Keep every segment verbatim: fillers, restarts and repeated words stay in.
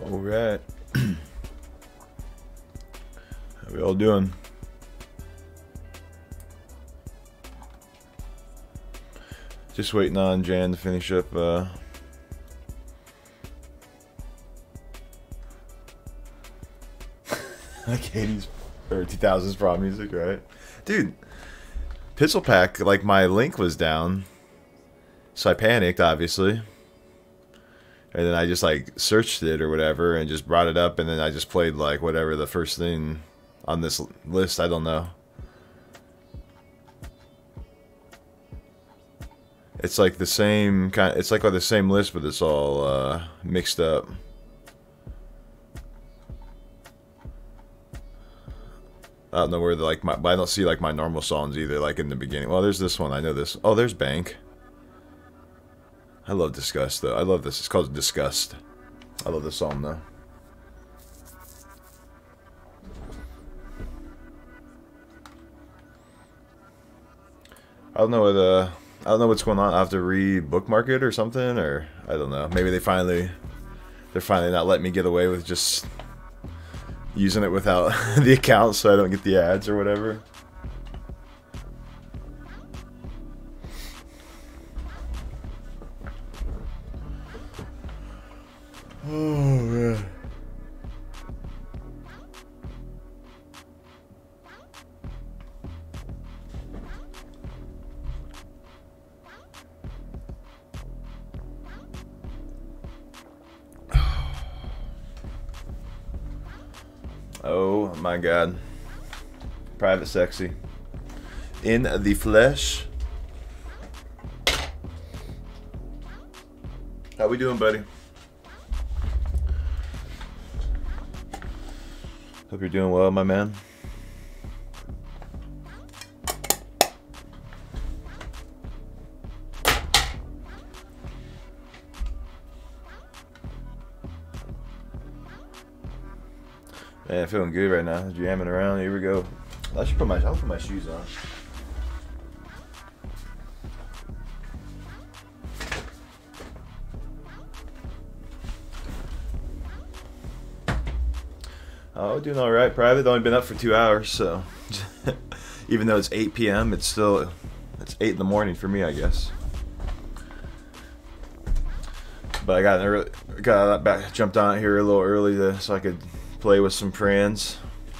All right. How we all doing? Just waiting on Jan to finish up. Uh, like eighties or two thousands prom music, right? Dude, Pixel Pack, like my link was down, so I panicked, obviously. And then I just like searched it or whatever and just brought it up, and then I just played like whatever the first thing on this list, I don't know. It's like the same kind, it's like the same list, but it's all uh, mixed up. I don't know where the, like my, but I don't see like my normal songs either, like in the beginning. Well, there's this one, I know this. Oh, there's Bank. I love Disgust though. I love this. It's called Disgust. I love this song though. I don't know what uh I don't know what's going on. I have to re-bookmark it or something, or I don't know. Maybe they finally they're finally not letting me get away with just using it without the account, so I don't get the ads or whatever. Oh man. Oh my god. Private Sexy. In the flesh. How we doing, buddy? Hope you're doing well, my man. Man, feeling good right now. Jamming around. Here we go. I should put my I'll put my shoes on. Oh, doing all right. Private. Only been up for two hours, so even though it's eight P M, it's still it's eight in the morning for me, I guess. But I got an early, got back, jumped on here a little early to, so I could play with some friends.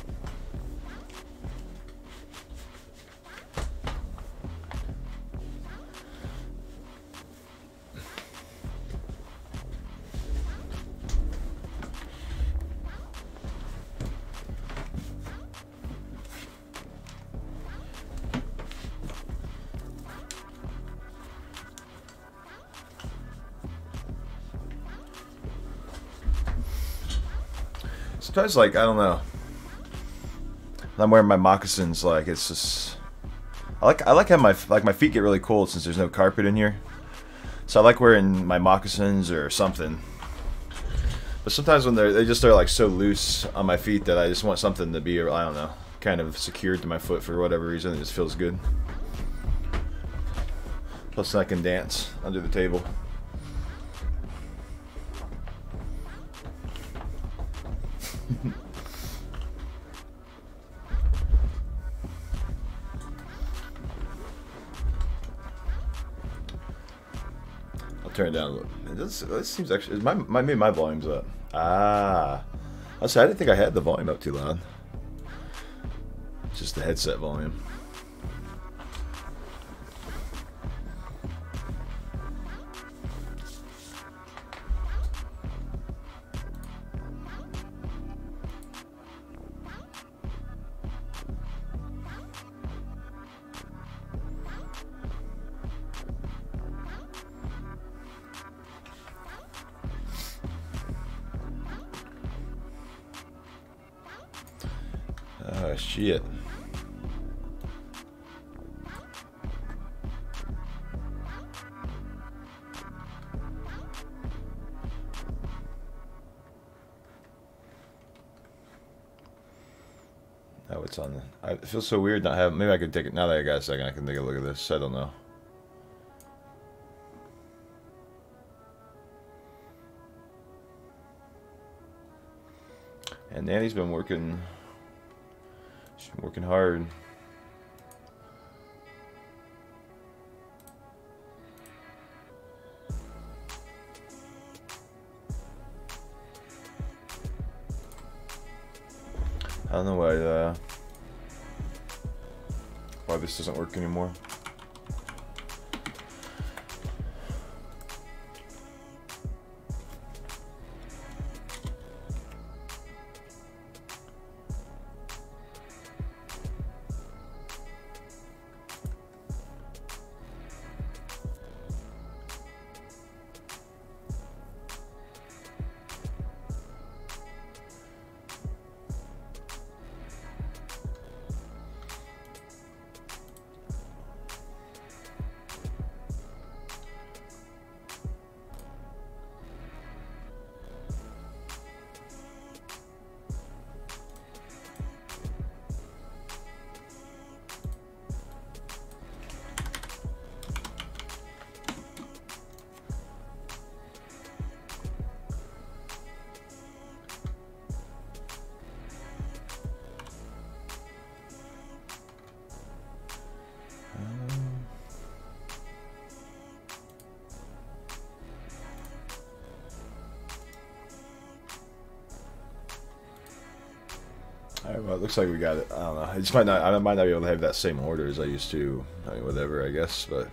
Sometimes, like, I don't know. I'm wearing my moccasins, like it's just. I like I like having my like my feet get really cold since there's no carpet in here, so I like wearing my moccasins or something. But sometimes when they're they just are like so loose on my feet that I just want something to be, I don't know, kind of secured to my foot for whatever reason. It just feels good. Plus, I can dance under the table. I'll turn it down a little. This, this seems actually. My, my, maybe my volume's up. Ah. I said I didn't think I had the volume up too loud. It's just the headset volume. Oh, shit. Oh, it's on the... I, it feels so weird not having... Maybe I could take it... Now that I got a second, I can take a look at this. I don't know. And Nanny's been working. She's been working hard. I don't know why uh, why this doesn't work anymore. Alright, well, it looks like we got it. I don't know. I just might not. I might not be able to have that same order as I used to. I mean, whatever, I guess. But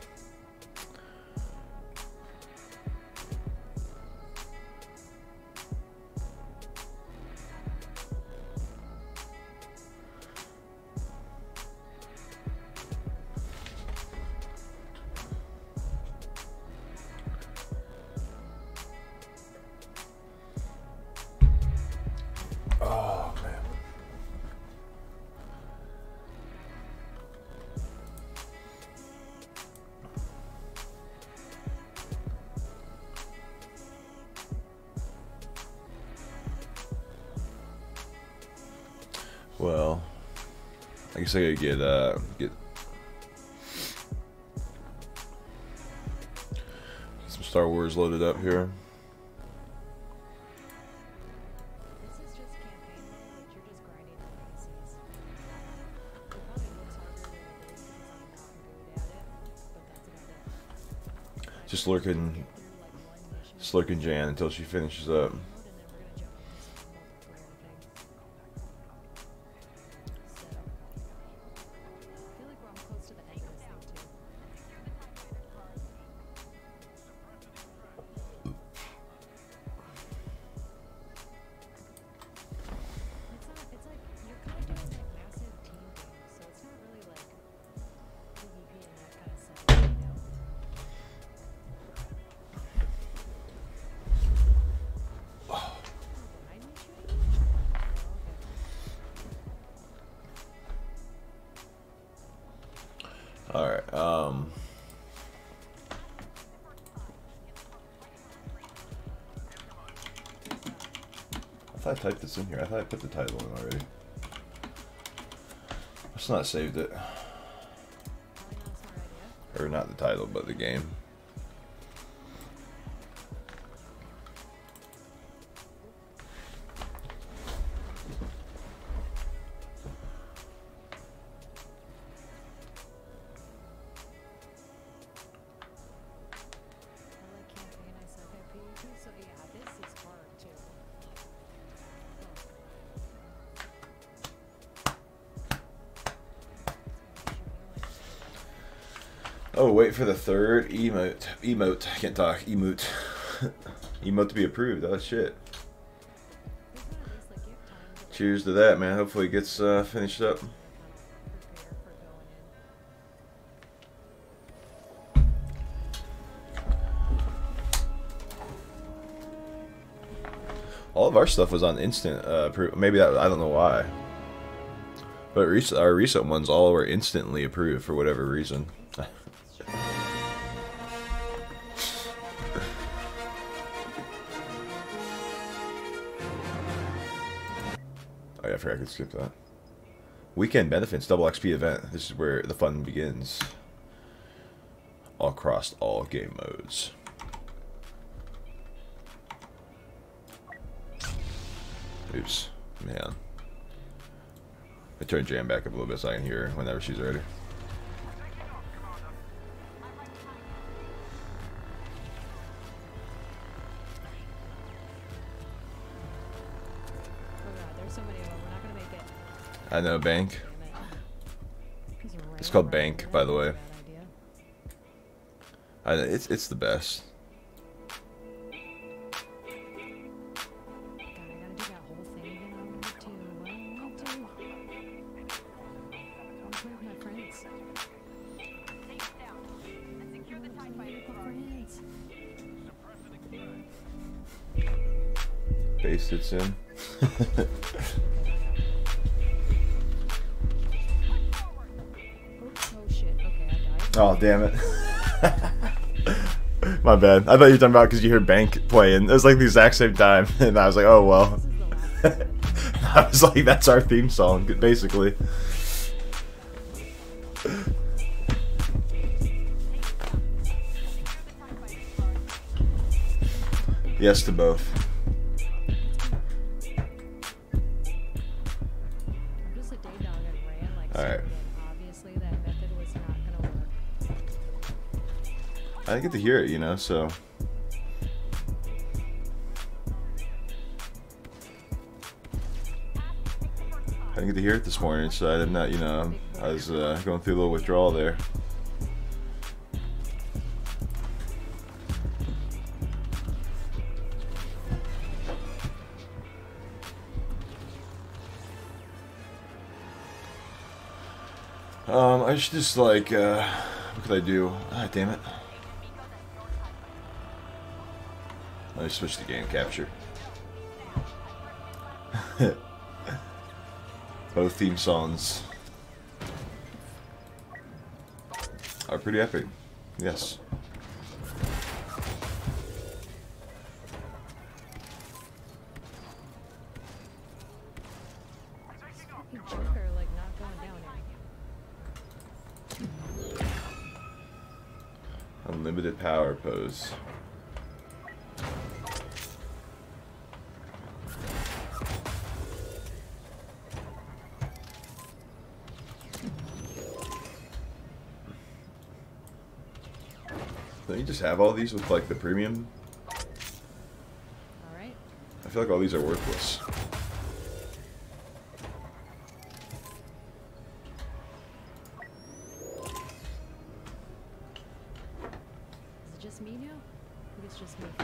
well, I guess I gotta get uh get, get some Star Wars loaded up here. Just lurking, just lurking Jan until she finishes up. Alright, um... I thought I typed this in here. I thought I put the title in already. Let's not saved it. Or not the title, but the game. Oh, wait for the third emote. Emote. I can't talk. Emote. Emote to be approved. Oh, shit. Cheers to that, man. Hopefully it gets uh, finished up. All of our stuff was on instant uh, approved. Maybe that, I don't know why. But rec our recent ones all were instantly approved for whatever reason. Oh yeah, I forgot I could skip that. Weekend benefits, double X P event. This is where the fun begins. All across all game modes. Oops. Man. I turn Jam back up a little bit so I can hear her whenever she's ready. I know, Bank. It's called Bank, by the way. I, it's it's the best. Base sits in. Oh, damn it. My bad. I thought you were talking about because you heard Bank playing. It was like the exact same time. And I was like, oh, well. I was like, that's our theme song, basically. Yes to both. Alright. I didn't get to hear it, you know, so. I didn't get to hear it this morning, so I did not, you know, I was uh, going through a little withdrawal there. Um, I should just like, uh, what could I do? Ah, damn it. Let me switch to game capture. Both theme songs are pretty epic. Yes. Unlimited power pose. Don't you just have all these with like the premium? Alright. I feel like all these are worthless. Is it just me now? I think it's just me.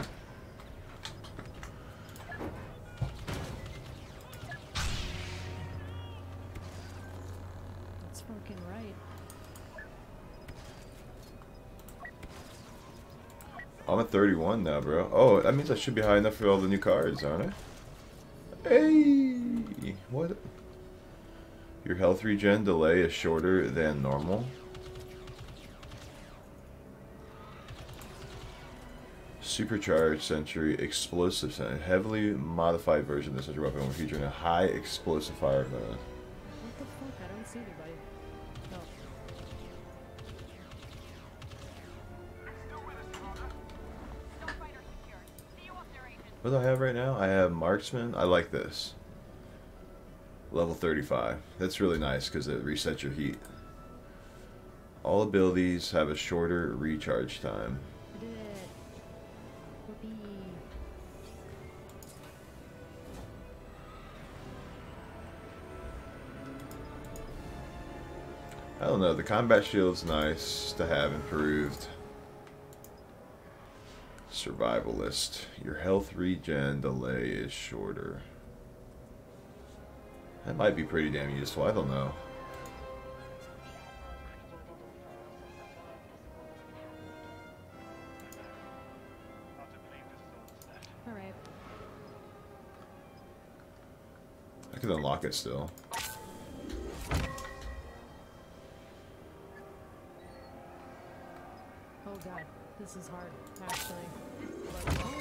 That's fucking right. I'm at thirty-one now, bro. Oh, that means I should be high enough for all the new cards, aren't I? Hey! What? Your health regen delay is shorter than normal. Supercharged Sentry Explosive Sentry. Heavily modified version of the Sentry weapon featuring a high explosive fire mode. What the fuck? I don't see anybody. No. What do I have right now? I have Marksman. I like this. Level thirty-five. That's really nice because it resets your heat. All abilities have a shorter recharge time. I did it. Whoopee. I don't know. The combat shield's nice to have improved. Survivalist. Your health regen delay is shorter. That might be pretty damn useful. I don't know. Alright. I could unlock it still. Oh god, this is hard, actually. But, oh.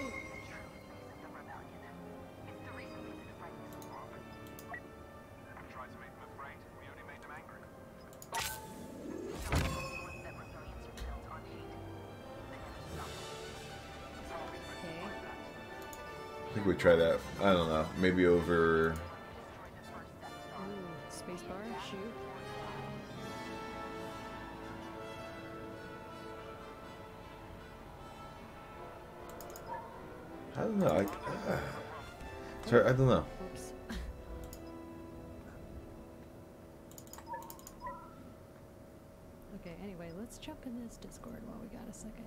I think we try that. I don't know. Maybe over I don't know. I, uh, sorry, I don't know. Oops. Okay, anyway, let's jump in this Discord while we got a second.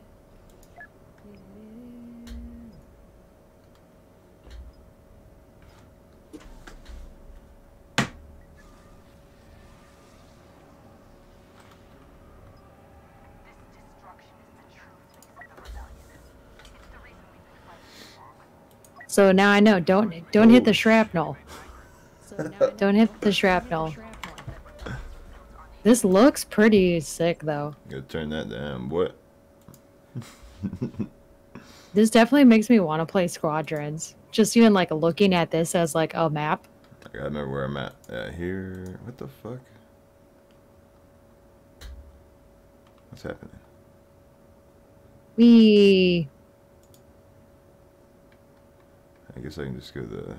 So now I know. Don't don't hit the shrapnel. So now I know, don't hit the shrapnel. This looks pretty sick, though. Gotta turn that down. What? This definitely makes me want to play Squadrons. Just even like looking at this as like a map. I gotta remember where I'm at. Yeah, here. What the fuck? What's happening? We. I guess I can just go to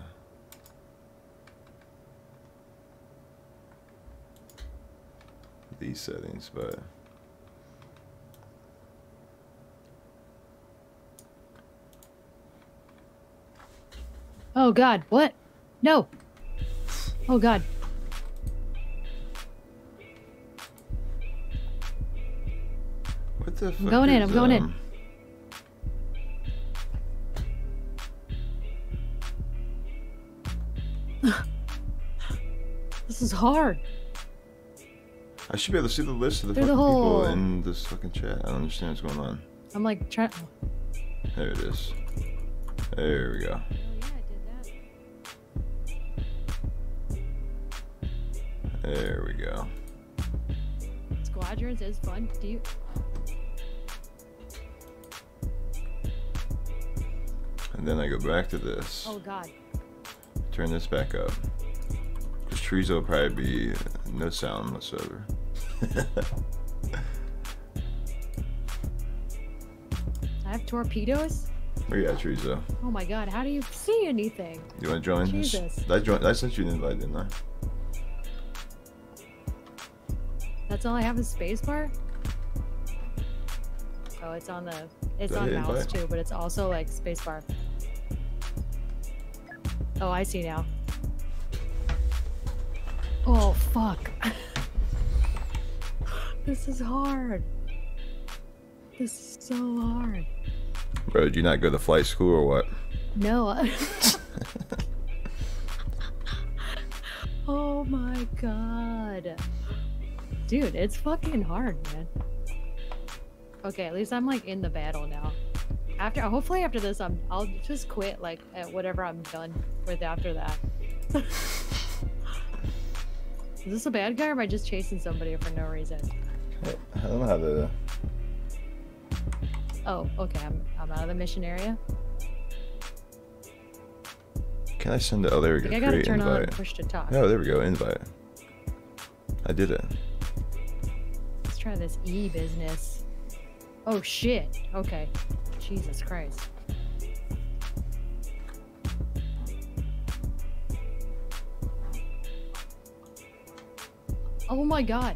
these settings, but Oh God! What? No! Oh God! what the fuck? I'm going in. is, I'm going um, in. This is hard. I should be able to see the list of the Through fucking the people hole. in this fucking chat. I don't understand what's going on. I'm like trying. There it is. There we go. Oh yeah, I did that. There we go. Squadrons is fun. Do you? And then I go back to this. Oh God. Turn this back up. Because trees will probably be no sound whatsoever. I have torpedoes. Where you at, Treezo? Oh my God! How do you see anything? You want to join Jesus. this? I joined. I sent you an invite, didn't I? That's all I have is spacebar. Oh, it's on the. It's Did I on hit mouse invite? too, but it's also like spacebar. Oh, I see now. Oh fuck! This is hard. This is so hard. Bro, did you not go to flight school or what? No. I- Oh my God. Dude, it's fucking hard, man. Okay, at least I'm like in the battle now. After, hopefully after this, I'm, I'll just quit like at whatever I'm done with after that. Is this a bad guy or am I just chasing somebody for no reason? Hey, I don't know how to. Oh, okay, I'm, I'm out of the mission area. Can I send it? Oh, there we go. Like, I gotta Create turn on invite. push to talk. Oh, there we go. Invite. I did it. Let's try this E business. Oh shit. Okay. Jesus Christ. Oh my God.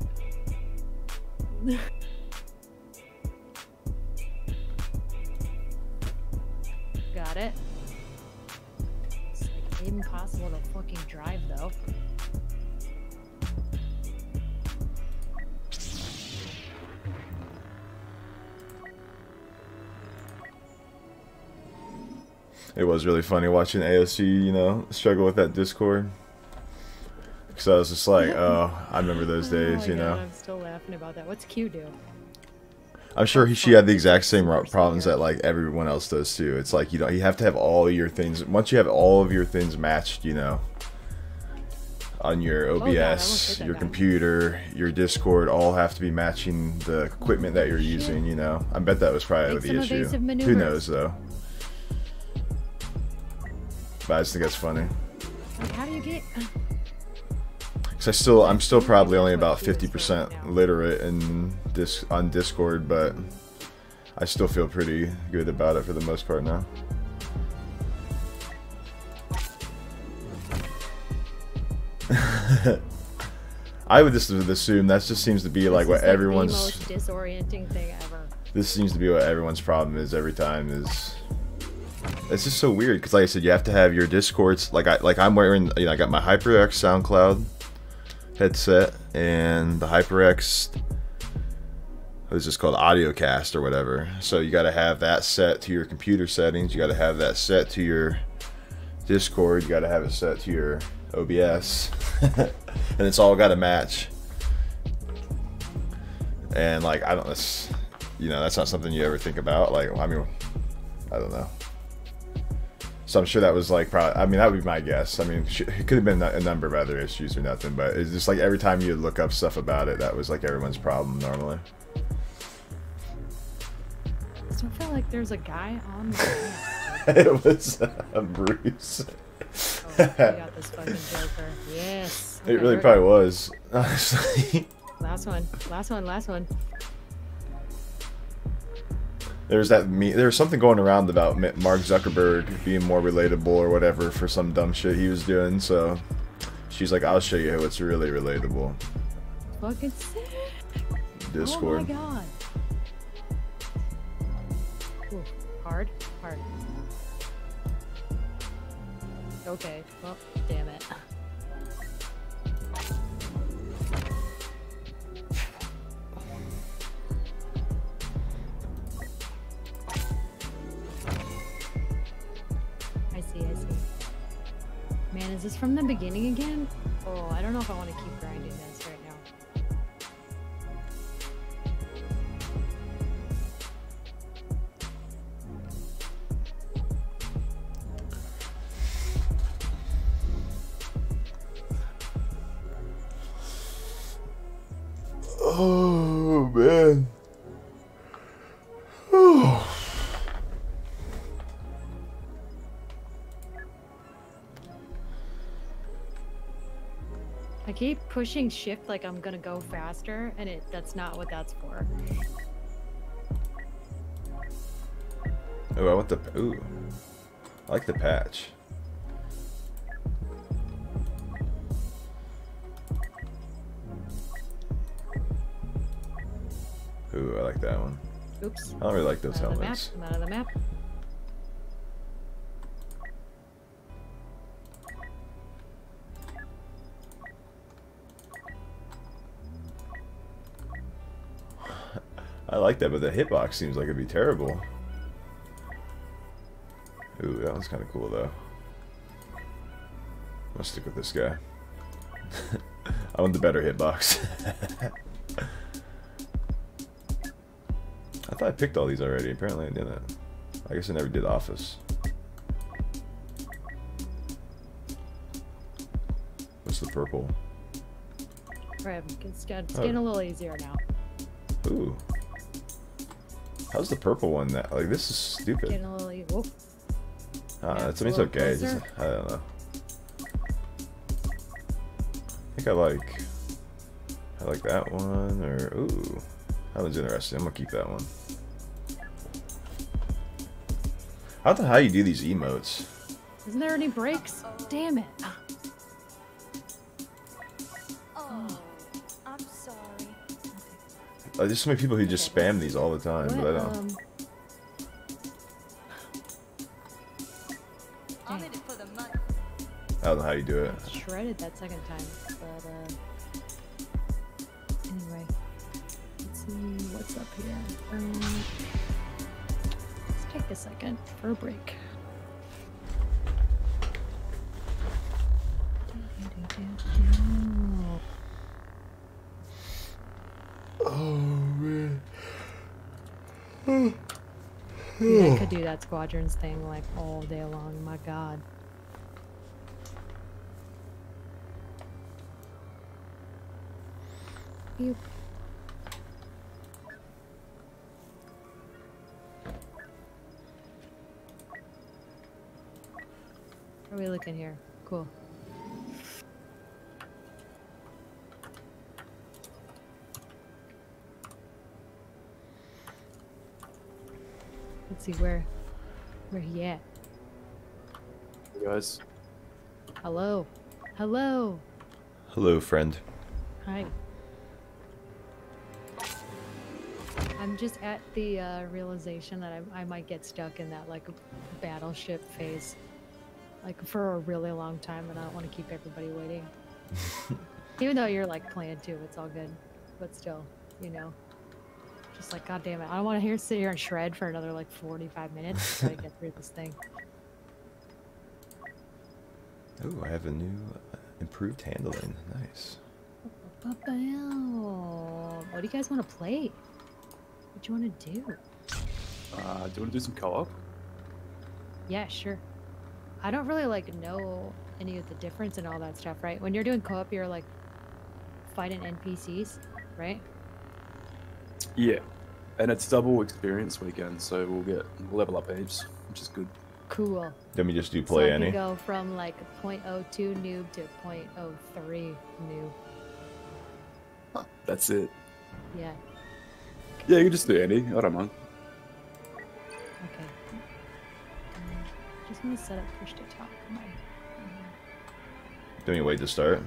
Got it. It's like impossible to fucking drive though. It was really funny watching A O C, you know, struggle with that Discord. Because I was just like, oh, I remember those days, Oh my you God, know. I'm still laughing about that. What's Q do? I'm sure he, she had the exact same ro- problems that like everyone else does too. It's like you know you have to have all your things. Once you have all of your things matched, you know, on your O B S, Oh, God, I almost hit that your guy. computer, your Discord, all have to be matching the equipment that you're using. You know, I bet that was probably Make the some issue. evasive Who maneuvers. knows though? But I just think that's funny. Like, how do you get? Cause I still, I'm still probably only about fifty percent literate in this on Discord, but I still feel pretty good about it for the most part now. I would just assume that just seems to be like This what is, like, everyone's. the most disorienting thing ever. This seems to be what everyone's problem is every time is It's just so weird because, like I said, you have to have your Discords. Like I, like I'm wearing, you know, I got my HyperX SoundCloud headset and the HyperX. What is this called? AudioCast or whatever. So you got to have that set to your computer settings. You got to have that set to your Discord. You got to have it set to your O B S, and it's all got to match. And like I don't, it's, you know, that's not something you ever think about. Like I mean, I don't know. So I'm sure that was like probably. I mean, that would be my guess. I mean, it could have been a number of other issues or nothing, but it's just like every time you look up stuff about it, that was like everyone's problem normally. I still feel like there's a guy on the It was uh, Bruce. Oh, you got this fucking Joker. Yes. It really probably was, honestly. Last one. Last one. Last one. There's that me. There was something going around about Mark Zuckerberg being more relatable or whatever for some dumb shit he was doing. So she's like, "I'll show you what's really relatable." Fucking sick. Discord. Oh my god. Ooh, hard. Hard. Okay. Well, damn it. I see, I see. Man, is this from the beginning again? Oh, I don't know if I want to keep grinding this right now. Oh man. Oh. I keep pushing shift like I'm gonna go faster, and it that's not what that's for. Oh, I want the. Ooh. I like the patch. Ooh, I like that one. Oops. I don't really like those I'm out of the map. helmets. I'm out of the map. I like that, but the hitbox seems like it'd be terrible. Ooh, that one's kind of cool though. I'm gonna stick with this guy. I want the better hitbox. I thought I picked all these already. Apparently I didn't. I guess I never did Office. What's the purple? Right, it's, got, it's Oh. getting a little easier now. Ooh. How's the purple one that? Like, this is stupid. Getting a little e- whoa. Ah, Yeah, that's, it's I mean, it's a okay. little Just, I don't know. I think I like. I like that one, or ooh, that one's interesting. I'm gonna keep that one. I don't know how you do these emotes. Isn't there any breaks? Damn it. Oh, I'm sorry. Uh, there's so many people who just spam these all the time, but I What, don't. um, I'm in it for the money. I don't know how you do it. shredded that second time, but uh anyway, let's see what's up here. Um, let's take a second for a break. Oh man. Dude, I could do that squadrons thing like all day long. My God. You. How are we looking here? Cool. Let's see where where he at. Hey guys. Hello. Hello. Hello, friend. Hi. I I'm just at the uh, realization that I, I might get stuck in that like battleship phase, like for a really long time, and I don't want to keep everybody waiting. Even though you're like playing too, it's all good, but still, you know, just like God damn it, I don't want to hear sit here and shred for another like forty-five minutes to get through this thing. Ooh, I have a new uh, improved handling. Nice. What do you guys want to play? What do you want to do? Uh, do you want to do some co-op? Yeah, sure. I don't really like know any of the difference and all that stuff, right? When you're doing co-op, you're like fighting N P Cs, right? Yeah, and it's double experience weekend, so we'll get we'll level up heaps, which is good. Cool. Then we just do So play I any. can go from like point oh two noob to point oh three noob. That's it. Yeah. Yeah, you can just do any. I don't mind. Okay. Um, just want to set up push to talk. Come on. Don't you wait to start?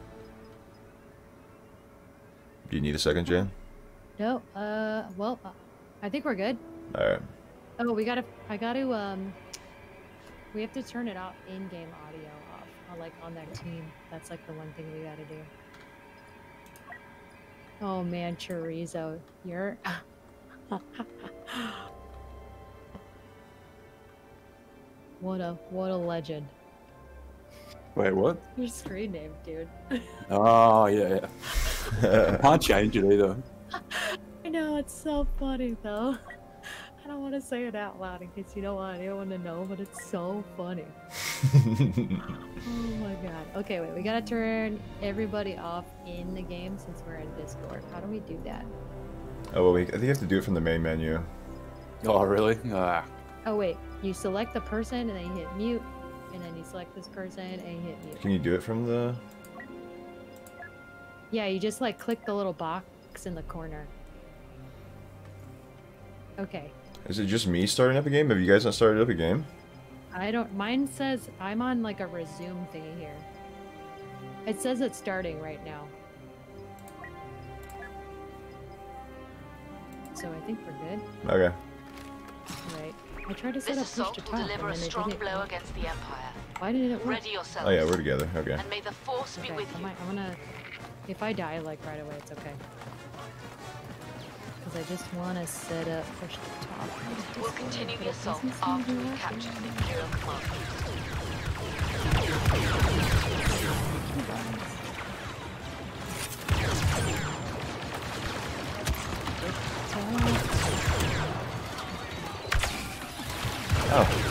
Do you need a second, Jan? No. Uh. Well, uh, I think we're good. All right. Oh, we gotta. I gotta. Um. We have to turn it off in-game audio off, uh, like on that team. That's like the one thing we gotta do. Oh man, chorizo, you're. What a what a legend. Wait, what? Your screen name, dude. Oh, yeah, yeah. Can't change it either. I know, it's so funny though. I don't want to say it out loud in case you don't want anyone to know, but it's so funny. Oh my god. Okay, wait, we gotta turn everybody off in the game since we're in Discord. How do we do that? Oh, well, we, I think you have to do it from the main menu. Oh, really? Ah. Oh wait, you select the person and then you hit mute, and then you select this person and you hit mute. Can you do it from the... Yeah, you just like click the little box in the corner. Okay. Is it just me starting up a game? Have you guys not started up a game? I don't. Mine says I'm on like a resume thingy here. It says it's starting right now. So I think we're good. Okay. Right. I tried to set This up push to assault will talk, deliver a and then it strong didn't blow work. against the Empire. Why didn't it work? Ready yourselves. Oh yeah, we're together. Okay. And may the Force be Okay, with I you. might, I'm gonna. If I die like right away, it's okay. Because I just want to set up push to talk. We'll continue the It assault doesn't seem to after be we've working. captured the Imperial command post. Oh.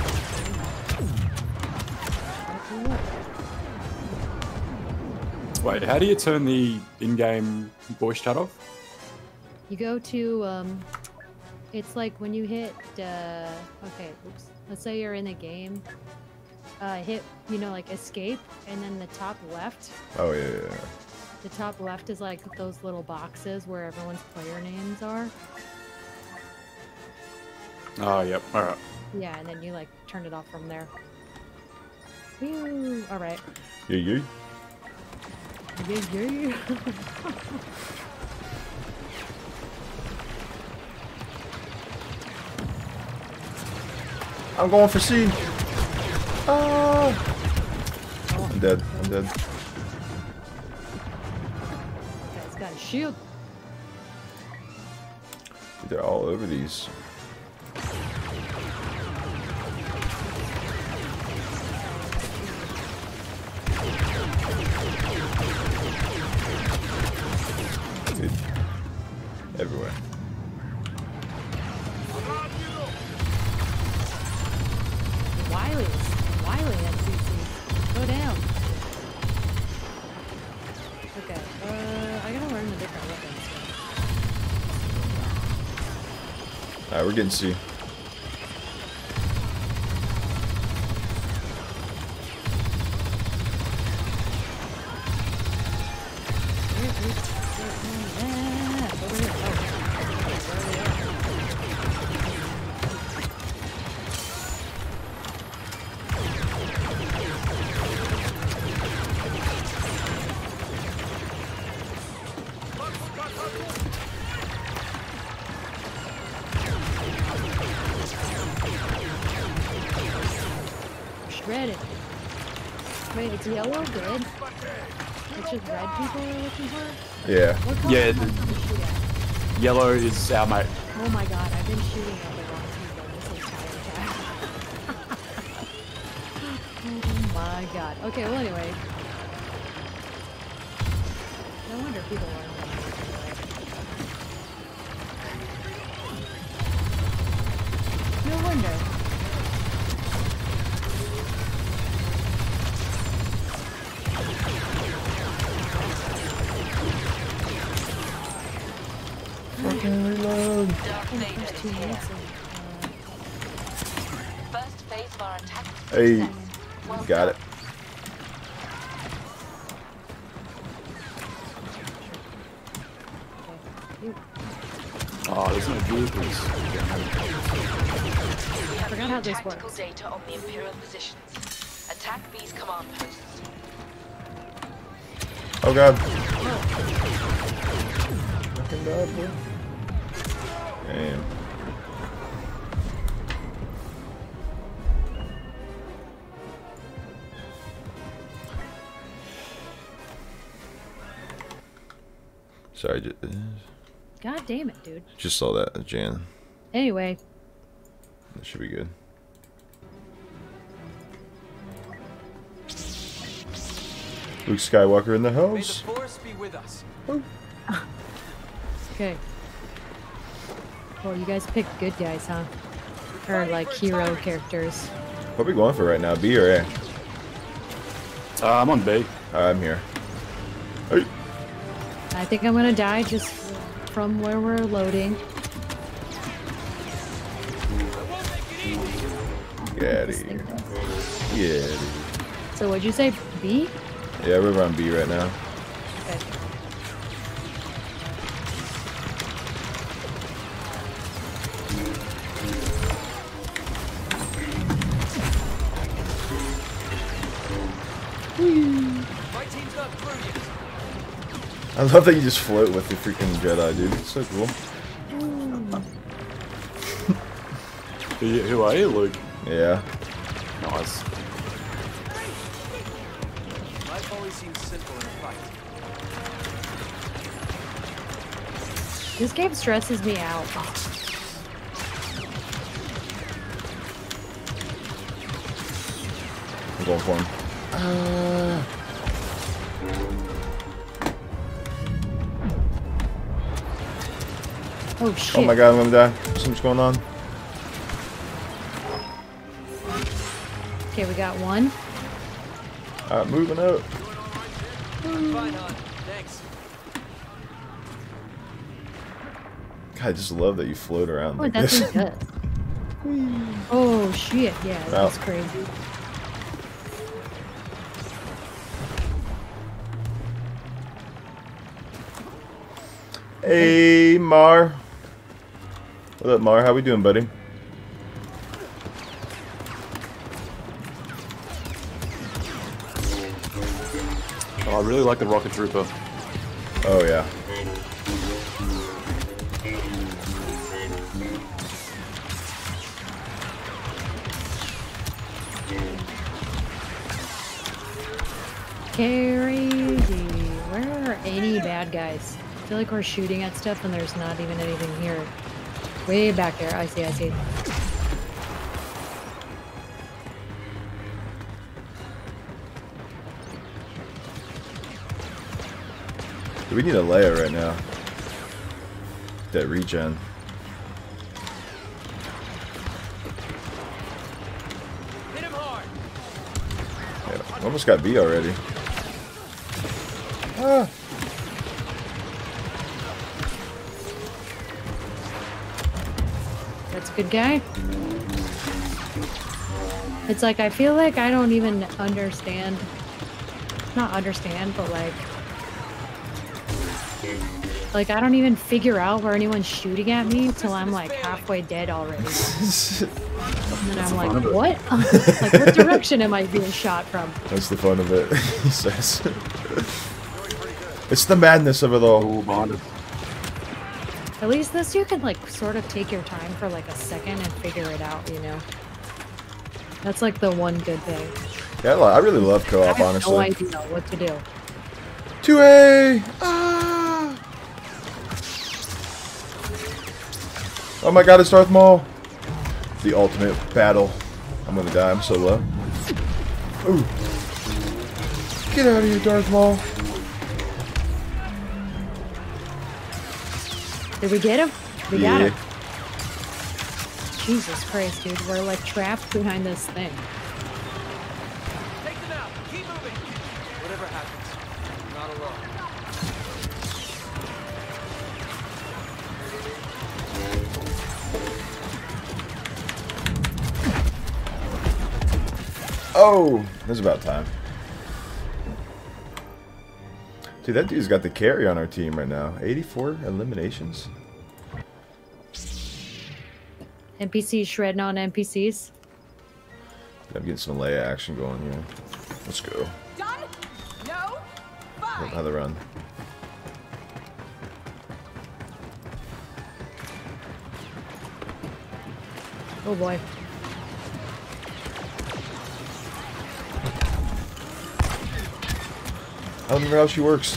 Wait, how do you turn the in-game voice chat off? You go to um, it's like when you hit uh, okay, oops. Let's say you're in the game. Uh, hit you know like escape, and then the top left. Oh yeah, yeah, yeah. The top left is like those little boxes where everyone's player names are. Oh, yep. All right. Yeah, and then you like turn it off from there. Whew. All right. Yeah, yeah. Yeah, yeah. I'm going for C. Oh. I'm dead. I'm dead. Guy's got a shield. They're all over these. Dude. Everywhere. Wiley's. Wiley N P C. Go down. Okay. Uh, I gotta learn the different weapons. Alright, we're getting C. shredded. Wait, it's yellow good? It's just red people we're looking for? Yeah. What color Yeah, am I the- trying to shoot at? Yellow is our mate. Oh my god, I've been shooting at the wrong people this entire time. Oh my god. Okay, well anyway. No wonder people are running away. No wonder. Fucking reload. Dark Oh, Vader there's is two here. units First phase of our attack. Hey, Well got it. in- Oh, there's no vehicles. We have forgot new how this tactical works. data on the Imperial positions. Attack these command posts. Oh god. Fucking god, boy. Damn. Sorry, ju- God damn it, dude. just saw that, Jan. Anyway, That should be good. Luke Skywalker in the May the house. force be with us. okay. Well, you guys picked good guys, huh? Or like hero characters. What are we going for right now? B or A? Uh, I'm on B. I'm here. Hey. I think I'm gonna die just from where we're loading. Get out of here. Yeah. dude. So what'd you say? B? Yeah, we're on B right now. Okay. My team's not through yet. I love that you just float with the freaking Jedi, dude. It's so cool. Who, you- who are you, Luke? Yeah. Nice. Life always seems simple in a fight. This game stresses me out. I'm going for him. Uh, Oh shit. oh my god, I'm gonna die. Something's going on. Okay, we got one. Alright, moving up. Fine, hon. Thanks. God, I just love that you float around Oh, like that's this. what it does. Oh shit, yeah, that's Wow. crazy. Hey, Mar. What up, Mar? How we doing, buddy? Oh, I really like the rocket trooper. Oh, yeah. Crazy. Where are any bad guys? I feel like we're shooting at stuff and there's not even anything here. Way back there. I see, I see. We need a Leia right now. That regen. Hit him hard. Yeah, we almost got B already. Ah. That's a good guy. It's like, I feel like I don't even understand. Not understand, but like. Like, I don't even figure out where anyone's shooting at me till I'm like halfway dead already. And then I'm like, what? Like, what direction am I being shot from? That's the fun of it, he says. It's the madness of it all. All behind us. At least this you can like sort of take your time for like a second and figure it out, you know? That's like the one good thing. Yeah, I, li- I really love I co-op, have honestly. no idea what to do. two A! Ah! Oh my god, it's Darth Maul! The ultimate battle. I'm gonna die, I'm so low. Ooh. Get out of here, Darth Maul. Did we get him? We got Yeah. him. Jesus Christ, dude. We're like trapped behind this thing. Take them out. Keep moving. Whatever happens, you're not alone. Oh! That's about time. Dude, that dude's got the carry on our team right now. eighty-four eliminations. N P Cs shredding on N P Cs. I'm getting some Leia action going here. Let's go. Done? No? Fine. How they run. Oh boy. I don't remember how she works.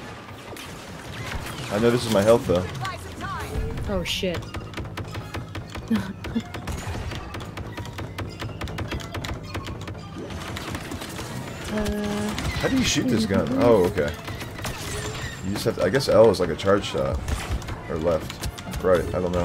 I know this is my health though. Buy some time. Oh shit. uh, How do you shoot this gun? Oh, okay. You just have to, I guess L is like a charge shot. Or left. Right, I don't know.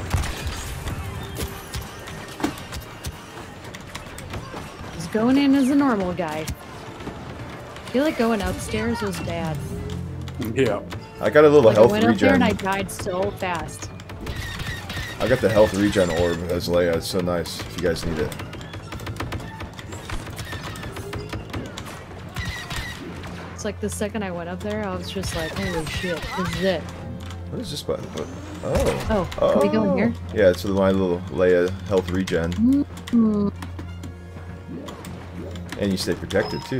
he's going in as a normal guy. I feel like going upstairs was bad. Yeah. I got a little Like I health went up there regen. and I died so fast. I got the health regen orb as Leia. It's so nice if you guys need it. It's like the second I went up there, I was just like, holy shit, this is it. What is this button? What? Oh. Oh, can we go in here? Yeah, it's my little Leia health regen. Mm-hmm. And you stay protected too.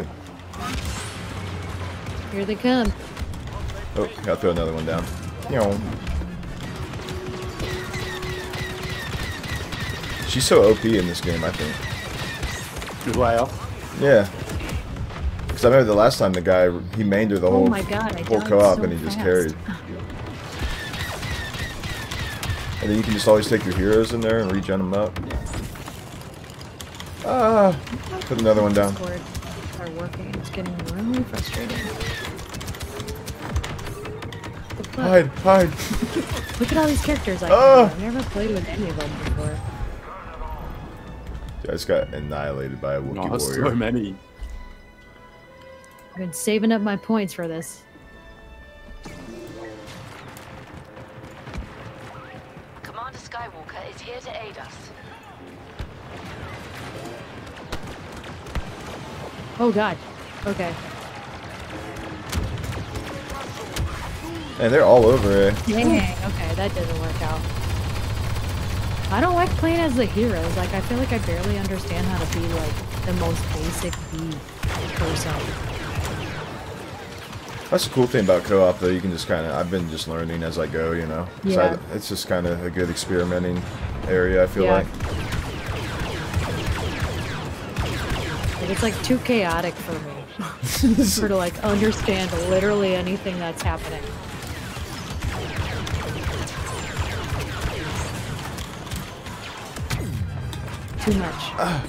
Here they come. Oh, gotta throw another one down. Yo. She's so O P in this game, I think. Good layout. Yeah. Because I remember the last time the guy, he mained her the Oh whole, my god, I whole died co-op so and he just fast. carried. And then you can just always take your heroes in there and regen them up. Ah! Put another one down. Discord are working. It's getting really frustrating. Look, Hide, hide. look at all these characters I Ah! have. I've never played with any of them before. I just got annihilated by a Wookiee No, there's warrior. so many. I've been saving up my points for this. Commander Skywalker is here to aid us. Oh god. Okay. And they're all over it. Dang. Okay, that didn't work out. I don't like playing as the heroes. Like, I feel like I barely understand how to be, like, the most basic B person. That's the cool thing about co-op, though. You can just kind of, I've been just learning as I go, you know? So Yeah. I, it's just kind of a good experimenting area, I feel Yeah. like. Like, it's, like, too chaotic for me. for to, like, understand literally anything that's happening. Too much.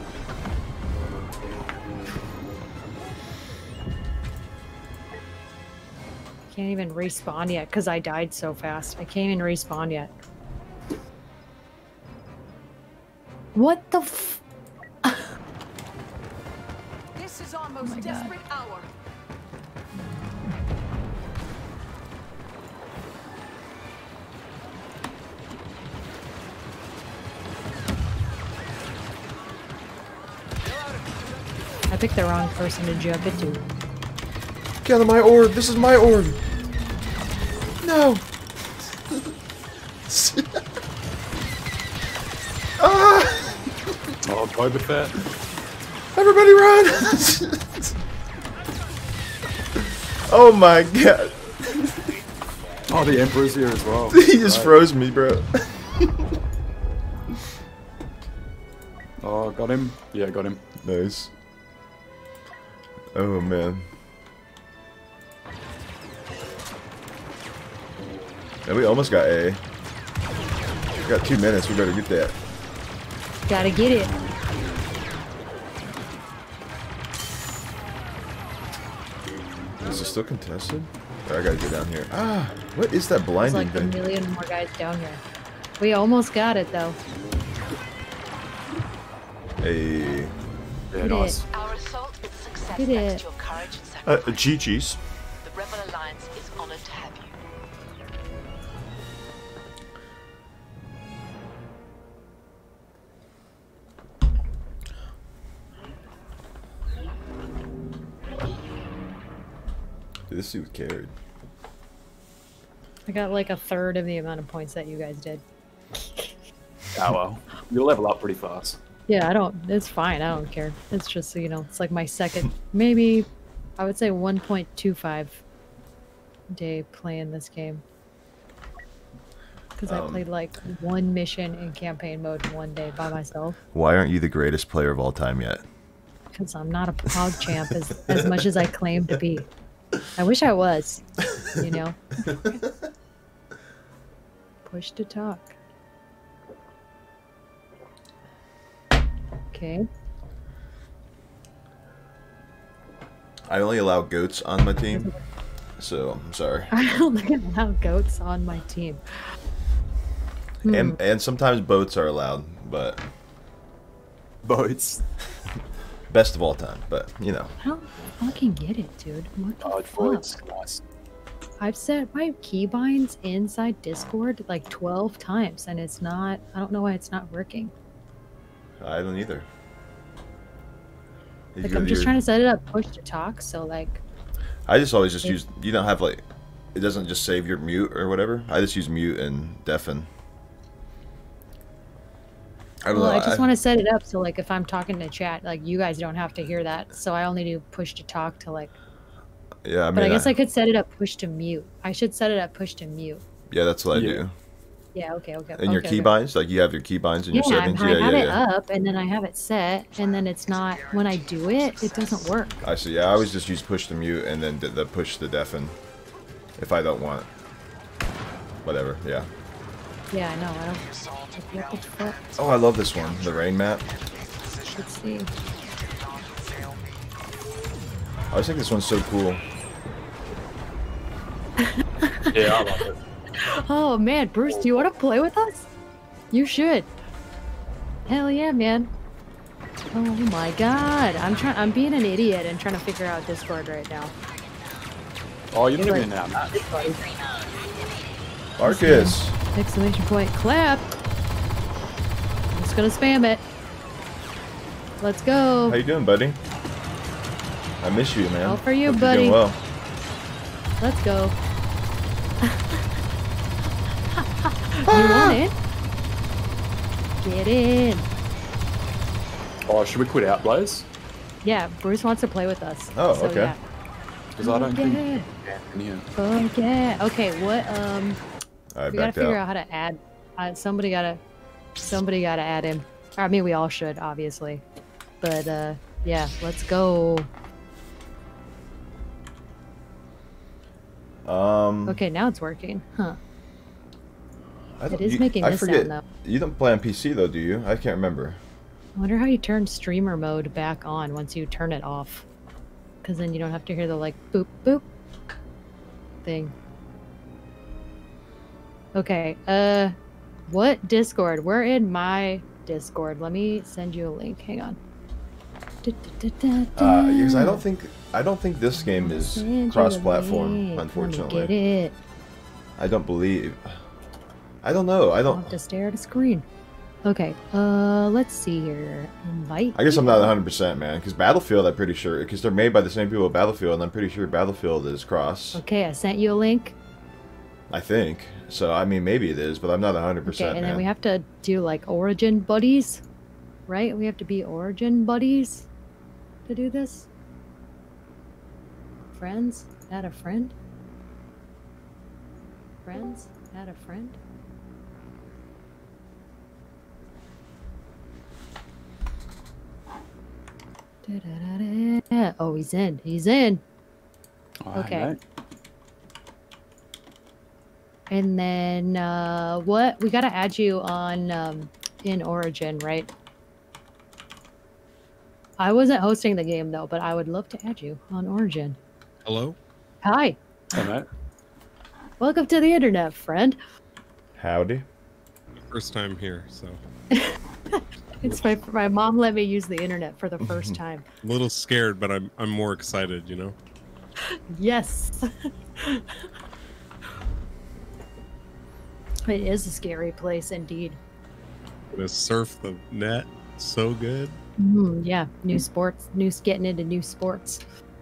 Can't even respawn yet because I died so fast. I can't even respawn yet. What the f- This is our most my God. desperate hour. I picked the wrong person to jump into. Get out of my orb! This is my orb! No! Ah! Oh, Boba Fett. Everybody run! Oh my god. Oh, the Emperor's here as well. He just Right. froze me, bro. Oh Oh, got him. Yeah, got him. Nice. Oh man. And we almost got A. We got two minutes. We better get that. Gotta get it. Is it still contested? Or I gotta go down here. Ah, what is that There's blinding like a thing? million more guys down here. We almost got it though. Hey. Yeah, Get nice. Our assault is a success Did thanks it. to your courage and Uh, sacrifice. G G's. The Rebel Alliance is honored to have you. Dude, this dude carried. I got like a third of the amount of points that you guys did. Oh well. You'll level up pretty fast. Yeah, I don't. It's fine. I don't care. It's just, you know, it's like my second, maybe, I would say one point two five day playing this game. Because I Um, played like one mission in campaign mode one day by myself. Why aren't you the greatest player of all time yet? Because I'm not a pog champ as, as much as I claim to be. I wish I was, you know? Push to talk. Okay. I only allow goats on my team, so I'm sorry. I don't think I allow goats on my team. Hmm. And and sometimes boats are allowed, but Boats. best of all time. But you know, I don't fucking get it, dude. What the Oh, fuck? boats. Nice. I've set my keybinds inside Discord like twelve times and it's not, I don't know why it's not working. I don't either. If Like you're- I'm just you're- trying to set it up push to talk, so like, I just always just If- use. You don't have like. It doesn't just save your mute or whatever. I just use mute and deafen. I don't well, know. I just want to set it up so like if I'm talking to chat, like you guys don't have to hear that. So I only do push to talk to like, Yeah, I mean. but I guess I could set it up push to mute. I should set it up push to mute. Yeah, that's what I Yeah. do. Yeah, okay, okay. In your okay, okay. keybinds, like you have your keybinds in Yeah, your I'm- settings. I Yeah, have yeah, it yeah. up and then I have it set and then it's not, when I do it, it doesn't work. I see. Yeah, I always just use push to mute and then the, the push to deafen. If I don't want. Whatever. Yeah. Yeah, I know, I don't, like, what the fuck? Oh, I love this one. The rain map. Let's see. I always think this one's so cool. Yeah, I love it. Oh man, Bruce, do you want to play with us? You should. Hell yeah, man. Oh my god. I'm trying I'm being an idiot and trying to figure out Discord right now. Oh, you're not Like- even in our match. Arcus. Exclamation point clap. I'm just gonna spam it. Let's go. How you doing, buddy? I miss you, man. All for you, Hope buddy. You're doing well. Let's go. You want it? Get in. Oh, should we quit out, Blaze? Yeah, Bruce wants to play with us. Oh, so okay. Yeah. Because I don't Okay. think in here. Oh yeah. Okay, what um I we gotta backed figure out. out how to add uh, somebody gotta somebody gotta add him. I mean we all should, obviously. But uh yeah, let's go. Um. Okay, now it's working. Huh. I don't- It is you- making I this forget. sound though. You don't play on P C though, do you? I can't remember. I wonder how you turn streamer mode back on once you turn it off. Cause then you don't have to hear the like boop boop thing. Okay, uh what Discord? We're in my Discord. Let me send you a link. Hang on. Uh, because I don't think I don't think this game is Send you a cross-platform. link. Let me Unfortunately, get it. I don't believe. I don't know. I I'll don't. have to stare at a screen. Okay, uh, let's see here. Invite. I guess I'm not people. one hundred percent, man. Because Battlefield, I'm pretty sure, because they're made by the same people at Battlefield, and I'm pretty sure Battlefield is cross. Okay, I sent you a link. I think. So I mean, maybe it is, but I'm not one hundred Okay, percent, and man. then we have to do like origin buddies, right? We have to be origin buddies to do this. Friends? Add a friend? Friends? Add a friend? Da-da-da-da. Oh, he's in. He's in. I Okay. know. And then uh, what? We gotta add you on um, in Origin, right? I wasn't hosting the game though, but I would love to add you on Origin. Hello? Hi. Hey, mate. Welcome to the internet, friend. Howdy. First time here, so It's my my mom let me use the internet for the first time. a little scared, but I'm I'm more excited, you know? Yes. It is a scary place indeed. Gonna surf the net so good. Mm, yeah, new sports, new getting into new sports.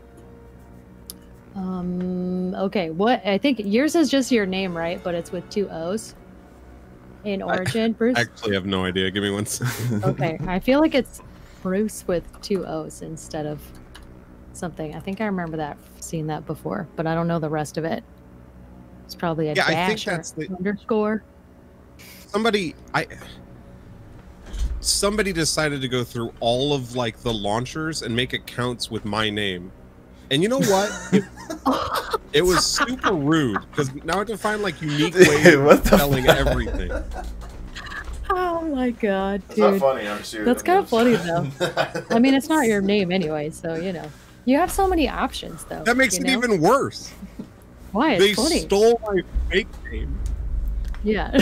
Um. Okay. What? I think yours is just your name, right? But it's with two O's in Origin, Bruce. I actually have no idea. Give me one second. Okay. I feel like it's Bruce with two O's instead of something. I think I remember that, seeing that before, but I don't know the rest of it. It's probably a Yeah, I think dash or that's the- underscore. Somebody I somebody decided to go through all of like the launchers and make accounts with my name. And you know what? It, it was super rude because now I have to find like unique ways Dude, what of the telling fuck? everything. Oh my god, It's not dude. funny. I'm serious. That's kind of funny though. I mean, it's not your name anyway, so you know. You have so many options though. That makes you it know? even worse. Why? They It's funny. stole my fake name. Yeah.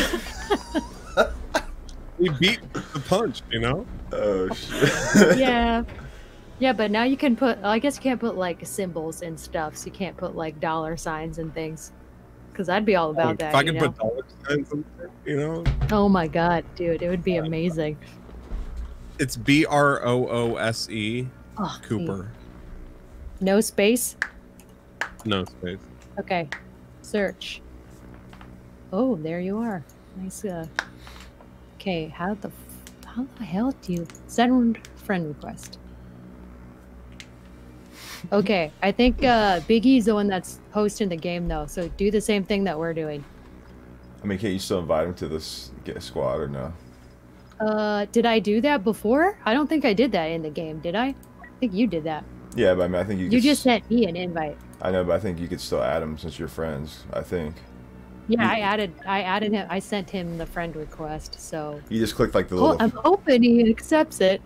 We beat the punch, you know? Oh shit. Yeah. Yeah, but now you can put, I guess you can't put like symbols and stuff, so you can't put like dollar signs and things. Because I'd be all about if that. I you could know? put dollar signs on there, you know? Oh my god, dude, it would be amazing. It's B R O O S E Oh, Cooper. no space? No space. Okay. Search. Oh, there you are. Nice. Uh... Okay, how the f- how the hell do you send friend request? Okay, I think uh, Biggie's the one that's hosting the game though, so do the same thing that we're doing. I mean, can't you still invite him to this get squad or no? Uh, did I do that before? I don't think I did that in the game, did I? I think you did that. Yeah, but I mean, I think you. You could just s- sent me an invite. I know, but I think you could still add him since you're friends. I think. Yeah, You- I added. I added him. I sent him the friend request. So. You just clicked like the Oh, little. I'm hoping he accepts it.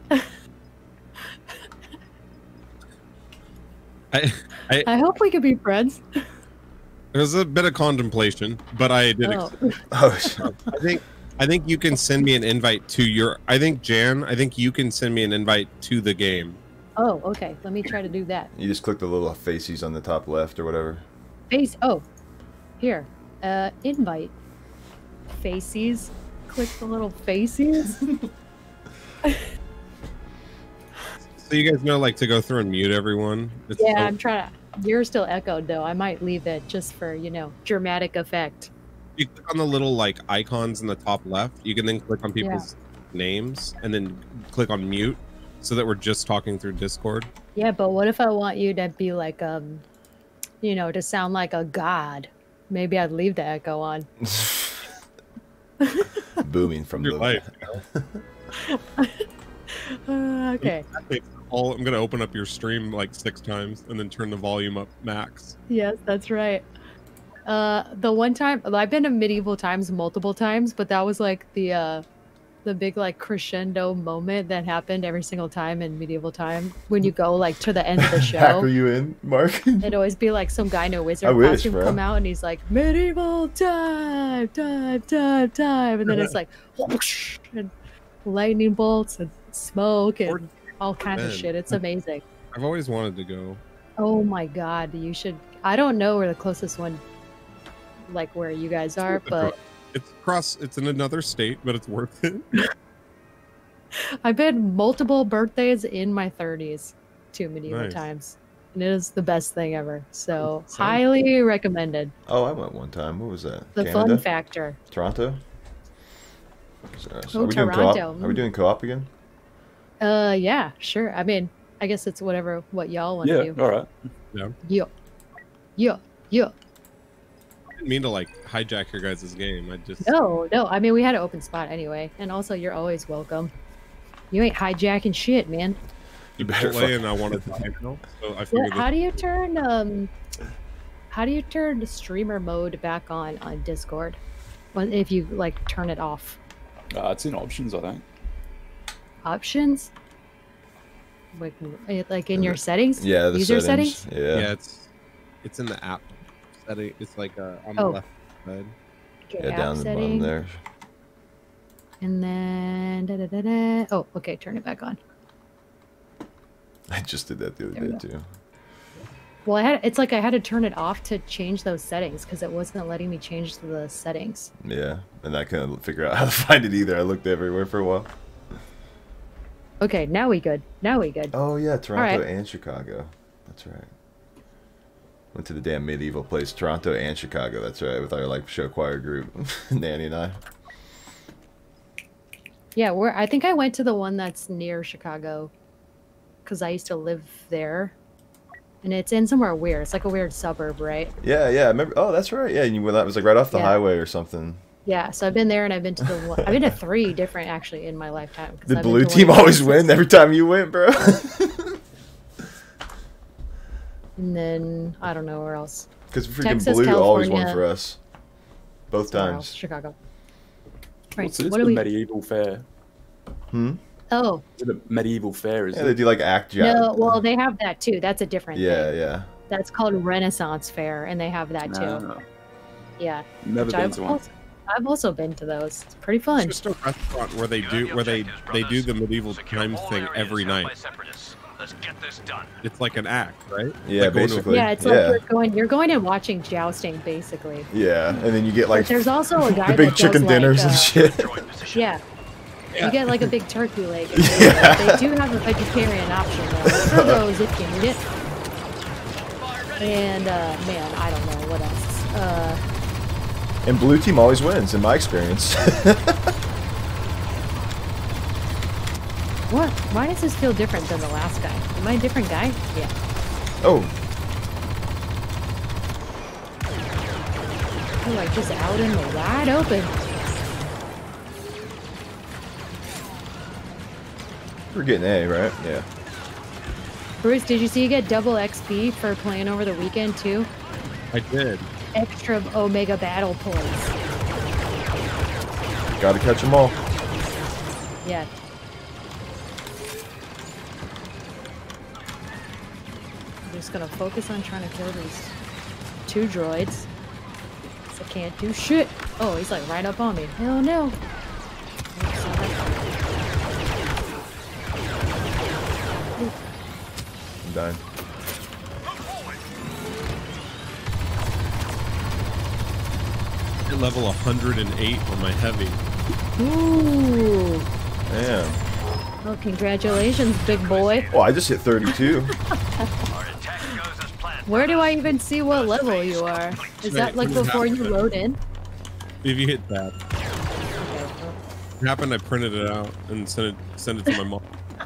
I, I, I hope we could be friends. There was a bit of contemplation, but I did. Oh. accept. Oh shit. I think I think you can send me an invite to your. I think Jan. I think you can send me an invite to the game. Oh, okay. Let me try to do that. You just click the little faces on the top left or whatever. Face. Oh, here. Uh, invite. Faces. Click the little faces. So you guys know, like, to go through and mute everyone. It's Yeah, so- I'm trying to. You're still echoed though. I might leave it just for you know dramatic effect. You click on the little like icons in the top left. You can then click on people's names and then click on mute, so that we're just talking through Discord. Yeah, but what if I want you to be like um, you know, to sound like a god? Maybe I'd leave the echo on. Booming from Your the. life. Uh, okay. All I'm gonna open up your stream like six times and then turn the volume up max. Yes, that's right. Uh, the one time I've been to medieval times multiple times, but that was like the uh, the big like crescendo moment that happened every single time in medieval time when you go like to the end of the Hacker show. you in, Mark? It'd always be like some guy in a wizard I wish, costume bro. come out and he's like medieval time, time, time, time, and then it's like whoosh, and lightning bolts and smoke and Or- all kinds of Ben. shit. It's amazing. I've always wanted to go. Oh my god, you should. I don't know where the closest one, like where you guys are, but It's across. It's in another state, but it's worth it. I've been multiple birthdays in my thirties to medieval Nice. times, and it is the best thing ever. So Sounds- highly recommended. Oh, I went one time. What was that? The Canada? fun factor. Toronto? So, so Oh, are we doing co-op? Toronto. Are we doing co-op again? Uh, yeah, sure. I mean, I guess it's whatever what y'all want Yeah, to do. all right. Yeah, yeah, yeah. I didn't mean to like hijack your guys' game. I just No, no. I mean, we had an open spot anyway, and also you're always welcome. You ain't hijacking shit, man. You better Chipotle fuck- and I want to die now. So I What, figured how do you turn um how do you turn the streamer mode back on on Discord? When if you like turn it off? Uh, it's in options, I think. Options? Like eh, like in your settings? Yeah, the User settings. settings? Yeah. yeah, it's it's in the app setting. It's like uh, on Oh. the left side. Okay, Yeah, app down the bottom setting, there. and then da, da, da, da. Oh, okay, turn it back on. I just did that the other There we day go. too. Well, I had it's like I had to turn it off to change those settings because it wasn't letting me change the settings. Yeah, and I couldn't figure out how to find it either. I looked everywhere for a while. Okay, now we good. Now we good. Oh yeah, Toronto right. and Chicago. That's right. Went to the damn medieval place, Toronto and Chicago. That's right, with our like show choir group, Nanny and I. Yeah, we're. I think I went to the one that's near Chicago, because I used to live there, and it's in somewhere weird. It's like a weird suburb, right? Yeah, yeah. I remember. Oh, that's right. Yeah, you went. That was like right off the Yeah. highway or something. Yeah, so I've been there, and I've been to the one. I've been to three different actually in my lifetime. 'cause The I've been blue to team one in always Texas, win every time you win, bro. And then I don't know where else. Because freaking Texas, blue always won California. for us. Both Somewhere else, times. Chicago. Right. What's it? It's what the do we? medieval fair. Hmm. Oh Is it a medieval fair? Is Yeah, they it? do like act job. no, well they have that too. That's a different. Yeah, thing. yeah. That's called Renaissance Fair, and they have that too. No, Yeah. never Which been I've to one. also, I've also been to those. It's pretty It's fun. just a restaurant where they do where they they do the medieval times thing every night. Let's get this done. It's like an act, right? Yeah, Like going to a- basically. Yeah, it's yeah. like you're going you're going and watching jousting basically. Yeah, and then you get But like there's also a guy the big that chicken does, dinners like, and uh, shit. Destroy position. Yeah. Yeah. You get like a big turkey leg. Yeah. They do have a vegetarian option though. For those if you need it. And uh man, I don't know what else. Uh And blue team always wins, in my experience. what? Why does this feel different than the last guy? Am I a different guy? Yeah. Oh, You're like just out in the wide open. we're getting A, right? Yeah. Bruce, did you see you get double X P for playing over the weekend too? I did. Extra Omega battle points. Gotta catch them all. Yeah. I'm just gonna focus on trying to kill these two droids. 'Cause I can't do shit. Oh, he's like right up on me. Hell no. Oops, sorry. I'm dying. At level one hundred eight on my heavy. Ooh. Damn. Well, congratulations, big boy. Oh, I just hit thirty-two. Our attack goes as planned. Where do I even see what level you are? Is that like before you load in? If you hit that, Okay, well, what happened? I printed it out and sent it sent it to my mom.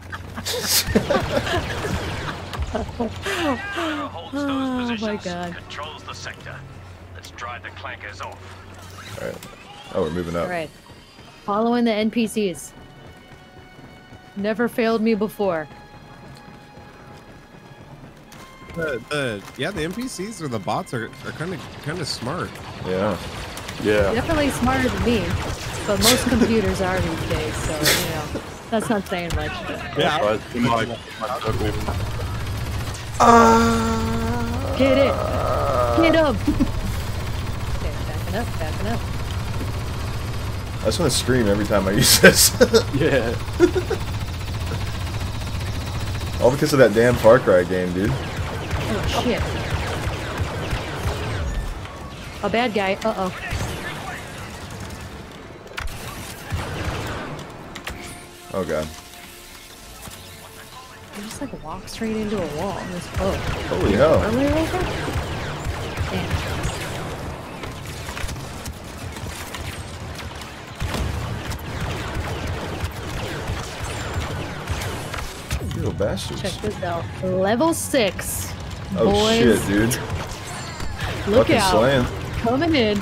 Holds those Oh my positions. God. Controls the sector. Let's drive the clankers off. Alright. Oh, we're moving up. Alright. Following the N P Cs. Never failed me before. The, the yeah, the N P Cs or the bots are are kind of kind of smart. Yeah. Yeah. Definitely smarter than me, but most computers are these days, so, you know, that's not saying much. But Yeah. But in my, my circle, get it! Get up! Okay, backing up, backing up. I just want to scream every time I use this. yeah. All because of that damn Far Cry game, dude. Oh, shit. A bad guy, uh-oh. Oh god. You just, like, walk straight into a wall. This, oh. Holy hell. Are we right there? Damn. You little bastards. Check this out. Level six. Oh boys. shit, dude. Look Fucking out. slaying. Coming in.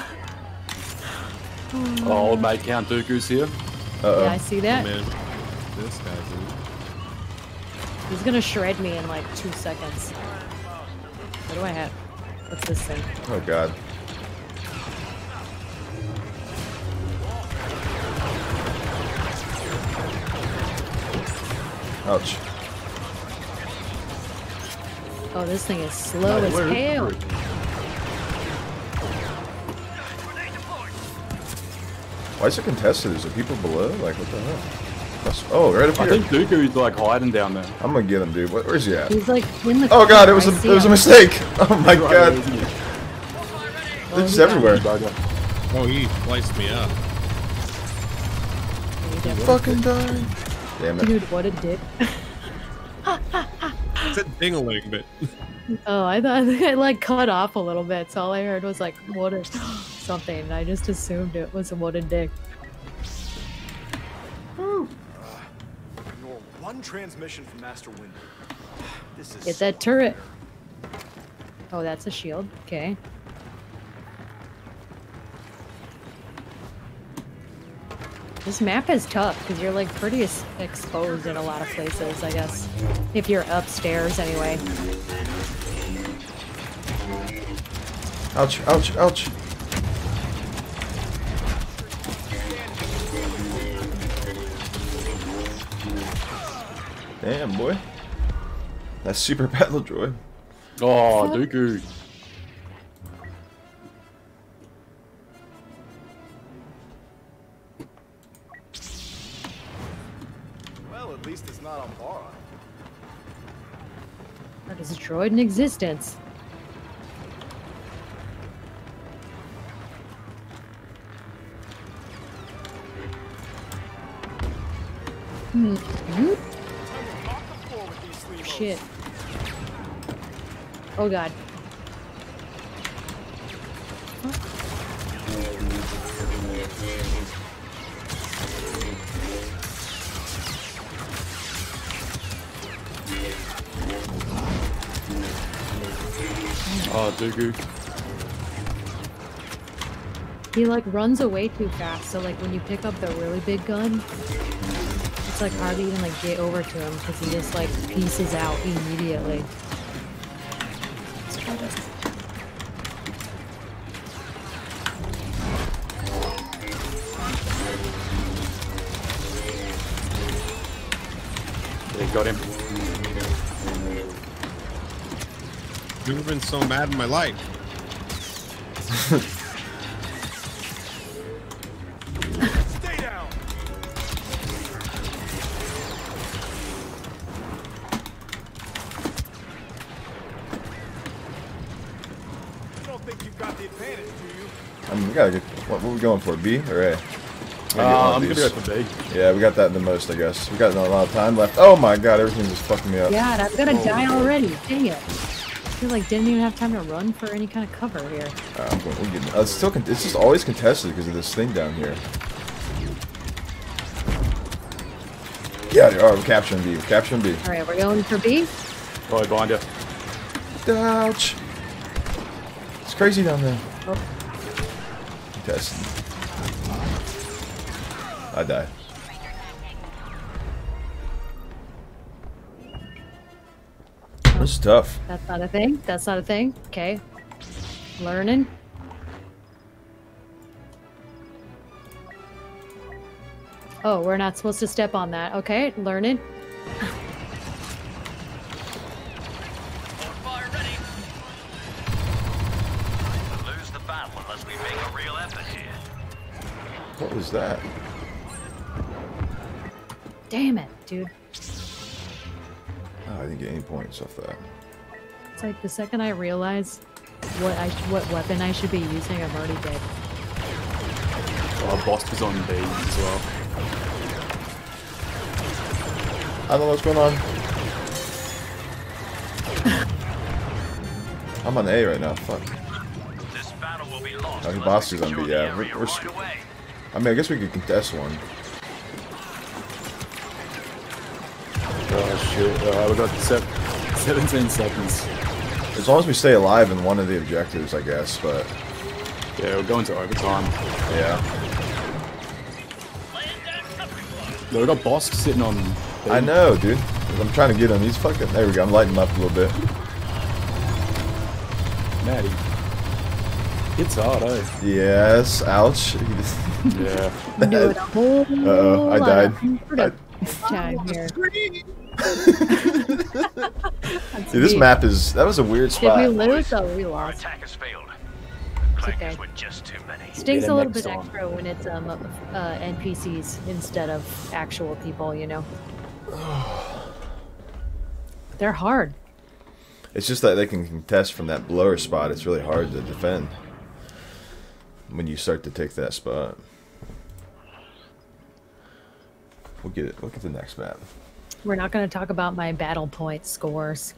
Oh, old mate Count Dooku's here. Uh Yeah, I oh. see that. Man, this guy, dude. He's gonna shred me in like two seconds. What do I have? What's this thing? Oh god. Ouch. Oh, this thing is slow Wait, as where is hell. it? Why is it contested? Is there people below? Like, what the hell? That's- Oh, right up I here. think Dooku's like hiding down there. I'm gonna get him, dude. What, where's he at? He's like in the. Oh god, it corner. was I a see it was a him. mistake. Oh my Right god. there, isn't he? Oh, They're just he got everywhere. Bugger. Oh, he sliced me up. me. He definitely- Fucking die. Damn it. Dude, what a dick. It's a ding-a-ling, but Oh, I thought it like cut off a little bit, so all I heard was like, what a something, and I just assumed it was what a dick. You're one transmission from Master Windu. This is Get so that turret. Oh, that's a shield. Okay. This map is tough because you're like pretty ex- exposed in a lot of places, I guess. If you're upstairs, anyway. Ouch, ouch, ouch. Damn, boy. That's super battle droid. Oh, Dooku. well. At least it's not on Bara. That is a droid in existence. Hmm. Hmm? Mop the floor with these three Shit. Oh god. Oh, Dooku. He like runs away too fast, so like when you pick up the really big gun, it's like hard to even like get over to him because he just like pieces out immediately. Let's try this. Yeah, got him. I've never been so mad in my life. Stay down. You don't think you've got the advantage, do you? I mean, we gotta get. What, what are we going for? B or A? Uh, Gotta get one of I'm gonna these. go for B. Yeah, we got that in the most, I guess. We got a lot of time left. Oh my god, everything's just fucking me up. God, I'm gonna Oh, die God. already. Dang it. I feel like didn't even have time to run for any kind of cover here. Uh, I'm going, we're getting, uh, it's still. Con it's just always contested because of this thing down here. Yeah, alright, we're capturing B. We're capturing B. All right, we're going for B. Oh, behind you. Ouch! It's crazy down there. Oh. Contested. I died. This is tough. That's not a thing. That's not a thing. Okay. Learning. Oh, we're not supposed to step on that. Okay, learning. Fire ready. Lose the battle unless we make a real effort here. What was that? Damn it, dude. Oh, I didn't get any points off that. It's like the second I realize what I sh what weapon I should be using, I'm already dead. Oh, boss was on B as well. I don't know what's going on. I'm on A right now. Fuck. This battle will be lost. Oh, he unless boss we is on B. secure Yeah, the we're, area we're, right away. I mean, I guess we could contest one. Oh shit. Alright, we got se seventeen seconds. As long as we stay alive in one of the objectives, I guess. But Yeah, we're going to overtime. yeah. No, we got Bosk sitting on. I know, dude. I'm trying to get him. He's fucking. There we go. I'm lighting him up a little bit. Maddie. It's hard, eh? Yes. Ouch. Yeah. I'm doing a whole Uh-oh, I lot died. of productive time here. Dude, this map is. That was a weird Did spot. we lose? Oh, we Our lost. attack has failed. It's Clankers okay. were just too many. Stings Get a him little next bit time. extra when it's um uh, N P Cs instead of actual people, you know. They're hard. It's just that they can contest from that blower spot. It's really hard to defend when you start to take that spot. We'll get it. Look at the next map. We're not going to talk about my battle point scores.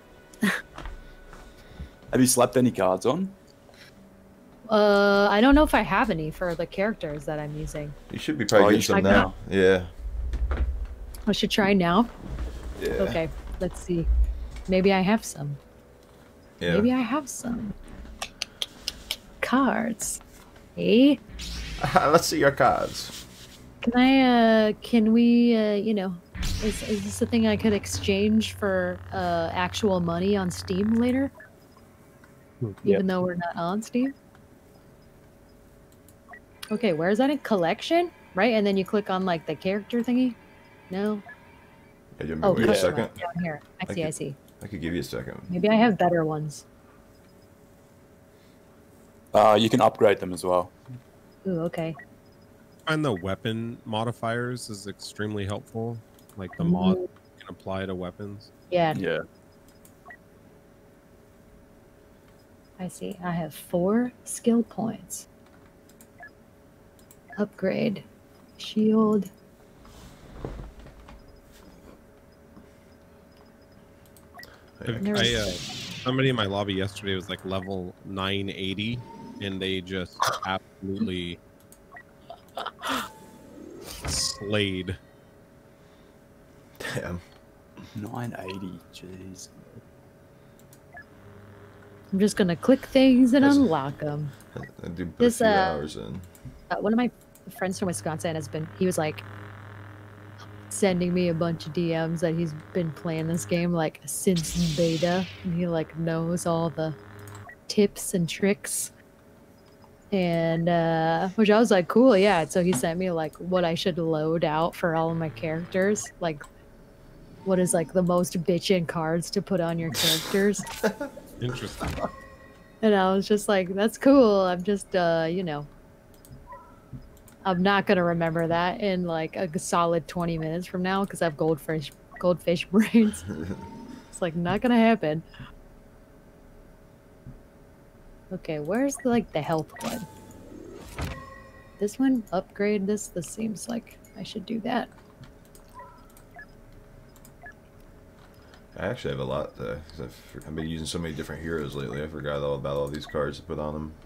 Have you slapped any cards on? Uh, I don't know if I have any for the characters that I'm using. You should be probably Oh, getting you some should now. Yeah. I should try now. Yeah. Okay, let's see. Maybe I have some. Yeah. Maybe I have some cards. Hey, Let's see your cards. can I? Uh, can we? Uh, you know, is is this a thing I could exchange for uh actual money on Steam later? Even though we're not on Steam. Okay, where is that in collection? Right, and then you click on like the character thingy. No. Yeah, you Oh, wait a custom second. down here. I I see. I could- see. I could give you a second. Maybe I have better ones. Uh, you can upgrade them as well. Ooh, okay. I find the weapon modifiers is extremely helpful. Like the mod Mhm. you can apply to weapons. Yeah, Yeah. I see. I have four skill points. Upgrade. Shield. I, There's- I, uh, somebody in my lobby yesterday was like level nine eighty, and they just absolutely slayed. Damn. nine eighty. Jeez. I'm just gonna click things and That's- unlock them. I do put This, a few uh, hours in. Uh, one of my friends from Wisconsin has been. He was like sending me a bunch of D Ms that he's been playing this game like since beta, and he like knows all the tips and tricks. And uh, which I was like, cool, yeah. So he sent me like what I should load out for all of my characters, like what is like the most bitchin' cards to put on your characters. Interesting. And I was just like, that's cool. I'm just, uh, you know, I'm not going to remember that in like a solid twenty minutes from now because I have goldfish, goldfish brains. It's like not going to happen. Okay, where's the, like the health one? This one? Upgrade this? This seems like I should do that. I actually have a lot. Uh, 'cause I've, I've been using so many different heroes lately. I forgot all about all these cards to put on them.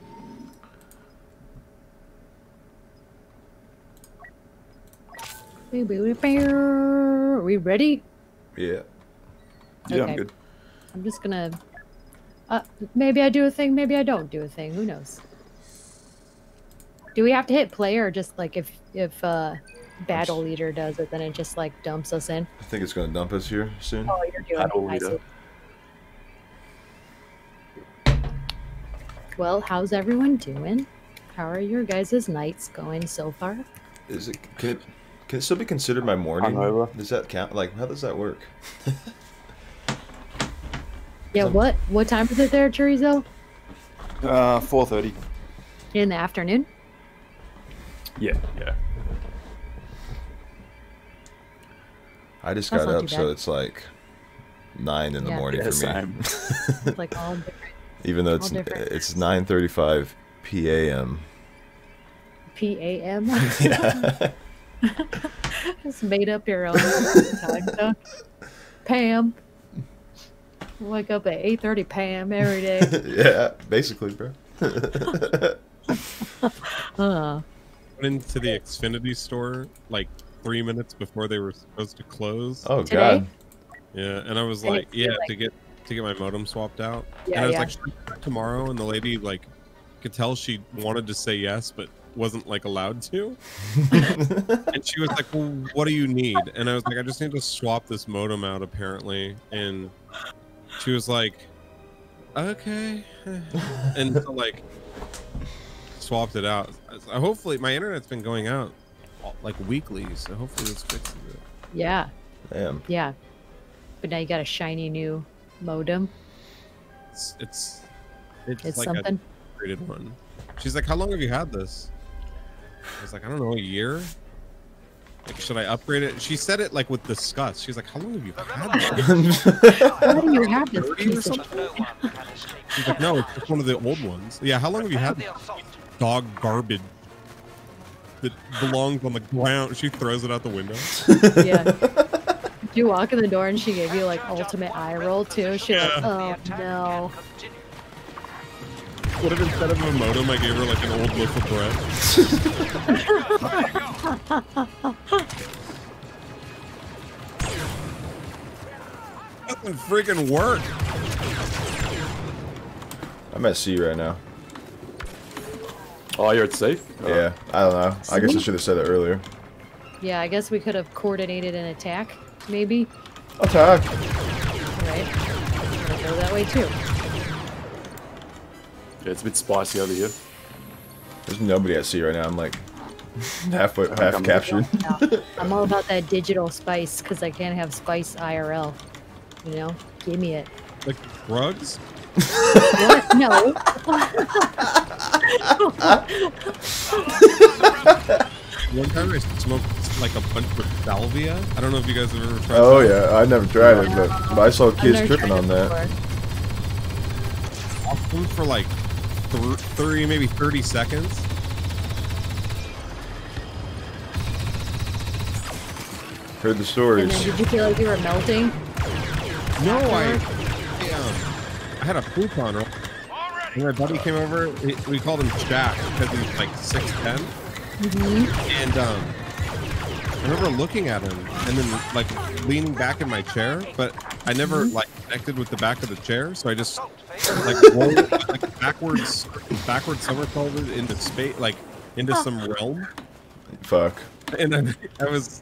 Are we ready? Yeah. Yeah, Okay. I'm good. I'm just gonna. Uh, maybe I do a thing, maybe I don't do a thing. Who knows? Do we have to hit play, or just like if if uh, battle leader does it, then it just like dumps us in? I think it's going to dump us here soon. Oh, you're doing Battle it. I leader. see. Well, how's everyone doing? How are your guys' nights going so far? Is it can, it can it still be considered my morning? Hungover. Does that count? Like, how does that work? Yeah. Some- What what time is it there, Chorizo? Uh, four thirty. In the afternoon? Yeah, yeah. I just That's got not up, too so bad. it's like nine in the Yeah. morning Yeah, for me. It's like all different. Even though it's all different. it's nine thirty-five p m P A M. Yeah. Just made up your own time zone. Pam. Wake up at eight thirty Pam every day. Yeah, basically, bro. Uh, Went into the Xfinity store like three minutes before they were supposed to close. Oh Today? God. Yeah, and I was And like, it's still, yeah, like- to get to get my modem swapped out. Yeah, and I was yeah. like, "Should I come tomorrow, and the lady like could tell she wanted to say yes, but wasn't like allowed to. And she was like, well, what do you need? And I was like, I just need to swap this modem out apparently. And she was like, okay. And so, like, swapped it out. So hopefully my internet's been going out like weekly, so hopefully this fixes it. Yeah. Damn. Yeah. But now you got a shiny new modem. It's it's it's, It's like something. a upgraded one. She's like, how long have you had this? I was like, I don't know, a year? Like, should I upgrade it? She said it like with disgust. She's like, how long have you had this? Why do you have this thirty or piece of something? No one can escape. She's like, no, it's just one of the old ones. Yeah, how long have you had this? Dog garbage that belongs on the ground. She throws it out the window. Yeah. You walk in the door and she gave you like ultimate eye roll too. She like, oh no. What if instead of a modem, I gave her like an old loaf of bread? Doesn't freaking work. I'm at C right now. Oh, you're at safe? Oh. Yeah, I don't know. I guess I should have said it earlier. Yeah, I guess we could have coordinated an attack, maybe. Attack! Right. I'm gonna go that way too. Yeah, it's a bit spicy over here. There's nobody at C right now. I'm like halfway, I'm half coming. captured. Yeah. I'm all about that digital spice because I can't have spice I R L. You know? Give me it. Like drugs? What? No. One time I smoked like a bunch of salvia. I don't know if you guys have ever tried Oh that. yeah, I never tried it, but, but I saw I've kids never tripping tried on it that. before. Awesome for like th thirty, maybe thirty seconds. Heard the And stories. then did you feel like you were melting? No, I, Afterwards? I, um, I had a futon, right? And my buddy came over. He, we called him Jack because he's like six ten. Mm-hmm. And um, I remember looking at him and then like leaning back in my chair, but I never Mm-hmm. like connected with the back of the chair, so I just like rolled like backwards, backwards somersaulted into space, like into some realm. Fuck. And then I was,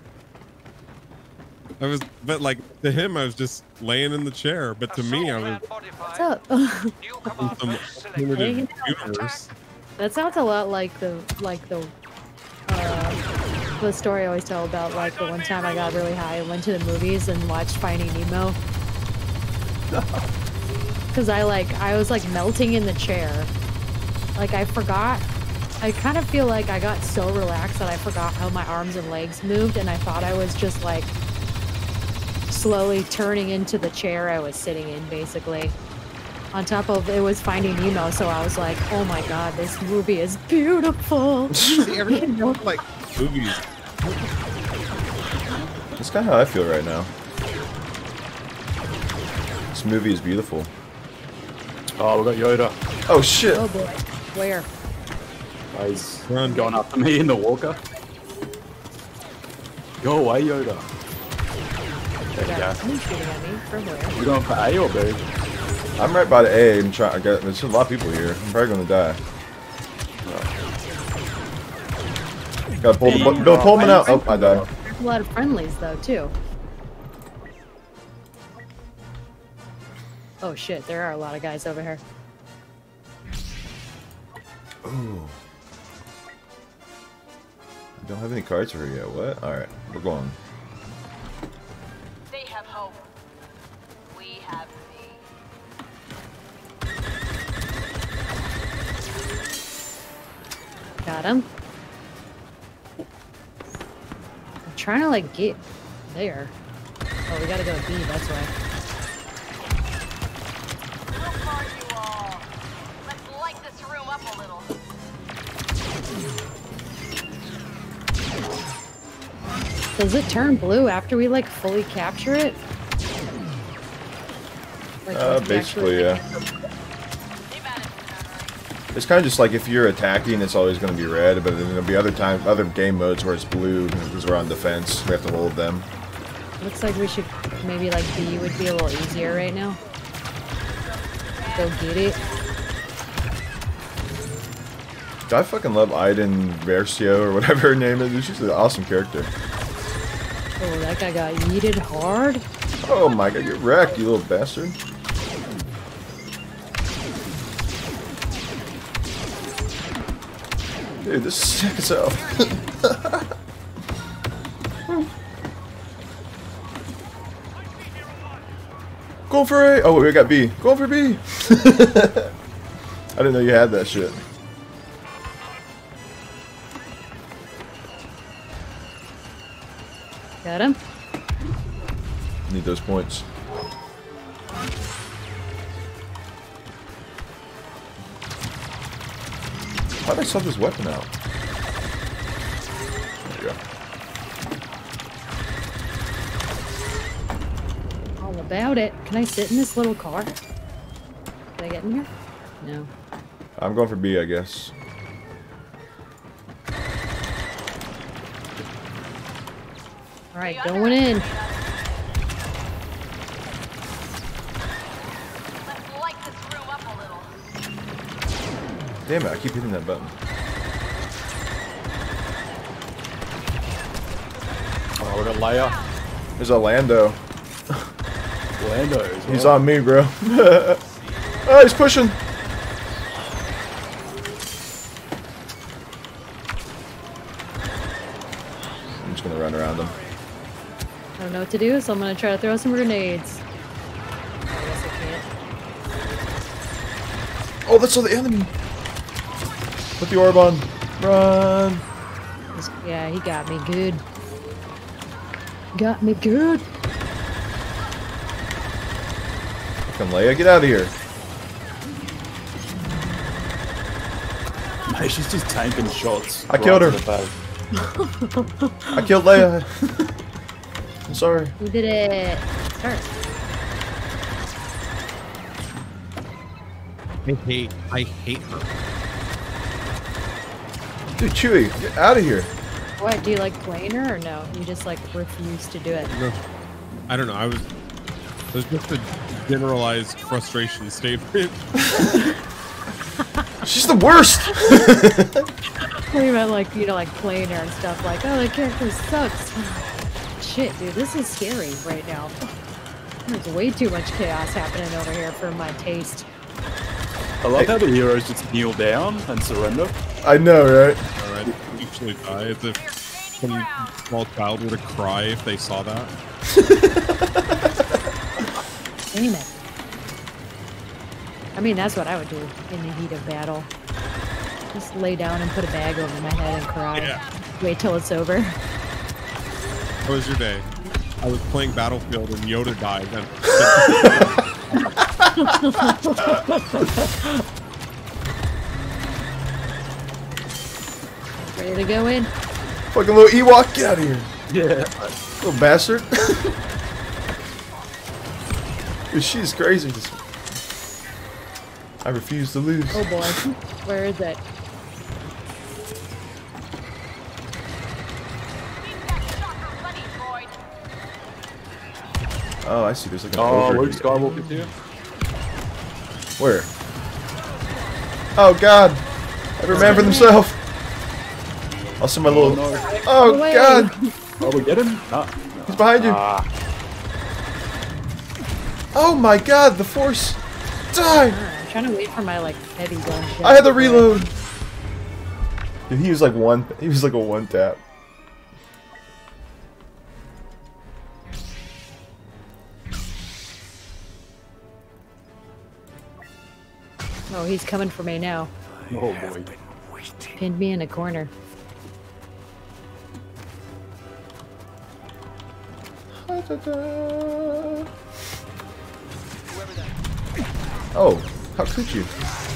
I was, but like to him, I was just laying in the chair, but to me, I was What's up? in some alternative universe. That sounds a lot like the like the uh, the story I always tell about like the one time I got really high and went to the movies and watched Finding Nemo. Cause I like I was like melting in the chair. Like I forgot. I kind of feel like I got so relaxed that I forgot how my arms and legs moved, and I thought I was just like slowly turning into the chair I was sitting in, basically. On top of it was Finding Nemo, so I was like, oh my god, this movie is beautiful. See, everything looked like movies. That's kind of how I feel right now. This movie is beautiful. Oh, we got Yoda. Oh shit! Oh boy. Where? Oh, he's Run. going after me in the walker. Go away, Yoda. There you go. Someone's shooting at me. From where? You going for A or B? I'm right by the A. I'm trying. I got. There's a lot of people here. I'm probably gonna die. Gotta pull the. bu- Bill, pull him out. Oh, I died. There's a lot of friendlies though too. Oh shit, there are a lot of guys over here. Ooh. I don't have any cards for her yet. What? All right, we're going. They have hope. We have thee. Got him. I'm trying to like get there. Oh, we gotta go B, that's why. How far you all? Let's light this room up a little. Does it turn blue after we like fully capture it? Like, Uh, once we basically, actually, yeah. They've added some memory. It's kind of just like if you're attacking, it's always going to be red, but then there'll be other times, other game modes where it's blue because we're on defense. We have to hold them. Looks like we should maybe like B would be a little easier right now. Go get it. I fucking love Aiden Versio or whatever her name is. She's an awesome character. Oh, that guy got yeeted hard. Oh my god, you're wrecked, you little bastard. Dude, this is sick as hell. Going for A! Oh, wait, we got B. Going for B! I didn't know you had that shit. Got him. Need those points. Why'd I sub this weapon out? There you go. All about it. Can I sit in this little car? Can I get in here? No. I'm going for B, I guess. All right, going in. Let's light this room up a little. Damn it, I keep hitting that button. Oh, we got Leia. There's a Lando. Lando as well. He's on me, bro. Oh, he's pushing. I'm just gonna run around him. I don't know what to do, so I'm gonna try to throw some grenades. I guess I can't. Oh, that's all the enemy. Put the orb on. Run. This- Yeah, he got me good. Got me good. Come, Leia, get out of here. Mate, she's just tanking shots. I killed her. to the face. I killed Leia. I'm sorry. We did it. Start. I hate, I hate her. Dude, Chewie, get out of here. What, do you like playing her or no? You just like refuse to do it. No, I don't know. I was. It was just a generalized frustration statement. She's the worst. What do you meant, like, you know, like playing her and stuff, like, oh, that character sucks. Shit, dude, this is scary right now. There's way too much chaos happening over here for my taste. I love how the heroes just kneel down and surrender. I know, right? Alright, usually die as if some small child were to cry if they saw that. Damn it. I mean, that's what I would do in the heat of battle. Just lay down and put a bag over my head and cry. Yeah. Wait till it's over. How was your day? I was playing Battlefield and Yoda died. And Ready to go in? Fucking little Ewok, get out of here. Yeah. Little bastard. Dude, she's crazy. This I refuse to lose. Oh boy. Where is it? Keep that shocker ready, droid. Oh, I see. There's like an Oh, over Luke here. Skywalker's here. Where? Oh God! Every man for themselves. I'll send my little. no. Oh Away. God! Oh, we get him? Nah. He's behind you. Ah. Oh my God! The Force. Die! I'm trying to wait for my like heavy gun. shit. I had to reload. Dude, he was like one. He was like a one tap. Oh, he's coming for me now. Oh boy. Pinned me in a corner. Oh, how could you?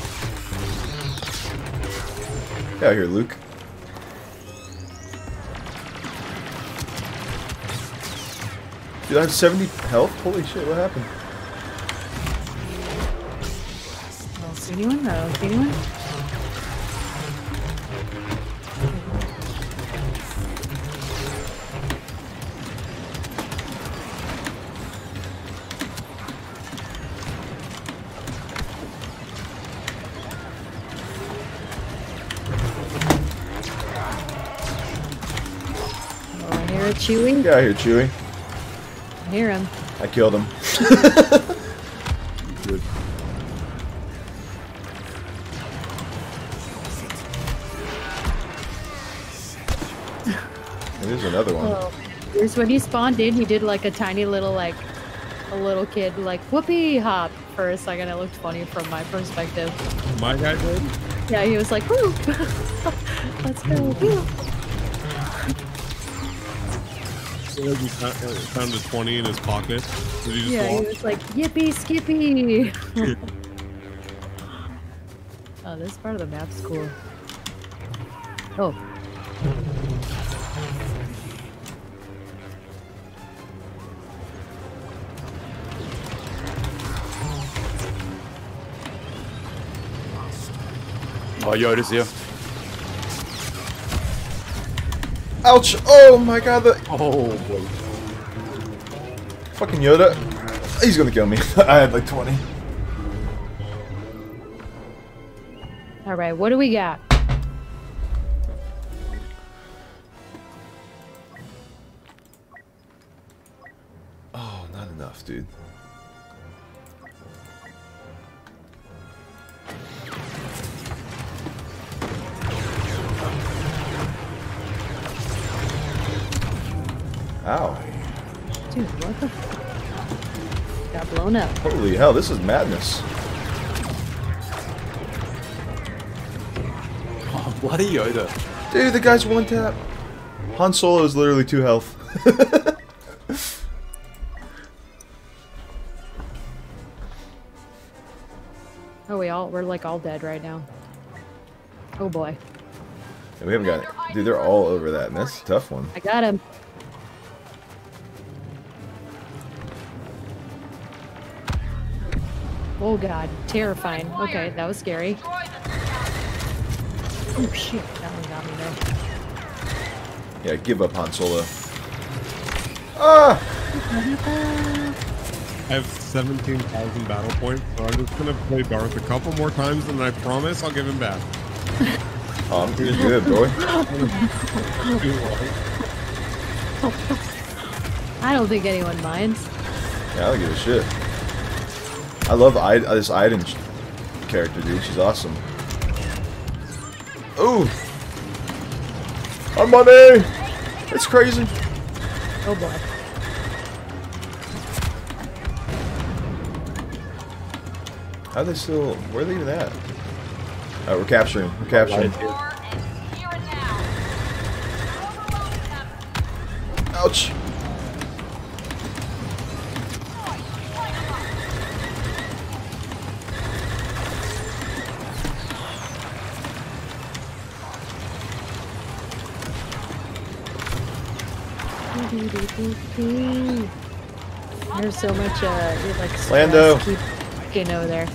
Get out here, Luke. Dude, I have seventy health? Holy shit, what happened? I don't see anyone. I don't see anyone. there, Chewie? Get out here, Chewie. I hear him. I killed him. Good. There's another one. Oh, here's when he spawned in. He did like a tiny little like a little kid like whoopee hop for a second. It looked funny from my perspective. My guy did. Yeah, he was like, woo! Let's go. Woo. So like he found, uh, found a twenty in his pocket. Did he just Yeah, he walk? was like, yippee skippy. Oh, this part of the map's cool. Oh. Oh, Yoda's here. Ouch! Oh my god, the Oh, boy. fucking Yoda. He's gonna kill me. I had like twenty. All right, what do we got? Oh, not enough, dude. Ow. Dude, what the f- got blown up. Holy hell, this is madness. Oh, bloody Yoda. Dude, the guy's one tap. Han Solo is literally two health. Oh, we all we're like all dead right now. Oh boy, And we haven't got it. Dude, they're all over that, and that's a tough one. I got him. Oh god, terrifying. Okay, that was scary. Oh shit, that one got me there. Yeah, give up, Han Solo. Ah! I have seventeen thousand battle points, so I'm just gonna play Darth a couple more times, and I promise I'll give him back. Oh, I'm doing good, boy. I don't think anyone minds. Yeah, I don't give a shit. I love I this Iden character, dude. She's awesome. Ooh! Our money! It's crazy. Oh boy. How they still? Where are they even at? Alright, we're capturing. We're capturing. War and here and now. Overwhelming them. Ouch! There's so much uh you're like stress Lando. keep getting over there.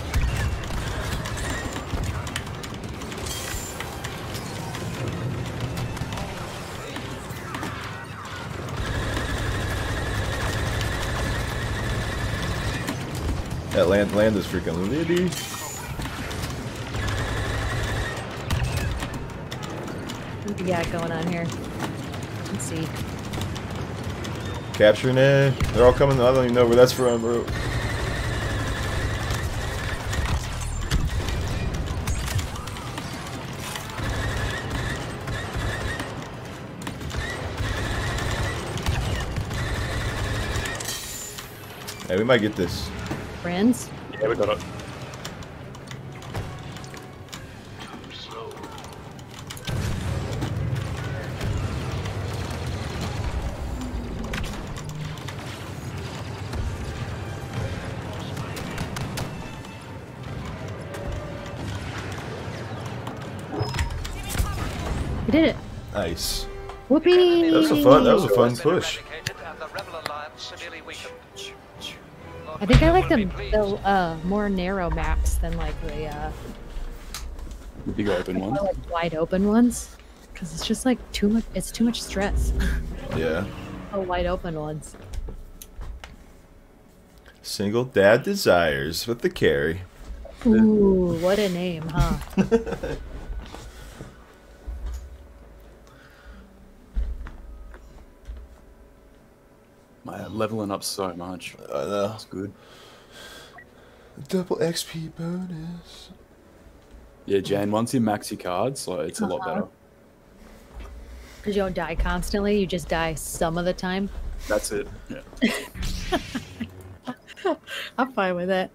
That land land is freaking litty. What do we got going on here? Let's see. Capturing it. They're all coming. I don't even know where that's from, bro. Hey, we might get this. Friends? Yeah, we got it. We did it. Nice. Whoopee! That was a fun. That was a fun push. I think I like the, the uh, more narrow maps than like the uh, The big open more, one. like, wide open ones, because it's just like too much. It's too much stress. Yeah. The wide open ones. Single dad desires with the carry. Ooh, what a name, huh? Man, leveling up so much. I know. That's good. Double X P bonus. Yeah, Jane, once you max your cards, like, it's a lot Uh-huh. better. Because you don't die constantly, you just die some of the time. That's it. Yeah. I'm fine with it.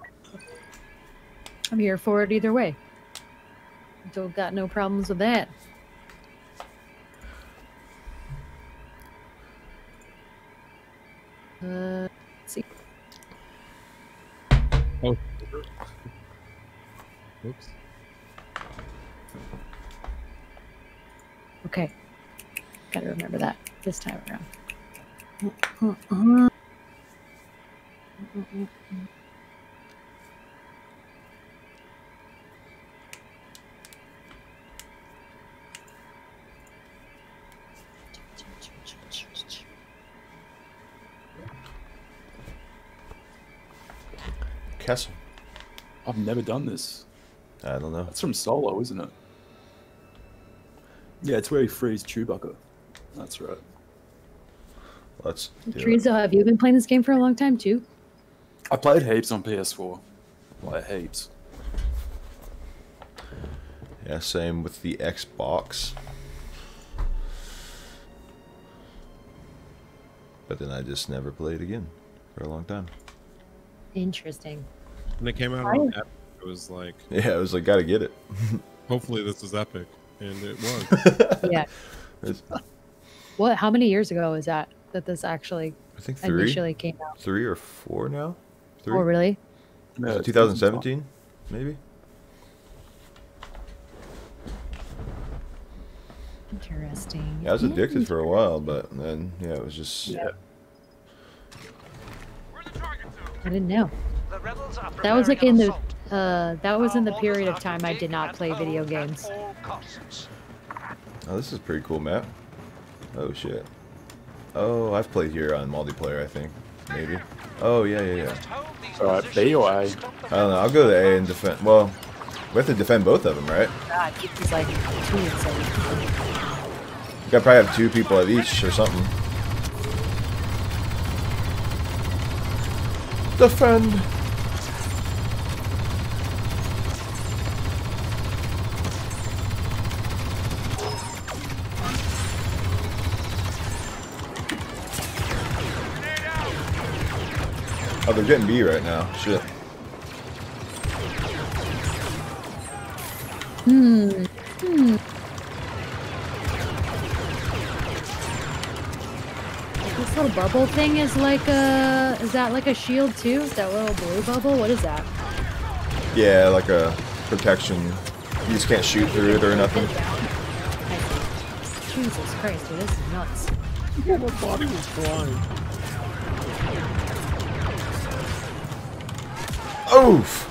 I'm here for it either way. Don't got no problems with that. Uh, let's see. Oh. Oops. Okay. Gotta remember that this time around. Uh-uh. Mm-mm-mm. Castle. I've never done this. I don't know. That's from Solo, isn't it? Yeah, it's where he frees Chewbacca. That's right. Let's do it. Teresa, have you been playing this game for a long time too? I played heaps on P S four. Like, heaps. Yeah, same with the Xbox. But then I just never played again for a long time. Interesting. When it came out on Epic, it was like, Yeah, I was like, gotta get it. hopefully this is epic, and it was. Yeah. It's- What? How many years ago was that that this actually I think three, initially came out? three or four now. Three. Oh, really? Yeah, twenty seventeen, maybe. Interesting. Yeah, I was addicted for a while, but then yeah, it was just. Yeah. I didn't know. The rebels are That was like preparing in an the assault. uh that was in the Our period orders of are to time I dig did not and play video hold at games. all costs. Oh, this is a pretty cool map. Oh shit. Oh, I've played here on multiplayer, I think. Maybe. Oh yeah, yeah, yeah. Just hold these Alright, B positions or A? and stop the I don't know. I'll go to A and defend. Well, we have to defend both of them, right? God, he's like too insane. We gotta probably have two people at each or something. Defend. Oh, they're getting B right now. Shit. Hmm. Hmm. This little bubble thing is like a is that like a shield too? That little blue bubble? What is that? Yeah, like a protection. You just can't shoot through it or nothing. I see. Jesus Christ, dude, this is nuts. My body was blind. Oof!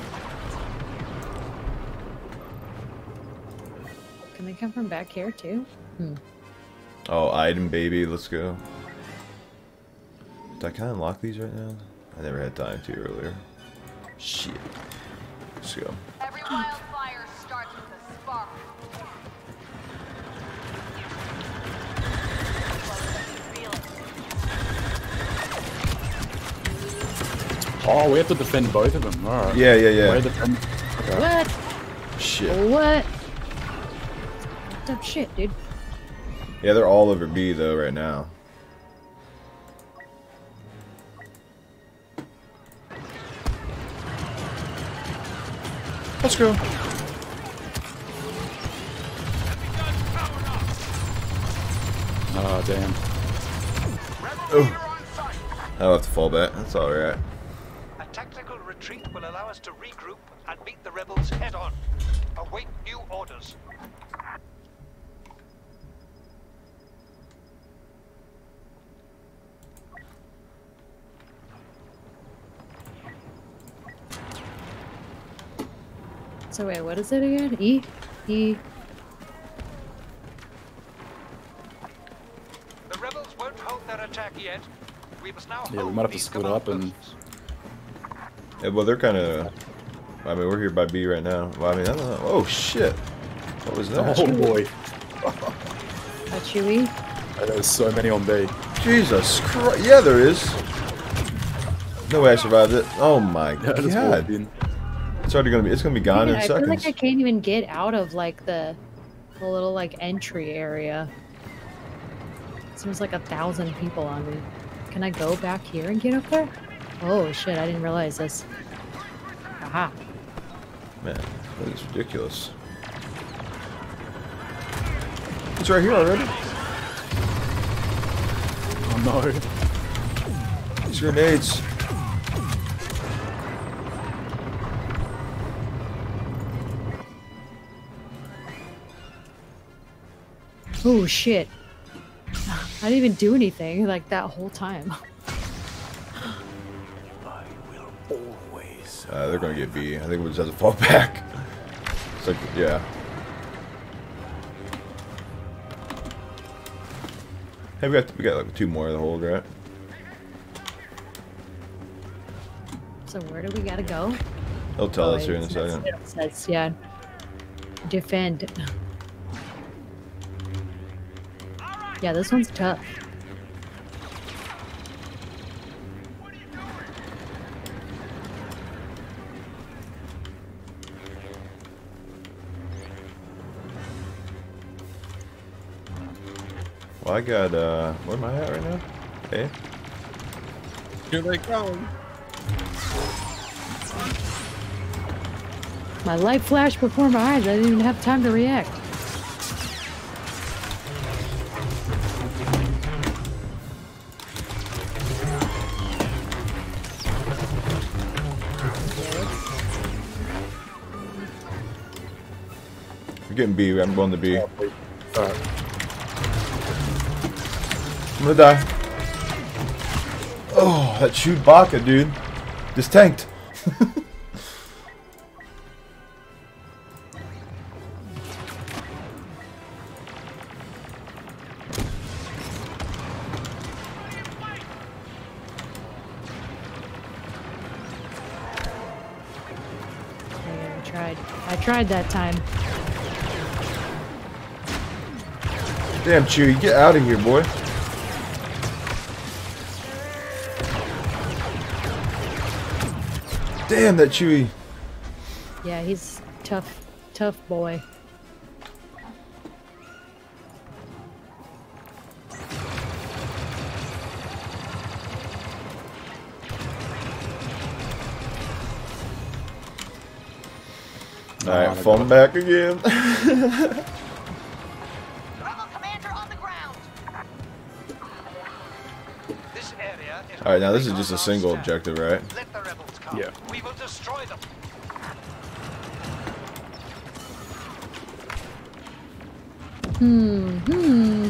Can they come from back here too? Hmm. Oh, item baby, let's go. Did I kind of unlock these right now? I never had time to earlier. Shit. Let's go. Every wildfire starts with a spark. Feel it. Oh, we have to defend both of them. Alright. Yeah, yeah, yeah. We're defend- okay. What? Shit. What? Fucked up shit, dude. Yeah, they're all over B though right now. Let's go. Oh, damn. Oh. I'll have to fall back. That's alright. A tactical retreat will allow us to regroup and meet the rebels head on. Await new orders. So wait, what is it again? E? E? The rebels won't hold their attack yet. We must now Yeah, we hold might have to these split command up and- posts. Yeah, well, they're kind of. I mean, we're here by B right now. Well, I mean, I don't know. Oh shit! What was that? Oh boy. A Chewie? There's so many on B. Jesus Christ. Yeah, there is. No way I survived it. Oh my Yeah, I just god. walked in. It's already gonna be. It's gonna be gone Dude, in I feel seconds. like I can't even get out of like the, the little like entry area. Seems like a thousand people on me. Can I go back here and get up there? Oh shit! I didn't realize this. Aha. Man, that is ridiculous. It's right here already. Oh no. These grenades. Oh shit! I didn't even do anything like that whole time. Uh, they're gonna get B. I think we just have to fall back. It's like, yeah. Hey, we got we got like two more of the hold, right? So where do we gotta go? They'll tell Oh, us here in a it says- second. it says, yeah. Defend. Yeah, this one's tough. Well, I got uh, where am I at right now? Hey. Here they come. My light flashed before my eyes. I didn't even have time to react. We're getting B. I'm going to B. I'm Alright. gonna die. Oh, that Chewbacca, dude. Just tanked. Yeah, I tried. I tried that time. Damn, Chewie, get out of here, boy. Damn, that Chewie. Yeah, he's tough, tough boy. Alright, falling back again. Rebel commander on the ground. This area is Alright, now this is where just a we single stand. objective, right? Let the rebels come. Yeah. We will destroy them. Hmm, hmm.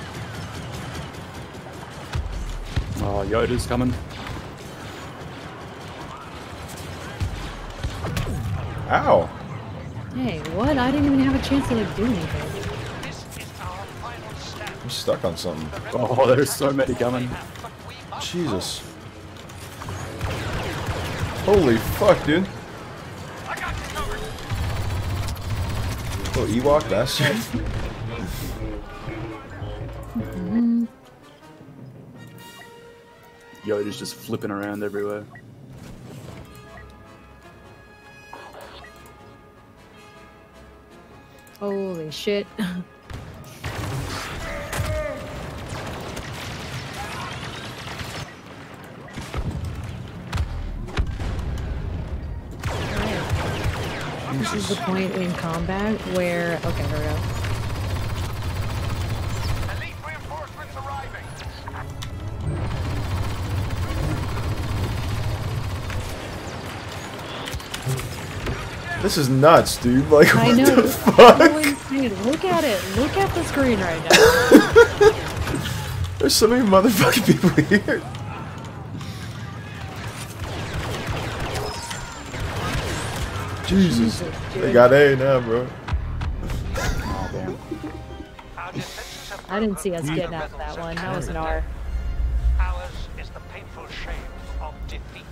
Oh, Yoda's coming. Ow. Hey, what? I didn't even have a chance to like do anything. This is our final stand. I'm stuck on something. Oh, there's so many coming. But we must Jesus. Holy fuck, dude. I got you covered. Little Ewok bastard. Yoda's just flipping around everywhere. Holy shit. This is the point in combat where... Okay, here we go. Elite reinforcements arriving. This is nuts, dude. Like, I what know. the It's fuck? so insane. Look at it. Look at the screen right now. There's so many motherfucking people here. Jesus. Jesus, They dude. got A now, bro. Oh, damn. Our defenses have I didn't see us broken. getting The out of that rebels one. have That was an carried R. them. Ours is the painful shame of defeat.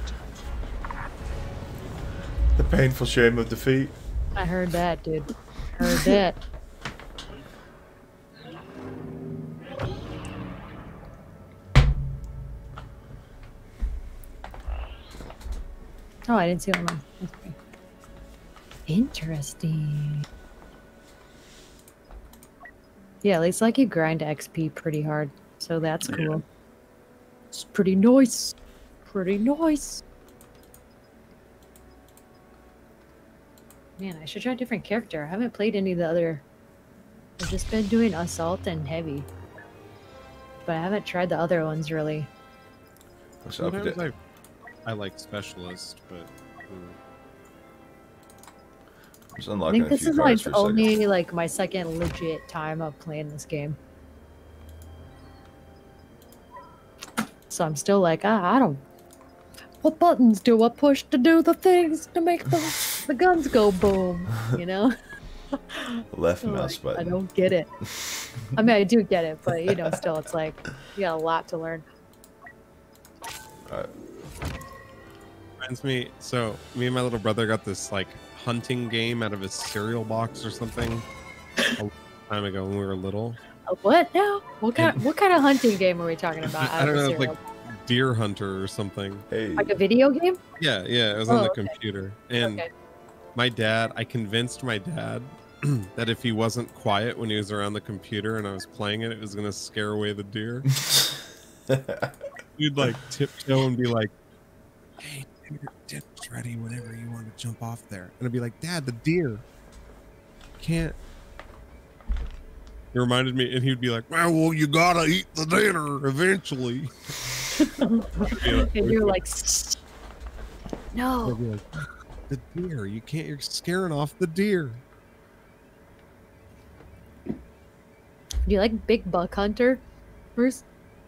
The painful shame of defeat. I heard that, dude. Heard that. Oh, I didn't see one. Okay. Interesting. Yeah, at least like you grind X P pretty hard, so that's cool. Yeah. It's pretty nice. Pretty nice. Man, I should try a different character. I haven't played any of the other. I've just been doing assault and heavy, but I haven't tried the other ones really. Sometimes I, I like specialist, but. Just I unlocking think a this few is cards like for a second. only like my second legit time of playing this game, so I'm still like, ah, I don't. What buttons do I push to do the things to make the the guns go boom? You know. Left I'm mouse like, button. I don't get it. I mean, I do get it, but you know, still, it's like you got a lot to learn. Alright. Reminds me. So me and my little brother got this like hunting game out of his cereal box or something a long time ago when we were little. Uh, what now? What kind? What kind of hunting game are we talking about? I don't know, it's like Deer Hunter or something. Hey. Like a video game? Yeah, yeah, it was Oh, on the okay. computer. And Okay. my dad, I convinced my dad that if he wasn't quiet when he was around the computer and I was playing it, it was gonna scare away the deer. You'd like tiptoe and be like, "Hey, your dinner's ready whenever you want to jump off there." And I'd be like, "Dad, the deer can't." It reminded me, and he'd be like, "Well, well, you gotta eat the dinner eventually." And you're like, I'd no. be like, "The deer, you can't. You're scaring off the deer." Do you like Big Buck Hunter, Bruce?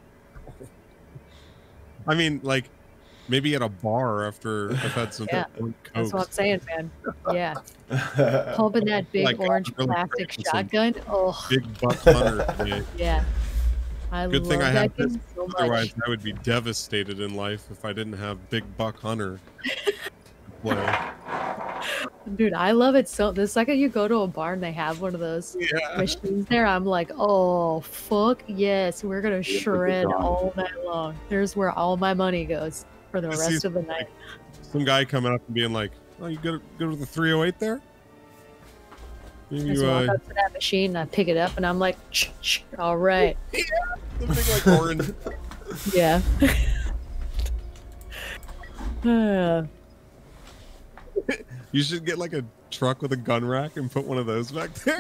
I mean, like, maybe at a bar after I've had some. Yeah, that's what I'm saying, man. Yeah. Pumping that big Like, orange really plastic craving some shotgun. Oh, Big Buck Hunter today. yeah. I Good love thing I that have this. game so Otherwise, much. I would be devastated in life if I didn't have Big Buck Hunter to play. Dude, I love it so. The second you go to a bar and they have one of those Yeah. machines there, I'm like, oh, fuck yes. We're going to shred all night long. Here's where all my money goes for the This rest is of the night. Some guy coming up and being like, "Oh, you go to, go to the three oh eight there?" I You, just walk uh, up to that machine and I pick it up and I'm like, "Ch- ch- all right. the big like orange. Yeah. Uh, You should get like a truck with a gun rack and put one of those back there.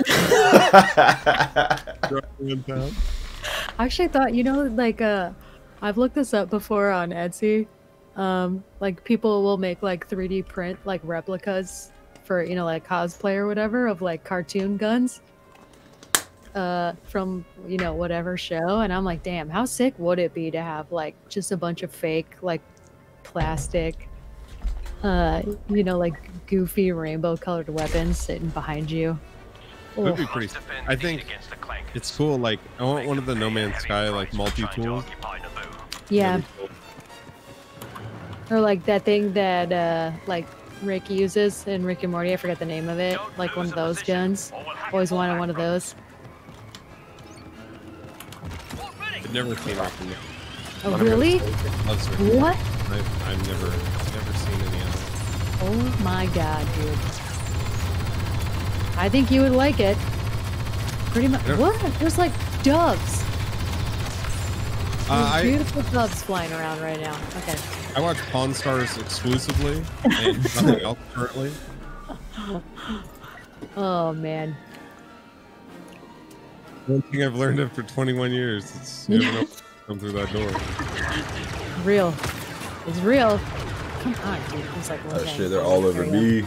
Drive around town. I actually thought, you know, like, uh, I've looked this up before on Etsy. Um, like, people will make, like, three D print, like, replicas for, you know, like, cosplay or whatever of, like, cartoon guns. Uh, from, you know, whatever show. And I'm like, damn, how sick would it be to have, like, just a bunch of fake, like, plastic, uh, you know, like, goofy rainbow-colored weapons sitting behind you. It would be Ugh. pretty. I think it's cool. Like, I want one of the No Man's Sky like multi-tools. Yeah. Or like that thing that uh like Rick uses in Rick and Morty, I forget the name of it. Like one of those guns. Always wanted one of those. I've never seen Rick and Morty. Oh really? Loves Rick and Morty. What? I've, I've never, never seen any of it. Oh my god, dude. I think you would like it. Pretty much. What? There's like doves. There's Uh, I, beautiful doves flying around right now. Okay. I watch Pawn Stars exclusively and nothing else currently. Oh man. One thing I've learned after twenty-one years is you never know what's come through that door. Real. It's real. Come on, dude. It's like Oh okay. shit, they're all over There you me.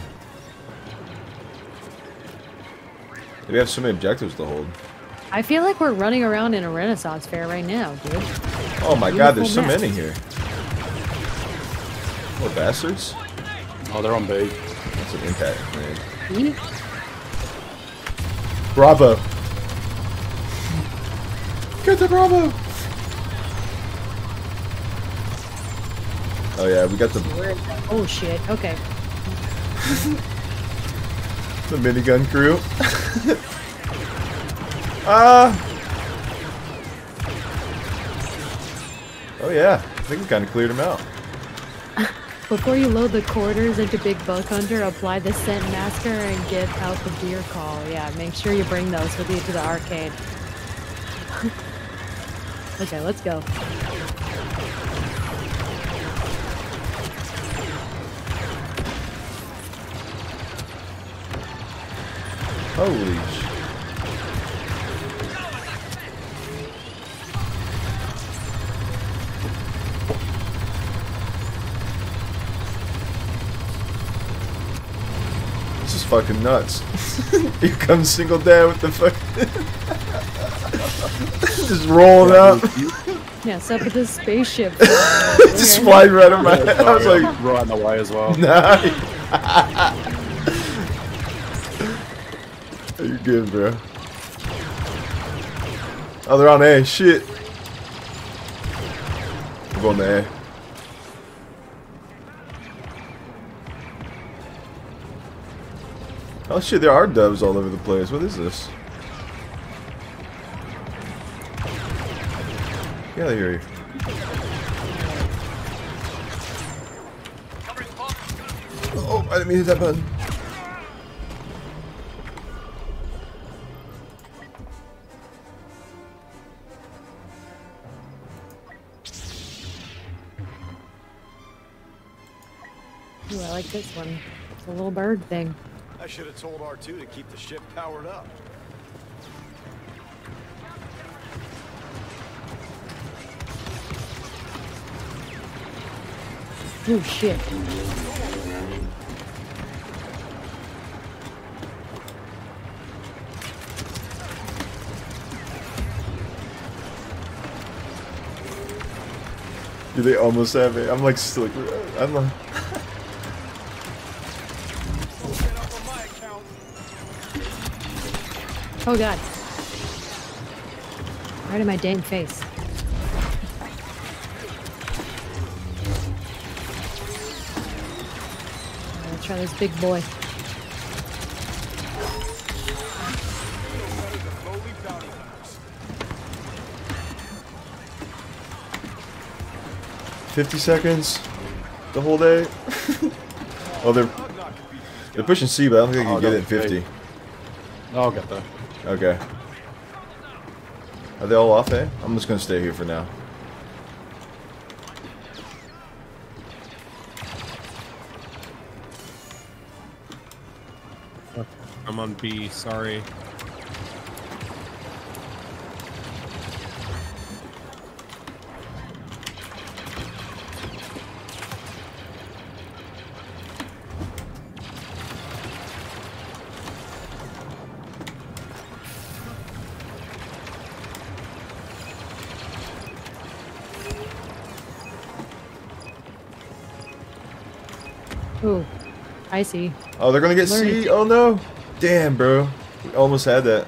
We have so many objectives to hold. I feel like we're running around in a Renaissance fair right now, dude. Oh my god, there's so Beautiful many here. What bastards? Oh, they're on B. That's an impact, man. See? Bravo! Get the Bravo! Oh yeah, we got the Where is that? Oh shit. Okay. the minigun crew. Ah! Oh yeah, I think we kind of cleared him out. Before you load the quarters into Big Buck Hunter, apply the scent masker and get out the beer call. Yeah, make sure you bring those with you to the arcade. Okay, let's go. Holy sh... This is fucking nuts. Here comes Single Dad with the fucking... Just rolling up. Yeah, except with this spaceship. Just flying right on my head. I was like... right in the way as well. Nice. You're good, bro. Oh, they're on A. Shit. I'm going to A. Oh shit, there are doves all over the place. What is this? Get out of here. Oh, I didn't mean to hit that button. Ooh, I like this one. It's a little bird thing. I should have told R two to keep the ship powered up. Oh shit. Dude, they almost have it. I'm like still like, I'm like... Oh god. Right in my dang face. Let's try this big boy. Fifty seconds. The whole day. Oh, they're they're pushing C, but I don't think they can Oh, get no, it in fifty. I'll get there. Okay. Are they all off A? I'm just gonna stay here for now. I'm on B, sorry. Ooh, I see. Oh, they're gonna get Learning. C. Oh no! Damn, bro. We almost had that.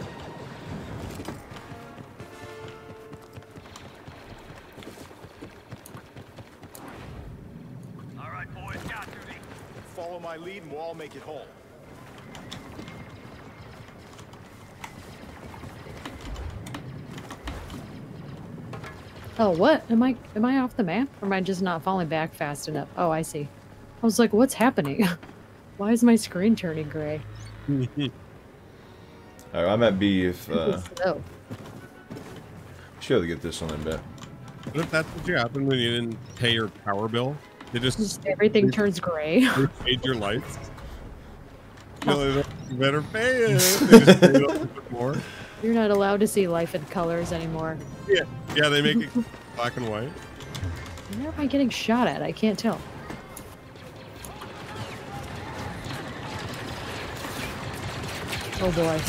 All right, boys, got duty. Follow my lead and we'll all make it home. Oh, what? Am I am I off the map? Or am I just not falling back fast enough? Oh, I see. I was like, what's happening? Why is my screen turning gray? Alright, I'm at B if uh Oh. should be able to get this one, I bet. What if that's what you happened when you didn't pay your power bill? They just, Just everything turns gray. they paid your lights. You know, you better pay it. They just paid a little bit more. You're not allowed to see life in colors anymore. Yeah, yeah, they make it black and white. Where am I getting shot at? I can't tell. Oh boy.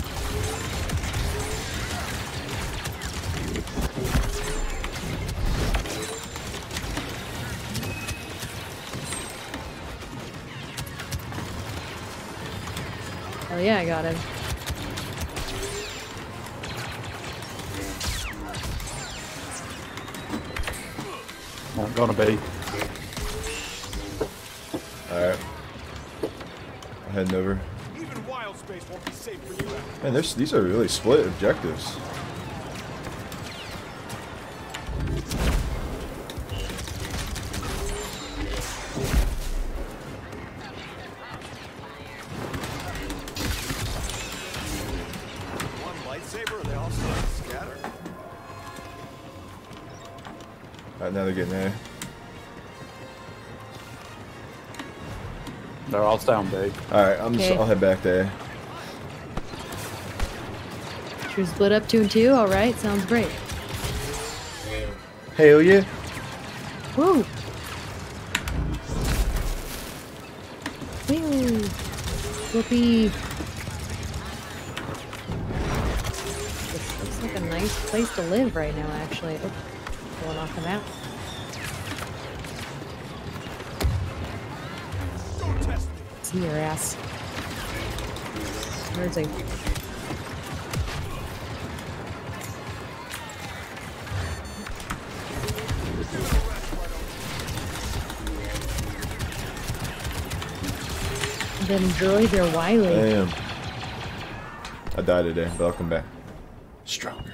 Oh yeah, I got him. I'm gonna be. Alright. I'm heading over. Even wild space won't be safe for you. Man, there's, these are really split objectives. Alright, now they're getting there. No, I'll stay on B. Alright, I'm just Okay. I'll head back there. Should we split up two and two? All right, sounds great. Hell yeah. Woo! Woo! Whoopee! This looks like a nice place to live right now, actually. Oh, going off the map. See your ass. Where's he? Them droids are wily. Damn. I died today, but I'll come back. Stronger.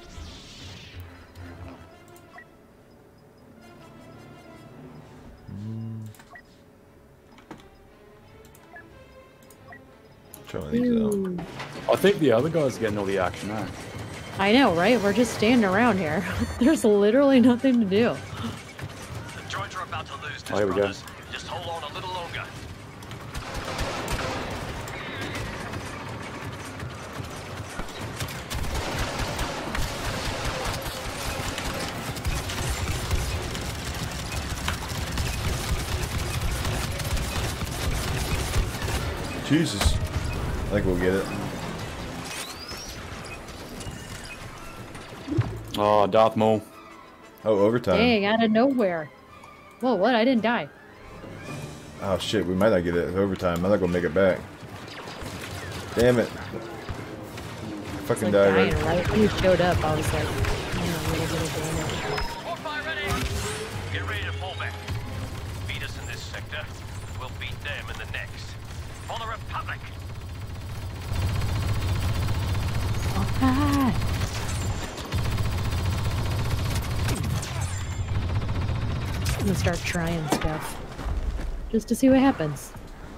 Mm. Trying these out. Ooh. I think the other guy's getting all the action now. I know, right? We're just standing around here. There's literally nothing to do. The droids are about to lose this, Oh, here we go. brothers. Just hold on a little longer. Jesus. I think we'll get it. Oh, Darth Maul. Oh, overtime. Dang, out of nowhere. Whoa, what? I didn't die. Oh shit, we might not get it. It's overtime. I'm not gonna make it back. Damn it. Fucking Like died dying, right. right? When you showed up, I was like, man, a little bit of damage. Warfire ready! Get ready to pull back. Beat us in this sector. We'll beat them in the next. For the Republic! Ah. I'm gonna start trying stuff. Just to see what happens.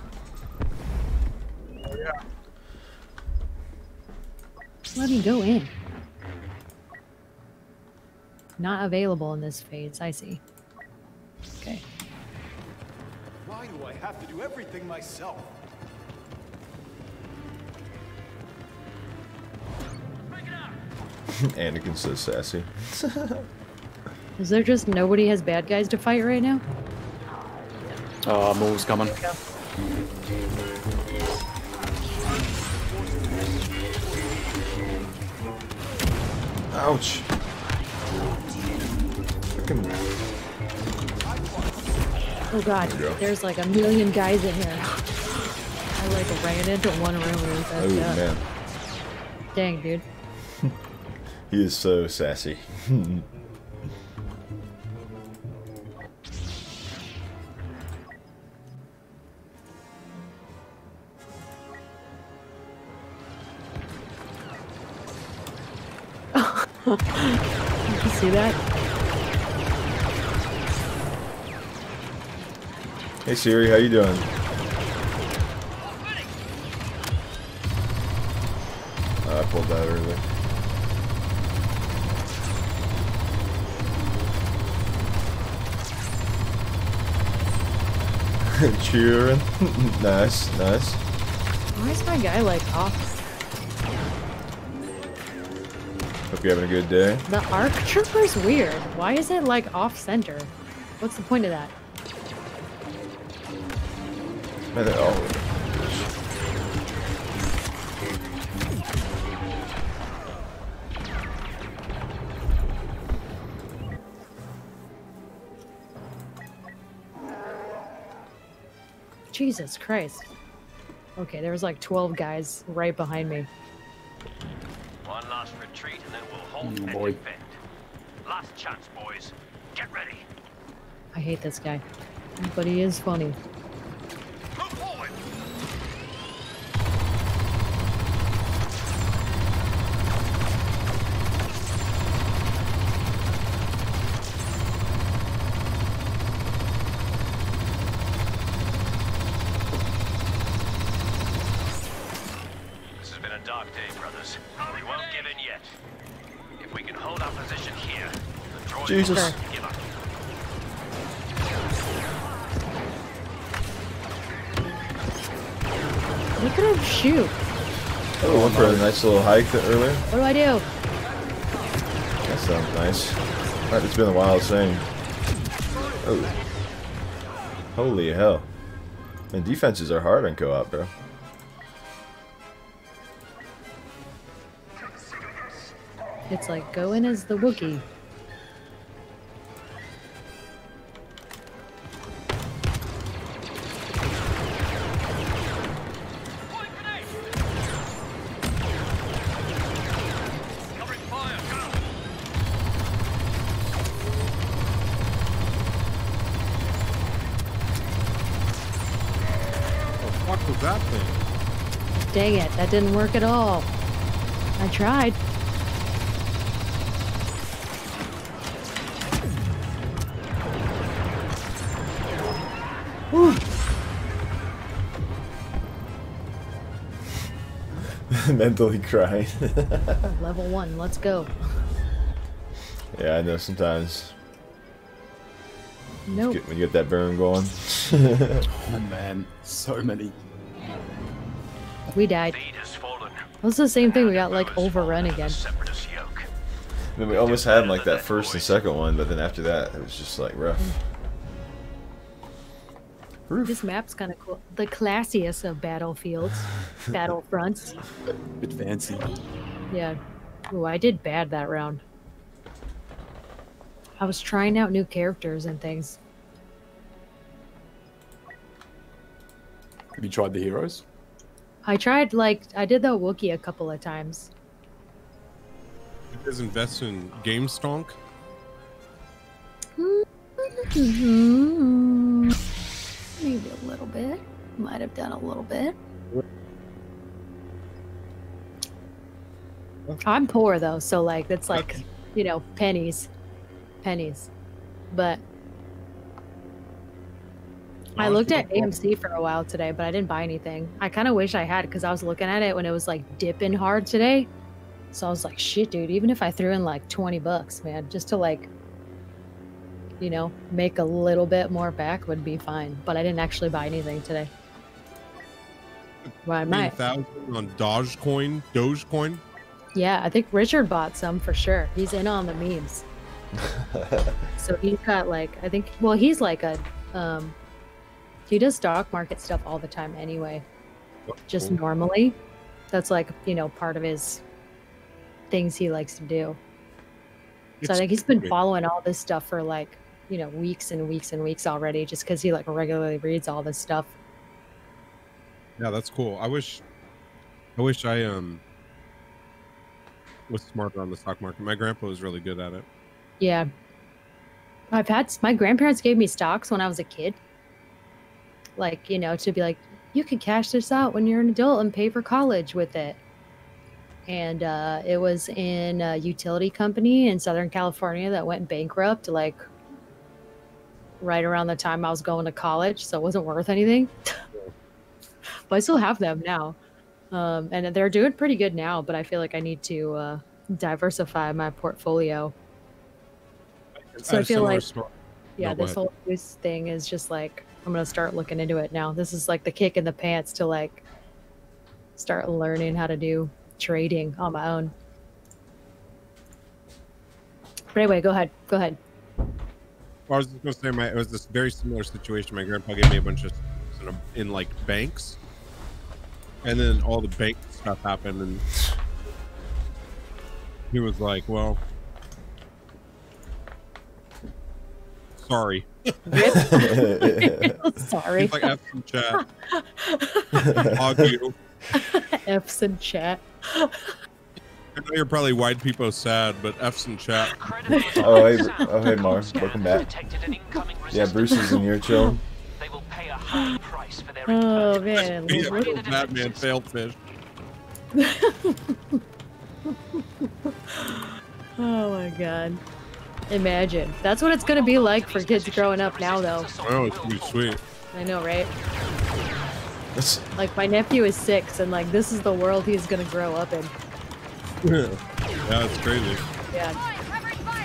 Let me go in. Not available in this phase, I see. Okay. Why do I have to do everything myself? Anakin's so sassy. Is there just nobody has bad guys to fight right now? Oh, Maul's coming. Ouch. Fucking. Oh god, There you go. there's like a million guys in here. I like ran into one room really fast. Oh Yeah. man. Dang, dude. He is so sassy. Did you see that? Hey Siri, how you doing? Oh, I pulled that early. Cheering. Nice, nice. Why is my guy like off? Hope you're having a good day. The arc trooper's weird. Why is it like off center? What's the point of that? Man, they're all- Jesus Christ. Okay, there was like twelve guys right behind me. One last retreat and then we'll hold Mm, and boy. defend. Last chance, boys. Get ready. I hate this guy. But he is funny. Move forward. This has been a dark day, brothers. We won't give in yet. If we can hold our position here, the droids Jesus. will give up. Look at him shoot. Oh, we went for a nice little hike earlier. What do I do? That sounds nice. Alright, it's been a while saying. Oh. Holy hell. Man, defenses are hard on co-op, bro. It's like going as the Wookiee. What was that thing? Dang it, that didn't work at all. I tried. Whew. Mentally crying. Level one, let's go. Yeah, I know sometimes. Nope. Get, when you get that burn going. Oh man, so many. We died. Leader's fallen. That's the same thing, we got like overrun again. Separatist yoke. I mean, we almost had like that first and second one, but then after that, it was just like rough. Roof. This map's kind of cool. The classiest of battlefields. Battlefronts. Bit fancy. Yeah. Ooh, I did bad that round. I was trying out new characters and things. Have you tried the heroes? I tried, like, I did the Wookiee a couple of times. You guys invest in Game Stonk? Mm-hmm. Maybe a little bit. Might have done a little bit. I'm poor though, so like it's like, you know, pennies. Pennies. But I looked at A M C for a while today, but I didn't buy anything. I kind of wish I had because I was looking at it when it was like dipping hard today. So I was like, shit, dude, even if I threw in like twenty bucks, man, just to like, you know, make a little bit more back would be fine. But I didn't actually buy anything today. Well, I might. thousand on Dogecoin? Dogecoin? Yeah, I think Richard bought some for sure. He's in on the memes. So he's got like, I think, well, he's like a, um, he does stock market stuff all the time anyway. Just Cool. normally. That's like, you know, part of his things he likes to do. So I It's think he's been great. following all this stuff for like, you know, weeks and weeks and weeks already, just because he like regularly reads all this stuff. Yeah, that's cool. I wish, I wish I um was smarter on the stock market. My grandpa was really good at it. Yeah. I've had, my grandparents gave me stocks when I was a kid. Like, you know, to be like, you can cash this out when you're an adult and pay for college with it. And uh, it was in a utility company in Southern California that went bankrupt, like, right around the time I was going to college. So it wasn't worth anything. But I still have them now. Um, and they're doing pretty good now, but I feel like I need to uh, diversify my portfolio. So I feel like, yeah, No, go this ahead. whole news thing is just like, I'm going to start looking into it now. This is like the kick in the pants to like start learning how to do trading on my own. But anyway, go ahead. Go ahead. I was just gonna say, my it was this very similar situation. My grandpa gave me a bunch of in, a, in like banks, and then all the bank stuff happened, and he was like, "Well, sorry." Sorry. He's like, "F some chat." Hog you. F's in chat. I know you're probably white people sad, but F's in chat. Oh, hey, oh, hey, Mar. Welcome back. Yeah, Bruce is in here chilling. They will pay a high price for their Oh man. Yeah, Look- Batman failed fish. Oh my god. Imagine. That's what it's gonna be like for kids growing up now though. Oh, it's pretty sweet. I know, right? That's, Like my nephew is six and like this is the world he's gonna grow up in. Yeah, it's crazy. Yeah. Covering fire!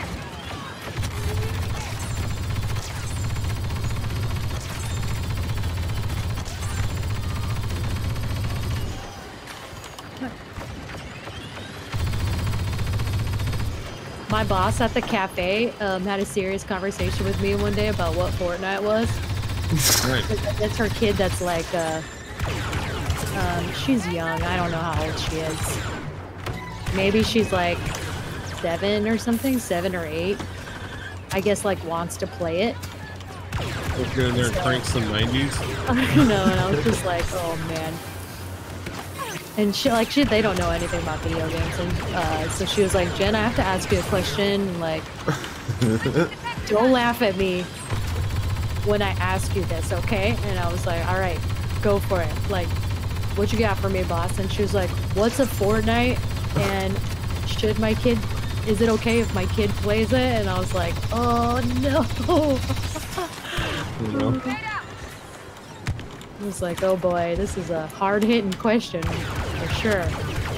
my boss at the cafe um, had a serious conversation with me one day about what Fortnite was. Right. That's her kid that's like, uh, um, she's young. I don't know how old she is. Maybe she's like seven or something, seven or eight. I guess like wants to play it. Let's get in there and crank some nineties. I don't know, and I was just like, oh man. And she like she they don't know anything about video games, and uh, so she was like, Jen, I have to ask you a question. Like, don't laugh at me when I ask you this, okay? And I was like, all right, go for it. Like, what you got for me, boss? And she was like, what's a Fortnite? And should my kid? Is it okay if my kid plays it? And I was like, oh no. You know? I was like, oh boy, this is a hard-hitting question, for sure.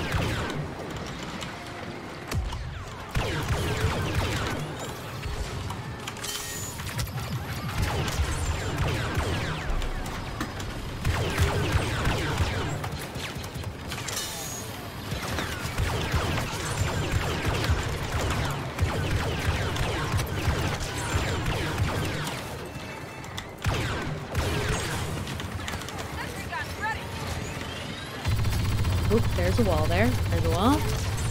Oop, there's a wall there. There's a wall.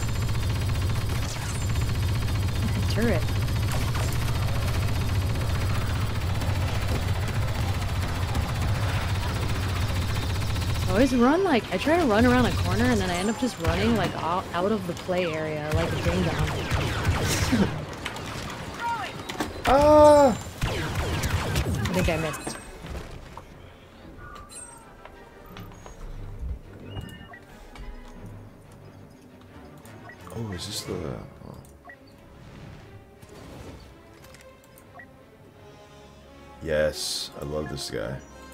A turret. I always run like, I try to run around a corner and then I end up just running like out, out of the play area like a ding dong. Ah! I think I missed. Oh, is this the... Oh. Yes, I love this guy.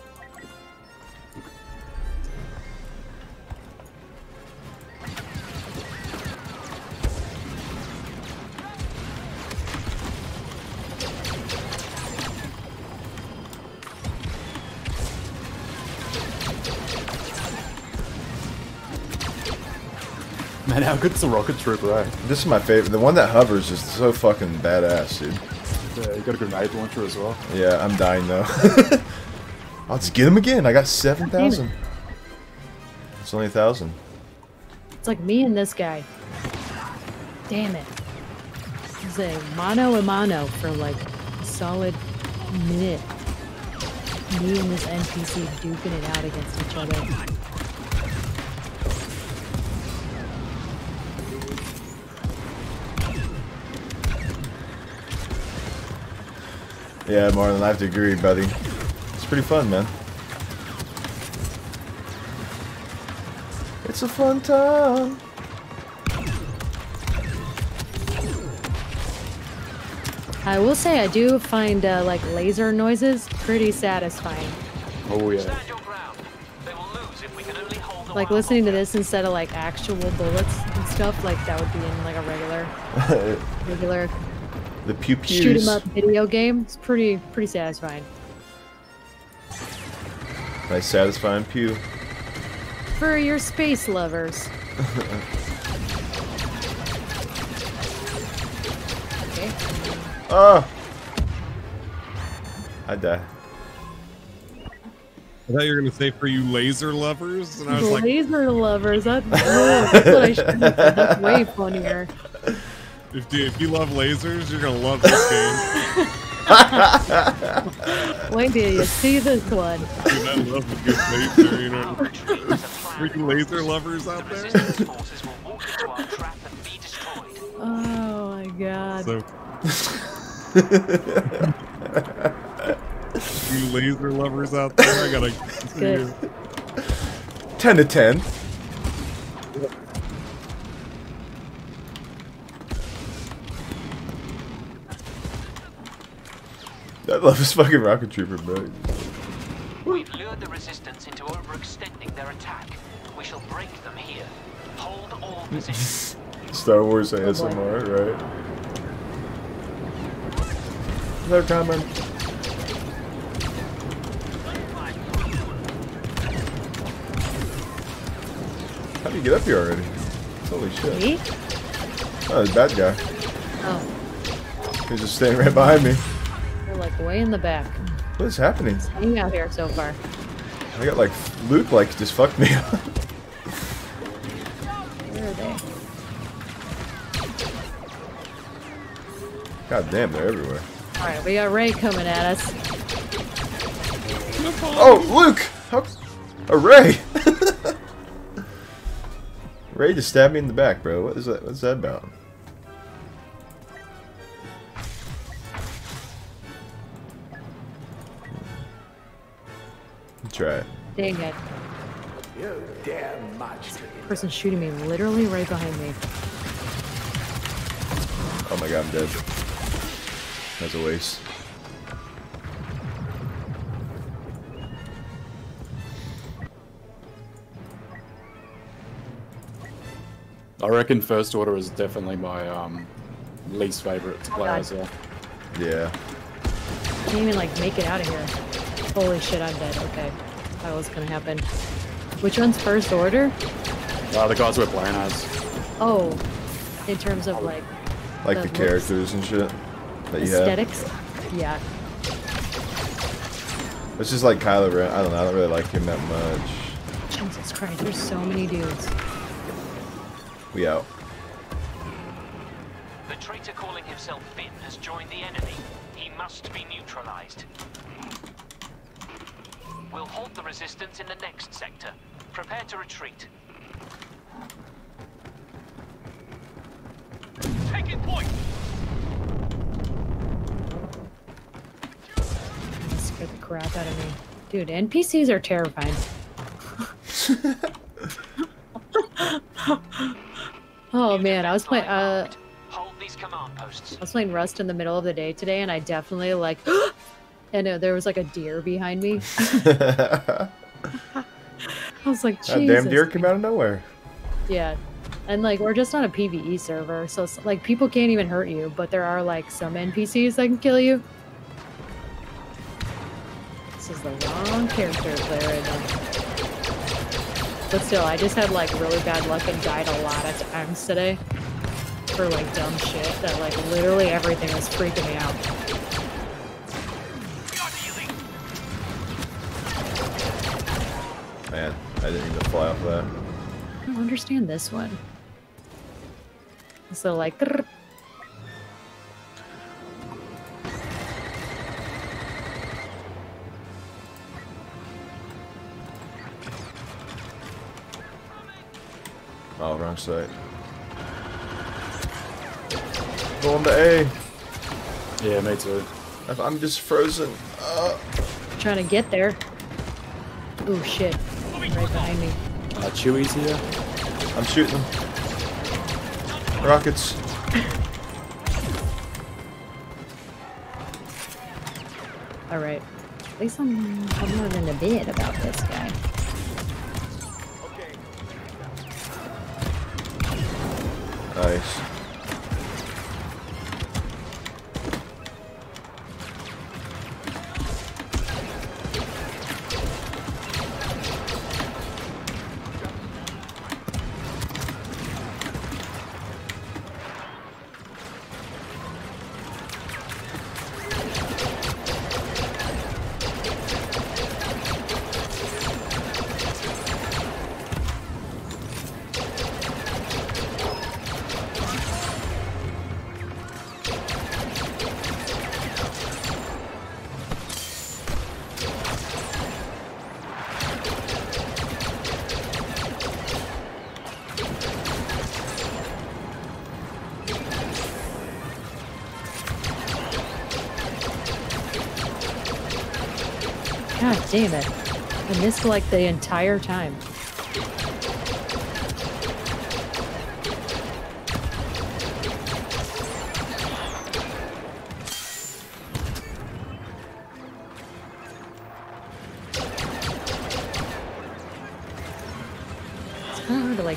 Man, how good's the rocket trooper, eh? This is my favorite. The one that hovers is so fucking badass, dude. Yeah, you got a grenade launcher as well. Yeah, I'm dying though. I'll just get him again. I got seven thousand. It's only a thousand. It's like me and this guy. Damn it. It's a mano a mano for like a solid minute. Me and this N P C duking it out against each other. Yeah, Marlon, I have to agree, buddy. It's pretty fun, man. It's a fun time. I will say I do find uh, like laser noises pretty satisfying. Oh yeah. Stand your ground. They will lose if we can only hold them Like out. listening to this instead of like actual bullets and stuff, like that would be in like a regular, regular The pew pews. shoot 'em up video game. It's pretty, pretty satisfying. Nice, satisfying pew. For your space lovers. Okay. Oh! I die. I thought you were gonna say for you laser lovers, and I was like, Laser lovers. That, oh, that's what I should have said. That's way funnier. if, dude, if you love lasers, you're gonna love this game. Wait till you see this one. Dude, I love a good laser, you know. Freaking laser lovers out there. Resistance forces will walk into our trap and be destroyed. Oh my god. So, you laser lovers out there, I gotta see Good. you. ten to ten. I love this fucking rocket trooper, bro. We've lured the resistance into overextending their attack. We shall break them here. Hold all positions. Star Wars A S M R, right? They're coming. How do you get up here already? Holy shit. Me? Oh, the bad guy. Oh, He's just staying right behind me. they're like way in the back. What is happening? Hang out here so far. I got like Luke like just fucked me up. Where are they? God damn, they're everywhere. Alright, we got Ray coming at us. Oh, Luke! How... A Ray! Ray just stabbed me in the back, bro. What is that? What's that about? Try it. Dang it. You damn much. Person shooting me literally right behind me. Oh my god, I'm dead. That's a waste. I reckon First Order is definitely my um, least favorite to play God. as well. Yeah. Can't even like make it out of here. Holy shit, I'm dead. Okay. That was gonna happen. Which one's First Order? Uh, the guys we're playing as. Oh, in terms of like Like The the, looks. characters and shit that you aesthetics? Yeah. have. It's just like Kylo Ren. I don't know. I don't really like him that much. Jesus Christ, there's so many dudes. We out. The traitor calling himself Finn has joined the enemy. He must be neutralized. We'll halt the resistance in the next sector. Prepare to retreat. Taking point! That scared the crap out of me. Dude, N P Cs are terrifying. Oh man, I was playing uh Hold these command posts. I was playing Rust in the middle of the day today and I definitely like and uh, there was like a deer behind me. I was like, Jesus. That damn deer came out of nowhere. Yeah. And like we're just on a PvE server, so it's, like people can't even hurt you, but there are like some N P Cs that can kill you. This is the wrong character to play right now. But still, I just had like really bad luck and died a lot of times today for like dumb shit that like literally everything was freaking me out. Man, I didn't even fly off that. I don't understand this one. So like, grrr. Oh, wrong side. Going to A. Yeah, me too. I'm just frozen. Uh. Trying to get there. Oh shit! Right behind me. Uh, Chewie's here. I'm shooting them. Rockets. All right. At least I'm, I'm learning a bit about this guy. Nice. God damn it. I missed like the entire time. It's kind of hard to like...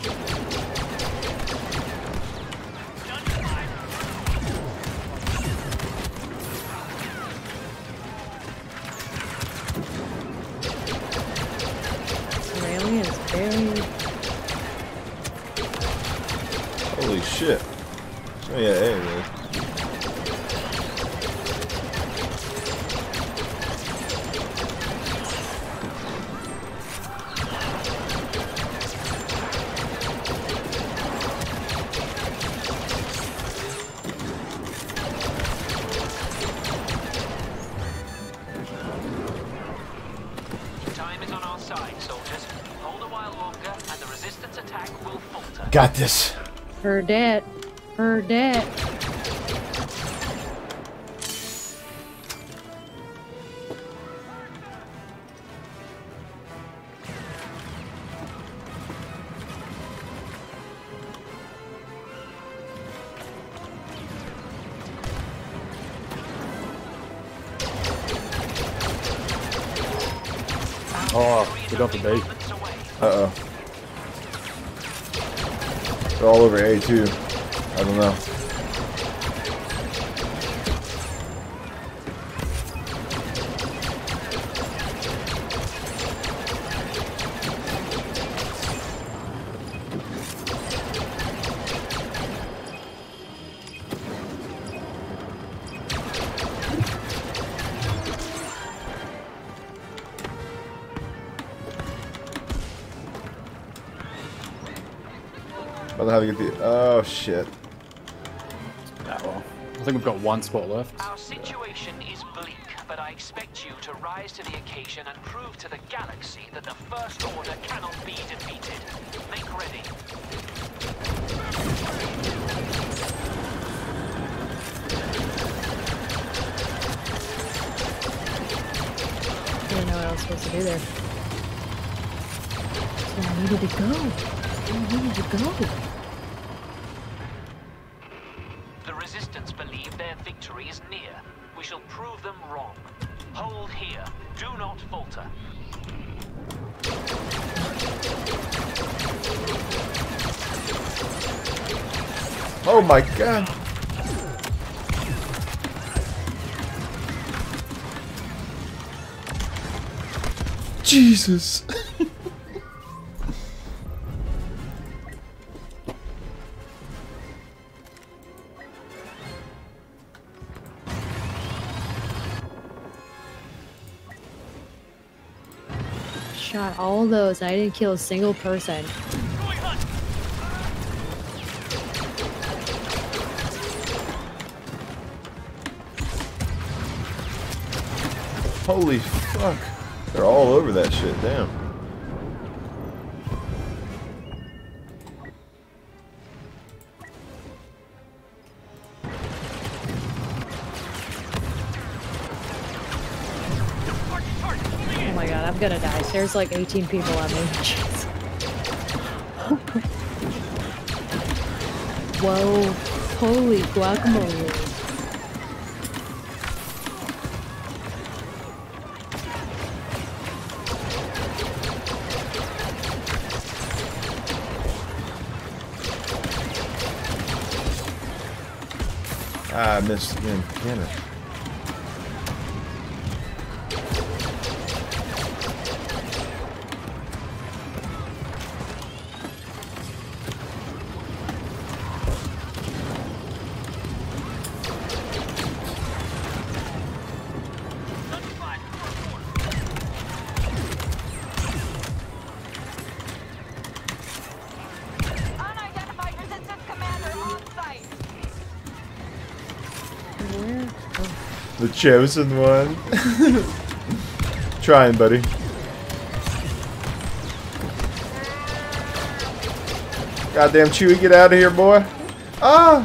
Really is very... Holy shit. Oh yeah, hey, Got this. Her dead. Her dead. Oh, get off the B. Uh oh. They're all over A too. I don't know. I don't know how to get the. Oh shit. Ah, well. I think we've got one spot left. Our situation is bleak, but I expect you to rise to the occasion and prove to the galaxy that the First Order cannot be defeated. Make ready. I didn't know what I was supposed to do there. So I needed to go. I needed to go. The Resistance believe their victory is near. We shall prove them wrong. Hold here. Do not falter. Oh my god. Jesus. Shot all those and I didn't kill a single person. Holy fuck. They're all over that shit, damn. Oh my god, I'm gonna die. There's like eighteen people on me. Jeez. Whoa. Holy guacamole. Ah, I missed again. Damn it. Unidentified resistance commander on site. Where? Oh. The chosen one. Trying, buddy. Goddamn Chewie, get out of here, boy. Ah!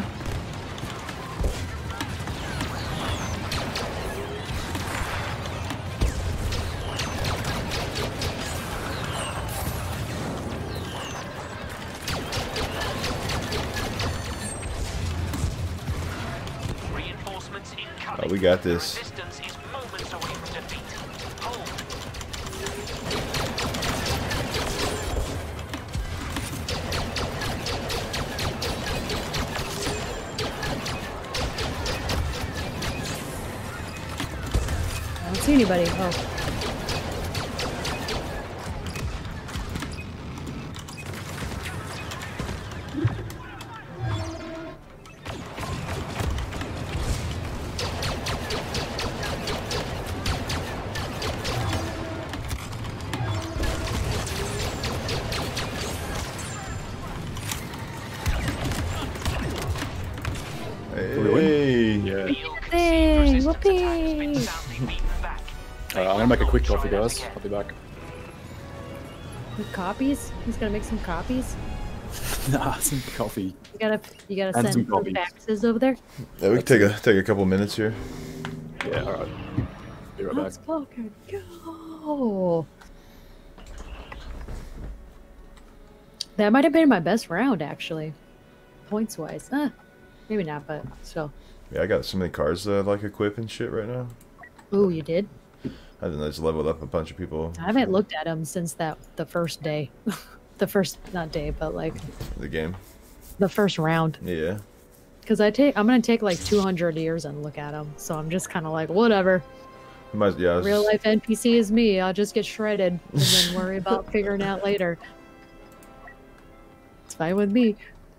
Reinforcements incoming. Oh, we got this. Resistance is moments away from defeat. Hold. I don't see anybody. Oh. Hey. Yeah. Hey, whoopee! Alright, I'm gonna make a quick coffee, guys. I'll be back. With copies? He's gonna make some copies? Nah, some coffee. You gotta, you gotta And send some some coffees. faxes over there. Yeah, we can take a take a couple minutes here. Yeah, alright. Be right back. Let's fucking go. That might have been my best round, actually. Points wise. Uh, maybe not, but still. Yeah, I got so many cars that I like equip and shit right now. Ooh, you did? I think I just leveled up a bunch of people. I haven't looked at them since that the first day. The first, not day, but like The game. the first round. Yeah. Because I take, I'm gonna take like two hundred years and look at them. So I'm just kind of like, whatever. Might, yeah. I was- Real life N P C is me. I'll just get shredded and then worry about figuring out later. It's fine with me.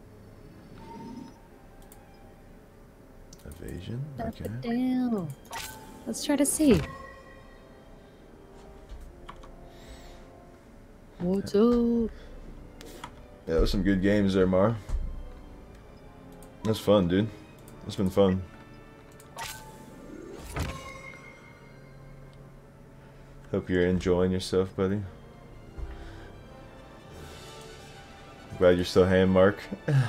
Evasion. Up Okay. and down. Let's try to see. What's up? Yeah, there's some good games there, Mar. That's fun, dude. It's been fun. Hope you're enjoying yourself, buddy. Glad you're still ham, Mark.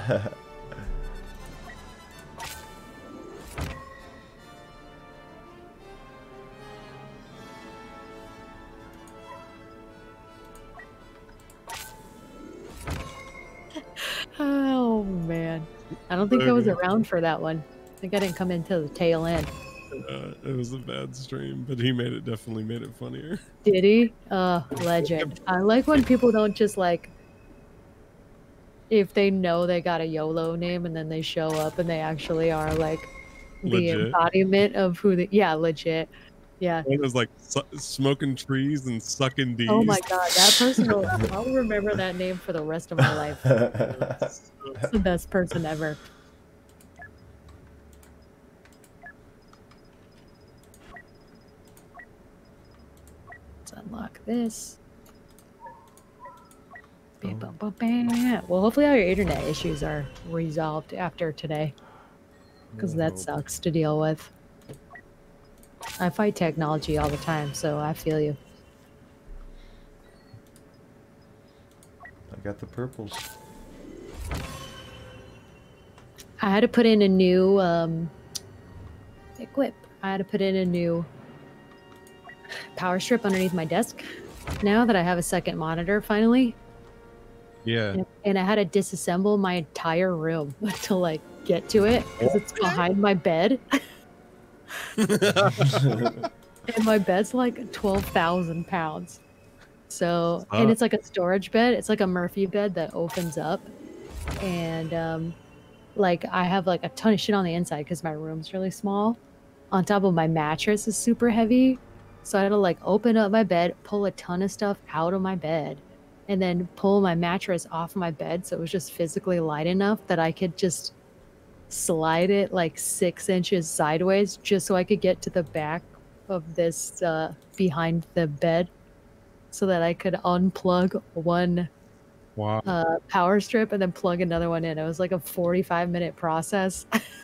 Oh man, I don't think I was around for that one. I think I didn't come into the tail end. Uh, it was a bad stream, but he made it definitely made it funnier. Did he? Uh, legend. I like when people don't just like, if they know they got a YOLO name and then they show up and they actually are like the Legit. embodiment of who they, yeah, legit. Yeah. It was like su- smoking trees and sucking D's. Oh my god, that person, will, I'll remember that name for the rest of my life. It's the best person ever. Let's unlock this. Bam, bam, bam, bam. Well, hopefully all your internet issues are resolved after today. Because that sucks to deal with. I fight technology all the time, so I feel you. I got the purples. I had to put in a new um, equip. I had to put in a new power strip underneath my desk. Now that I have a second monitor, finally, Yeah. and, and I had to disassemble my entire room to like get to it because it's behind my bed. And my bed's like twelve thousand pounds. So, and it's like a storage bed. It's like a Murphy bed that opens up. And, um, like, I have like a ton of shit on the inside because my room's really small. On top of my mattress is super heavy. So I had to like open up my bed, pull a ton of stuff out of my bed, and then pull my mattress off my bed. So it was just physically light enough that I could just slide it like six inches sideways just so I could get to the back of this uh, behind the bed so that I could unplug one Wow. uh, power strip and then plug another one in. It was like a forty-five minute process.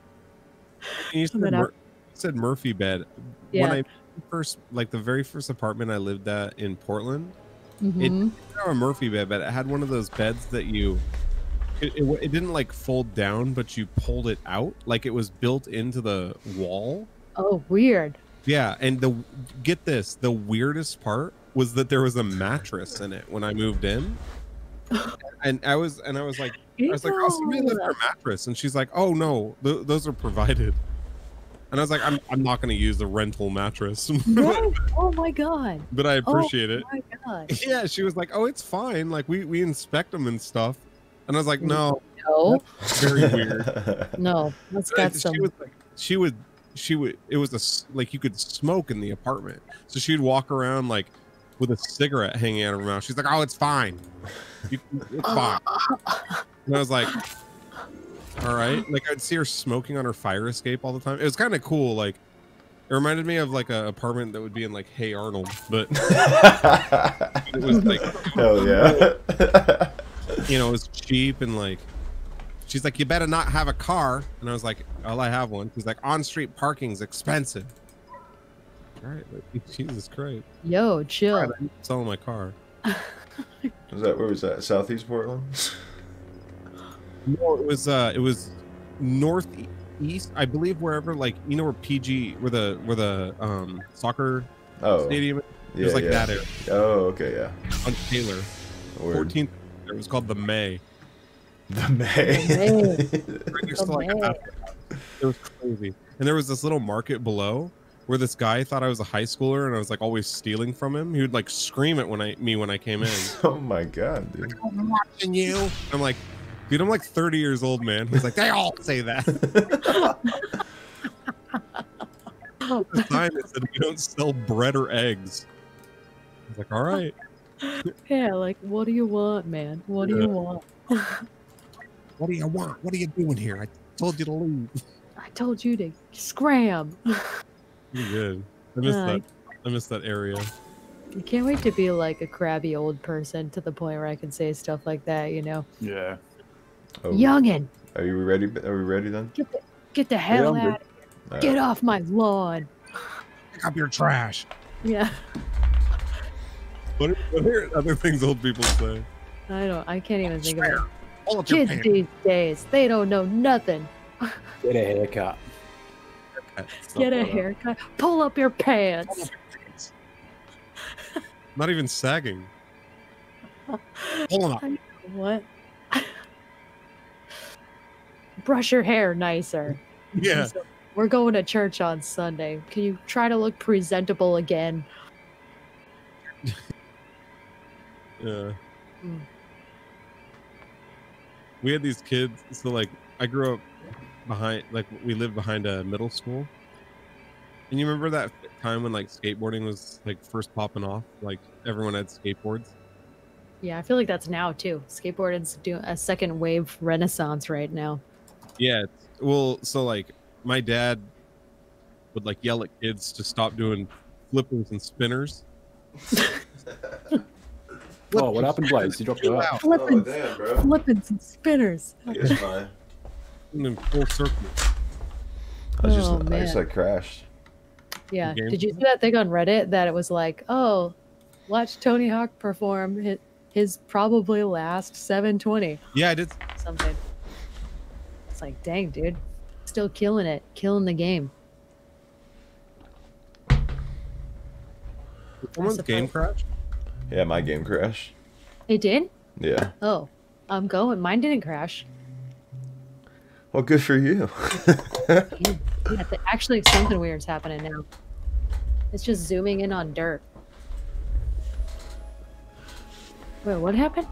You said, then I- Mur- you said Murphy bed. Yeah. When I first, like the very first apartment I lived at in Portland, it Mhm. didn't have a Murphy bed, but it had one of those beds that you, it, it, it didn't like fold down, but you pulled it out. Like it was built into the wall. Oh, weird. Yeah. And the, get this, the weirdest part was that there was a mattress in it when I moved in. And I was, and I was like, I was like, oh, somebody left their mattress. And she's like, oh no, th- those are provided. And I was like, I'm, I'm not going to use the rental mattress. No. Oh my god. But I appreciate oh it. my god. Yeah, she was like, oh, it's fine. Like we, we inspect them and stuff. And I was like, no, No. that's very weird. No. Let's But I- get some. she was like, she would, she would, it was a, s- like you could smoke in the apartment. So she'd walk around like with a cigarette hanging out of her mouth. She's like, oh, it's fine. You, it's fine. And I was like, all right. Like I'd see her smoking on her fire escape all the time. It was kind of cool. Like it reminded me of like an apartment that would be in like Hey Arnold, but it was like, Hell yeah. you know, it was cheap and like, she's like, you better not have a car. And I was like, oh, I have one. She's like, on-street parking's expensive. All right, like, Jesus Christ. Yo, chill. I'm selling my car. Was that where was that? Southeast Portland? No, it was uh, it was northeast, I believe, wherever like you know where P G, where the where the um soccer Oh, stadium. Is? It yeah, was like yeah. that area Oh, okay, yeah. on Taylor. Word. fourteenth. It was called the May. The May. Right next to, like, a May. half- It was crazy. And there was this little market below where this guy thought I was a high schooler, and I was like always stealing from him. He would like scream at when I me when I came in. Oh my god, dude. I'm watching you. I'm like, dude, I'm like thirty years old, man. He's like, they all say that. The sign that said we don't sell bread or eggs. I was like, all right. Yeah, like, what do you want, man? What do Yeah. you want? What do you want? What are you doing here? I told you to leave. I told you to scram. Pretty good. I miss Uh, that. I miss that area. I can't wait to be like a crabby old person to the point where I can say stuff like that, you know? Yeah. Oh, Youngin, Are you ready? Are we ready then? get the, get the hell I'm out of here. Get off my lawn. Pick up your trash. Yeah. What are, what are other things old people say? I don't, I can't even think of it. Pull up your Kids pants. these days, they don't know nothing. Get a haircut. Stuff Get a like that. haircut. Pull up your pants. Not even sagging. Hold on. What? Brush your hair nicer. Yeah. So, we're going to church on Sunday. Can you try to look presentable again? Yeah. Mm. We had these kids. So like, I grew up behind, like we lived behind a middle school. And you remember that time when like skateboarding was like first popping off? Like everyone had skateboards. Yeah, I feel like that's now too. Skateboarding's doing a second wave renaissance right now. Yeah. Well, so like my dad would like yell at kids to stop doing flippers and spinners. Oh, what happened, Blaze? You dropped out. Flippins, damn, bro. flippins and spinners. It's fine. In full circle. I just, Oh, I just man. like crashed. Yeah. Game Did you see that thing on Reddit that it was like, oh, watch Tony Hawk perform his, his probably last seven twenty Yeah, I did. something. It's like, dang, dude, still killing it, killing the game. Someone's game crashed. Yeah, my game crashed. It did? Yeah. Oh, I'm going. Mine didn't crash. Well, good for you. Yeah, th- actually, something weird's happening now. It's just zooming in on dirt. Wait, what happened?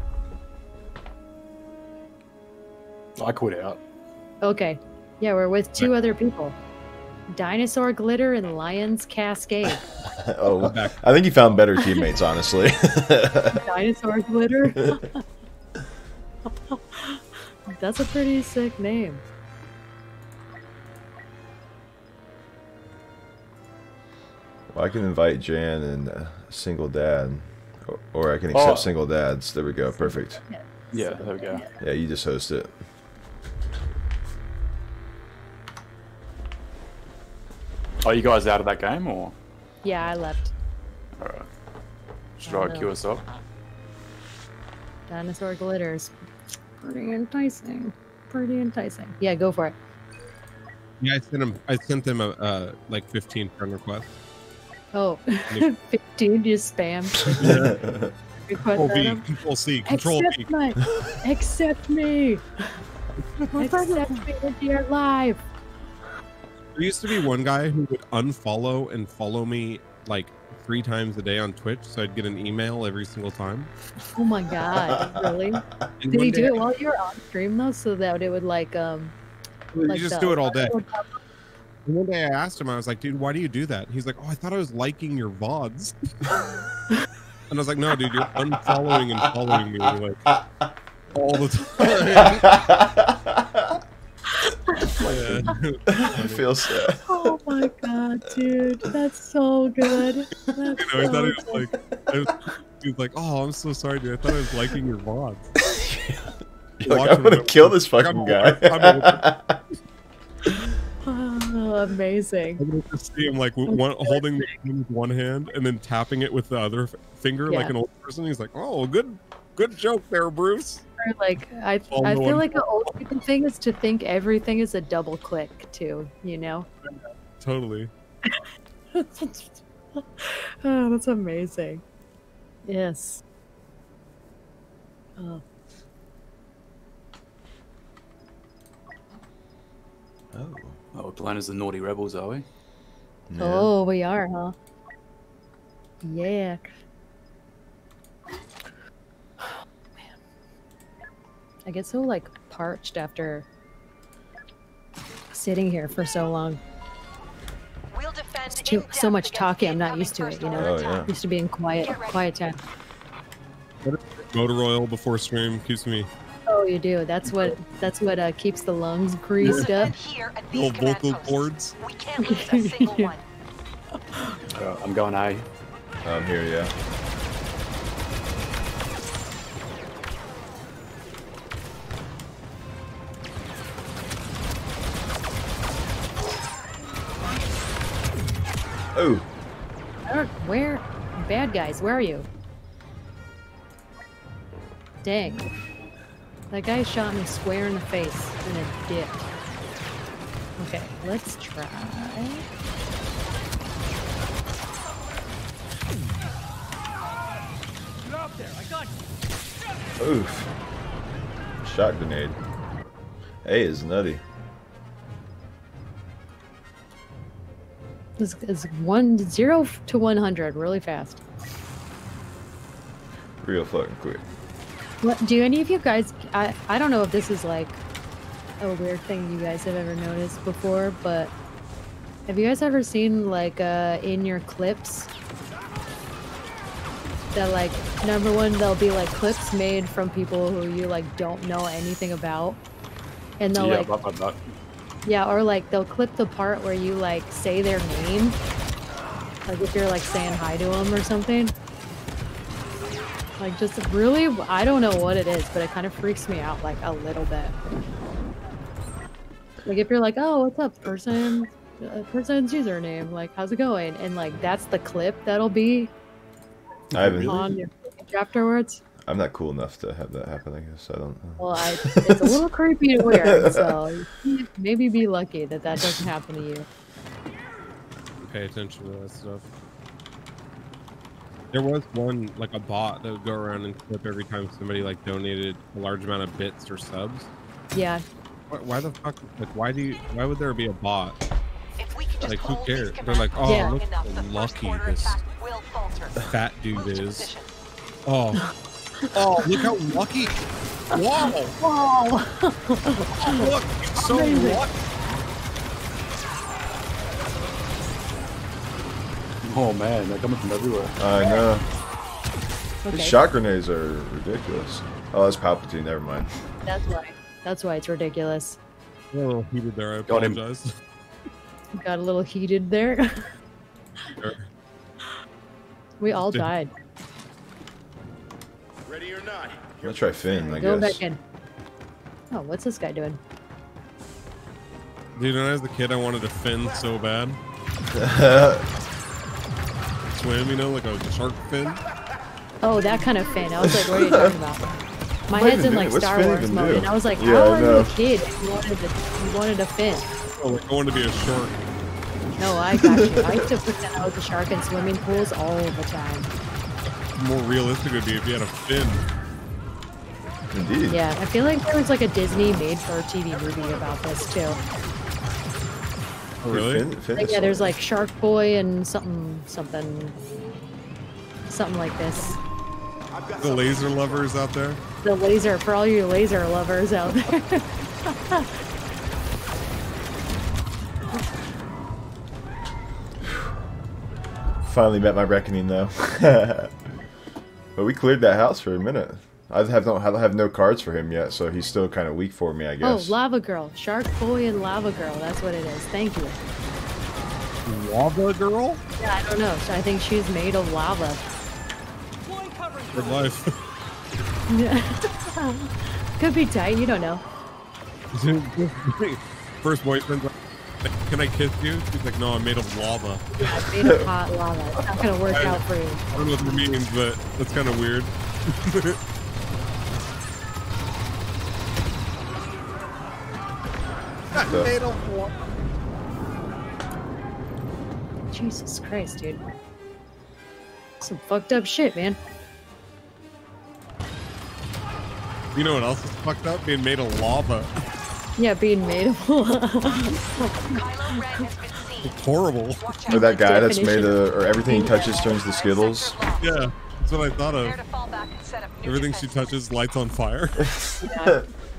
I quit out. Okay. Yeah, we're with two other people. Dinosaur Glitter and Lion's Cascade. Oh, I think you found better teammates, honestly. Dinosaur Glitter? That's a pretty sick name. Well, I can invite Jan and uh, single dad, or, or I can accept Oh. single dads. There we go. Perfect. Yeah, there we go. Yeah, you just host it. Are you guys out of that game, or? Yeah, I left. Alright. Should Oh, I no. queue us up? Dinosaur Glitters. Pretty enticing. Pretty enticing. Yeah, go for it. Yeah, I sent him. I sent them a uh, like fifteen friend requests. Oh, fifteen, just spam. Request Control at B, him. Control C, Control B. Accept my, accept me. Accept me into your life. There used to be one guy who would unfollow and follow me like three times a day on Twitch, so I'd get an email every single time. Oh my god, really? And Did one he do day- it while you were on stream though, so that it would like um? You like just the- do it all day. And one day I asked him, I was like, dude, why do you do that? He's like, oh, I thought I was liking your V O Ds. And I was like, no, dude, you're unfollowing and following me like all the time. Yeah. I feel sad. Oh my god, dude, that's so good. That's You know, I so thought he was good. like, I was, he was like, oh, I'm so sorry, dude. I thought I was liking your V O Ds. You're like, Watch I'm gonna him. kill this Like, fucking I'm guy. gonna- Oh, amazing. I'm gonna just see him like w- one, holding the phone with one hand and then tapping it with the other f- finger like Yeah. an old person. He's like, oh, good, good joke there, Bruce. like I All I the feel one- like an old people thing is to think everything is a double click too, you know? Totally. Oh, that's amazing. Yes. Oh. Oh. Oh, we're playing as the naughty rebels, are we? Yeah. Oh, we are, huh? Yeah. Man. I get so like parched after sitting here for so long. We'll defend It's too, in so depth much against talking. I'm not incoming used to it, first you know? order Oh, attack. yeah. Used to being quiet, Get ready. quiet time. Motor oil before stream keeps me Oh, you do. That's what. That's what uh, keeps the lungs greased up. And here at little these command vocal posts, cords. we can't lose a single one. Uh, I'm going A. I'm here, yeah. Oh. Where, where, bad guys? Where are you? Dang. That guy shot me square in the face and it dipped. Okay, let's try. Oof. Shot grenade. A is nutty. This is one zero to one hundred really fast. Real fucking quick. What do any of you guys? I I don't know if this is like a weird thing you guys have ever noticed before, but have you guys ever seen like uh in your clips that like number one there'll be like clips made from people who you like don't know anything about, and they'll Yeah, like but, but, but. yeah, or like they'll clip the part where you like say their name, like if you're like saying hi to them or something. Like just really, I don't know what it is, but it kind of freaks me out like a little bit. Like if you're like, oh, what's up, person? Uh, person's username, like how's it going? And like that's the clip that'll be I haven't. on your page afterwards. I'm not cool enough to have that happen. I guess I don't know. Well, I, it's a little creepy and weird, so maybe be lucky that that doesn't happen to you. Pay attention to that stuff. There was one, like a bot that would go around and clip every time somebody like donated a large amount of bits or subs. Yeah. Why, why the fuck? Like, why do you? Why would there be a bot? If we can just Like, who hold these cares? They're command like, posts oh, Yeah. look long how enough, the first lucky order this attack will falter. fat dude Move to is. position. Oh, oh, look how lucky! Wow! Whoa! Look, it's so Amazing. lucky. Oh man, they're coming from everywhere. I know. Okay. These shot grenades are ridiculous. Oh, that's Palpatine. Never mind. That's why. That's why it's ridiculous. A little heated there. I Got him. apologize. Got a little heated there. We all Did- died. Ready or not? I'm gonna try Finn. I Go guess. back in. Oh, what's this guy doing? Dude, when I was a kid, I wanted to fin so bad. Swim, you know, like a shark fin. Oh, that kind of fin. I was like, what are you talking about? My What head's even in do? like What's Star Finn Wars even mode, do? and I was like, Yeah, how I are you know. a kid if you wanted to, you wanted a fin? Oh, like I wanted to be a shark. No, I got you. I used to pretend I was a shark in swimming pools all the time. More realistic would be if you had a fin. Indeed. Yeah, I feel like there was like a Disney made-for-T V movie about this too. Oh, really? Finn, Finn Like, is yeah, there's solid. like Shark Boy and something, something, something like this. I've got The something. laser lovers out there. The laser, for all you laser lovers out there. Finally met my reckoning though. But we cleared that house for a minute. I have no, I have no cards for him yet, so he's still kind of weak for me, I Oh, guess. Lava Girl. Shark Boy and Lava Girl. That's what it is. Thank you. Lava girl? Yeah, I don't know. So I think she's made of lava. Good life. Could be tight. You don't know. First boyfriend's like, can I kiss you? She's like, no, I'm made of lava. Yeah, it's made of hot lava. It's not going to work out for you. I don't know what that means, but that's kind of weird. So- Made of what? Jesus Christ, dude. Some fucked up shit, man. You know what else is fucked up? Being made of lava. Yeah, being made of lava. Kylo Ren has been seen. It's horrible. Watch Or out. that guy that's Definition. made of, or everything he touches turns to Skittles. Yeah, that's what I thought Prepare of. to fall back and set up new Everything she defenses. touches lights on fire. Yeah.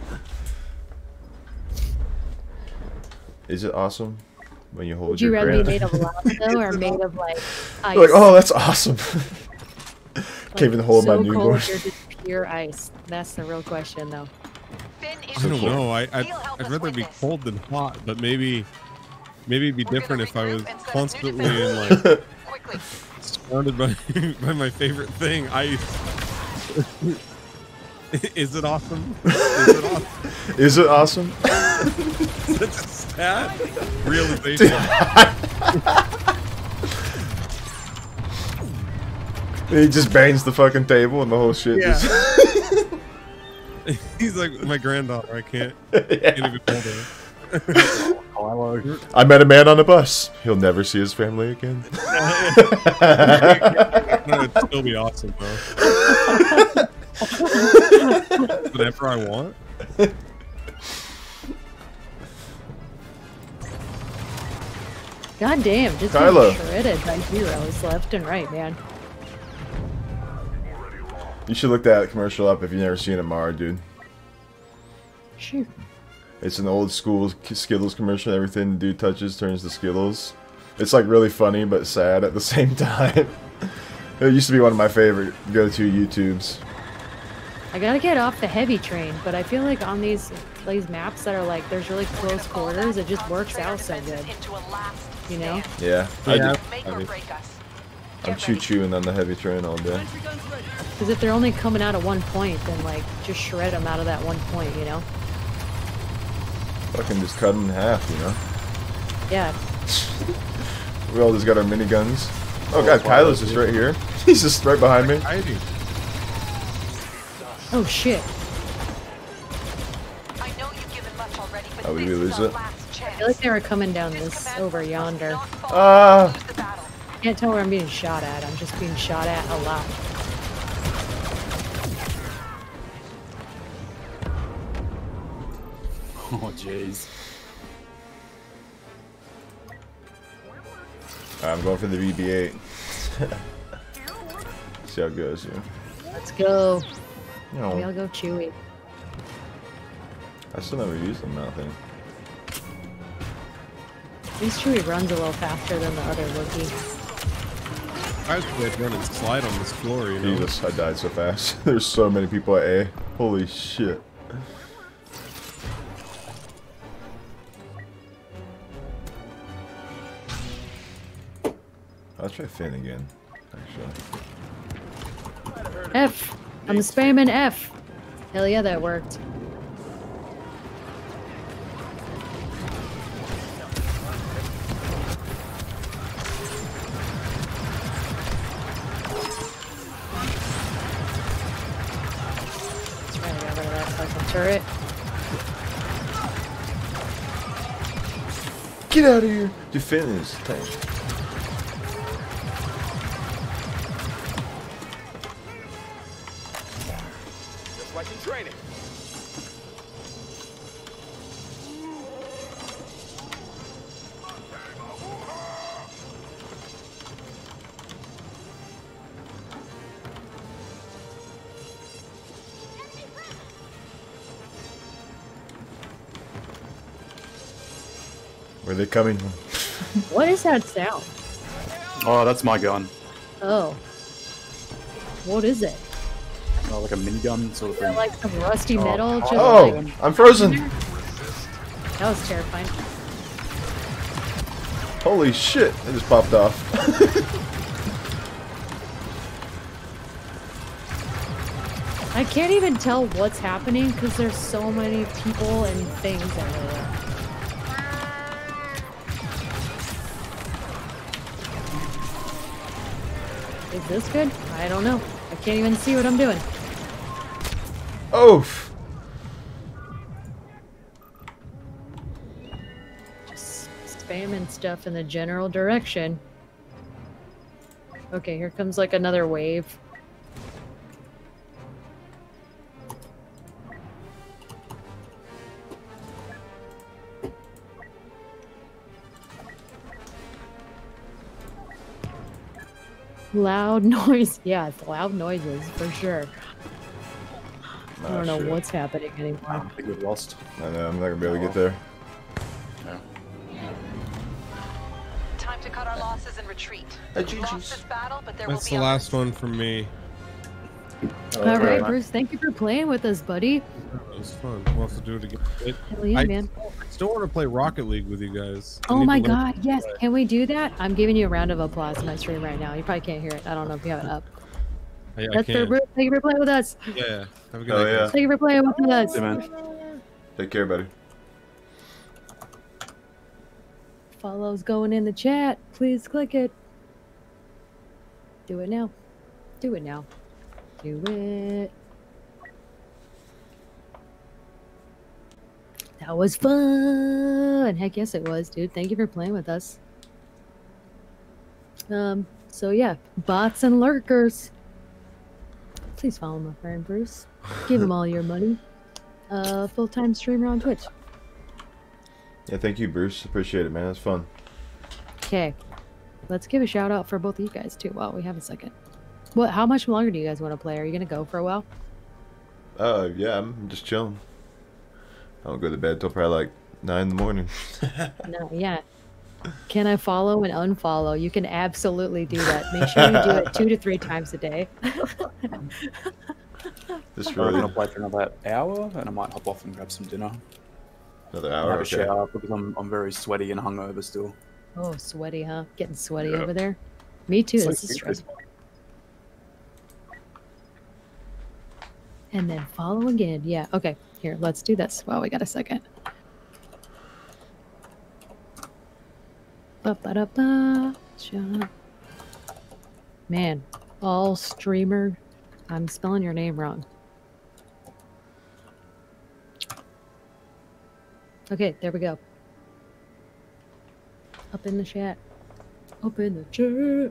Is it awesome when you hold Would you your rather be grand? made of lava though, or made of like ice? Like, oh, that's awesome. Like, Can't even hold my so newborn. cold, you're just pure ice. That's the real question, though. Finn is I don't here. know. I I'd, He'll help I'd us rather with be this. cold than hot, but maybe maybe it'd be We're different gonna if I was regroup and set up new constantly defenses. in like Quickly. surrounded by by my favorite thing, ice. Is it awesome? Is it awesome? Is it awesome? Such a sad realization. He just bangs the fucking table and the whole shit. Yeah. Just He's like my granddaughter. I can't, can't even hold her. Kylo. I met a man on a bus. He'll never see his family again. No, it'd still be awesome though. Whatever I want. God damn, just Kylo. getting shredded by heroes left and right, man. You should look that commercial up if you've never seen it, Mara, dude. Shoot. It's an old school Skittles commercial. Everything the dude touches turns to Skittles. It's like really funny but sad at the same time. It used to be one of my favorite go-to YouTubes. I gotta get off the heavy train, but I feel like on these these maps that are like there's really close quarters, it just works out so good. Into a last You know? stand. Yeah, I Yeah. do. Make or break us. I'm Get choo ready. chewing on the heavy train all day. Because if they're only coming out at one point, then like just shred them out of that one point, you know? Fucking just cut them in half, you know. Yeah. We all just got our miniguns. Oh god, wow, Kylo's just right here. He's just right behind me. Hiding. Oh shit. I know you've given much already, but Oh, did this we is lose our it? last chance. I feel like they were coming down Fifth this Command over personnel yonder. not fall. Ah. Lose the battle. Can't tell where I'm being shot at. I'm just being shot at a lot. Oh jeez. I'm going for the B B eight. See how it goes, yeah. Let's go. You Maybe I'll know, go Chewy. I still never used them, I think. At least Chewy runs a little faster than the other Wookiee. I was gonna run and slide on this floor, you know. Jesus, I died so fast. There's so many people at A. Holy shit. I'll try Finn again, actually. F. I'm spamming F. Hell yeah, that worked. Let's try to get rid of that fucking turret. Get out of here! Dude, Finn is tank. Just like in training. Where are they coming from? What is that sound? Oh, that's my gun. Oh. What is it? Oh, like a minigun sort of Is that thing. like some rusty Oh. metal? Just Oh, like, I'm frozen! that was terrifying. Holy shit, it just popped off. I can't even tell what's happening because there's so many people and things everywhere. Is this good? I don't know. I can't even see what I'm doing. Oof! spamming stuff in the general direction. Okay, here comes like another wave. Loud noise. Yeah, it's loud noises for sure. I don't know shit. what's happening anymore. I think we've lost. I know, I'm not gonna be able to get there. Yeah. Time to cut our losses and retreat. Hey, We've lost G Gs. this battle, but there That's will the be last others. one from me. Oh, All okay. right, Bruce. Thank you for playing with us, buddy. It was fun. We'll have to do it again. It, Hell yeah, I man. still want to play Rocket League with you guys. I Oh need my to learn- god, yes. Can we do that? I'm giving you a round of applause in my stream right now. You probably can't hear it. I don't know if you have it up. I, I That's for can. Bruce. Thank you for playing with us. Yeah. Have a good Oh, night, yeah. guys. Thank you for playing with us. Yeah, man. Take care, buddy. Follow's going in the chat. Please click it. Do it now. Do it now. Do it. That was fun. Heck yes, it was, dude. Thank you for playing with us. Um. So yeah, bots and lurkers. Please follow my friend Bruce. Give him all your money. Uh, full-time streamer on Twitch. Yeah, thank you, Bruce. Appreciate it, man. That's fun. Okay, let's give a shout out for both of you guys too. While we have a second. What? How much longer do you guys want to play? Are you gonna go for a while? Uh, yeah, I'm just chilling. I don't go to bed till probably like nine in the morning. No. Yeah. Can I follow and unfollow? You can absolutely do that. Make sure you do it two to three times a day. Just I'm really gonna play for another hour, and I might hop off and grab some dinner. another I'll hour. have a Okay. shower because I'm I'm very sweaty and hungover still. Oh, sweaty, huh? Getting sweaty Yeah. over there. Me too. So This is stupid. stressful. And then follow again. Yeah. Okay. Here, let's do this. Well, we got a second. Ba-ba-da-ba. Cha. Man, all streamer. I'm spelling your name wrong. Okay, there we go. Up in the chat. Up in the chat.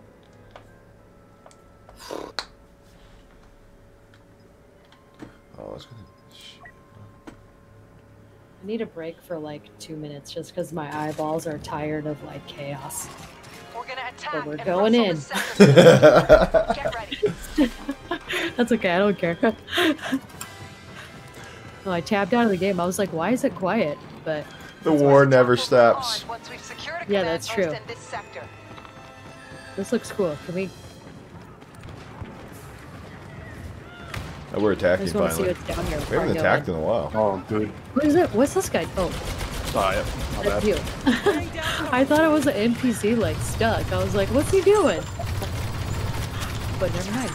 Oh, I was gonna. sh- I need a break for like two minutes just because my eyeballs are tired of like chaos. We're gonna attack we're and going rustle in. the sector. Get ready. That's okay, I don't care. Oh, I tapped out of the game. I was like, why is it quiet? But The war never stops. Once we've secured a Yeah, command that's post true. in this sector. this looks cool. Can we? Oh, we're I attacking just want to see finally. what's down here. We before I haven't go attacked in. in a while. Oh, good. What is it? What's this guy? Oh, Oh, yeah. My that's bad. you. I thought it was an N P C like stuck. I was like, what's he doing? But never mind.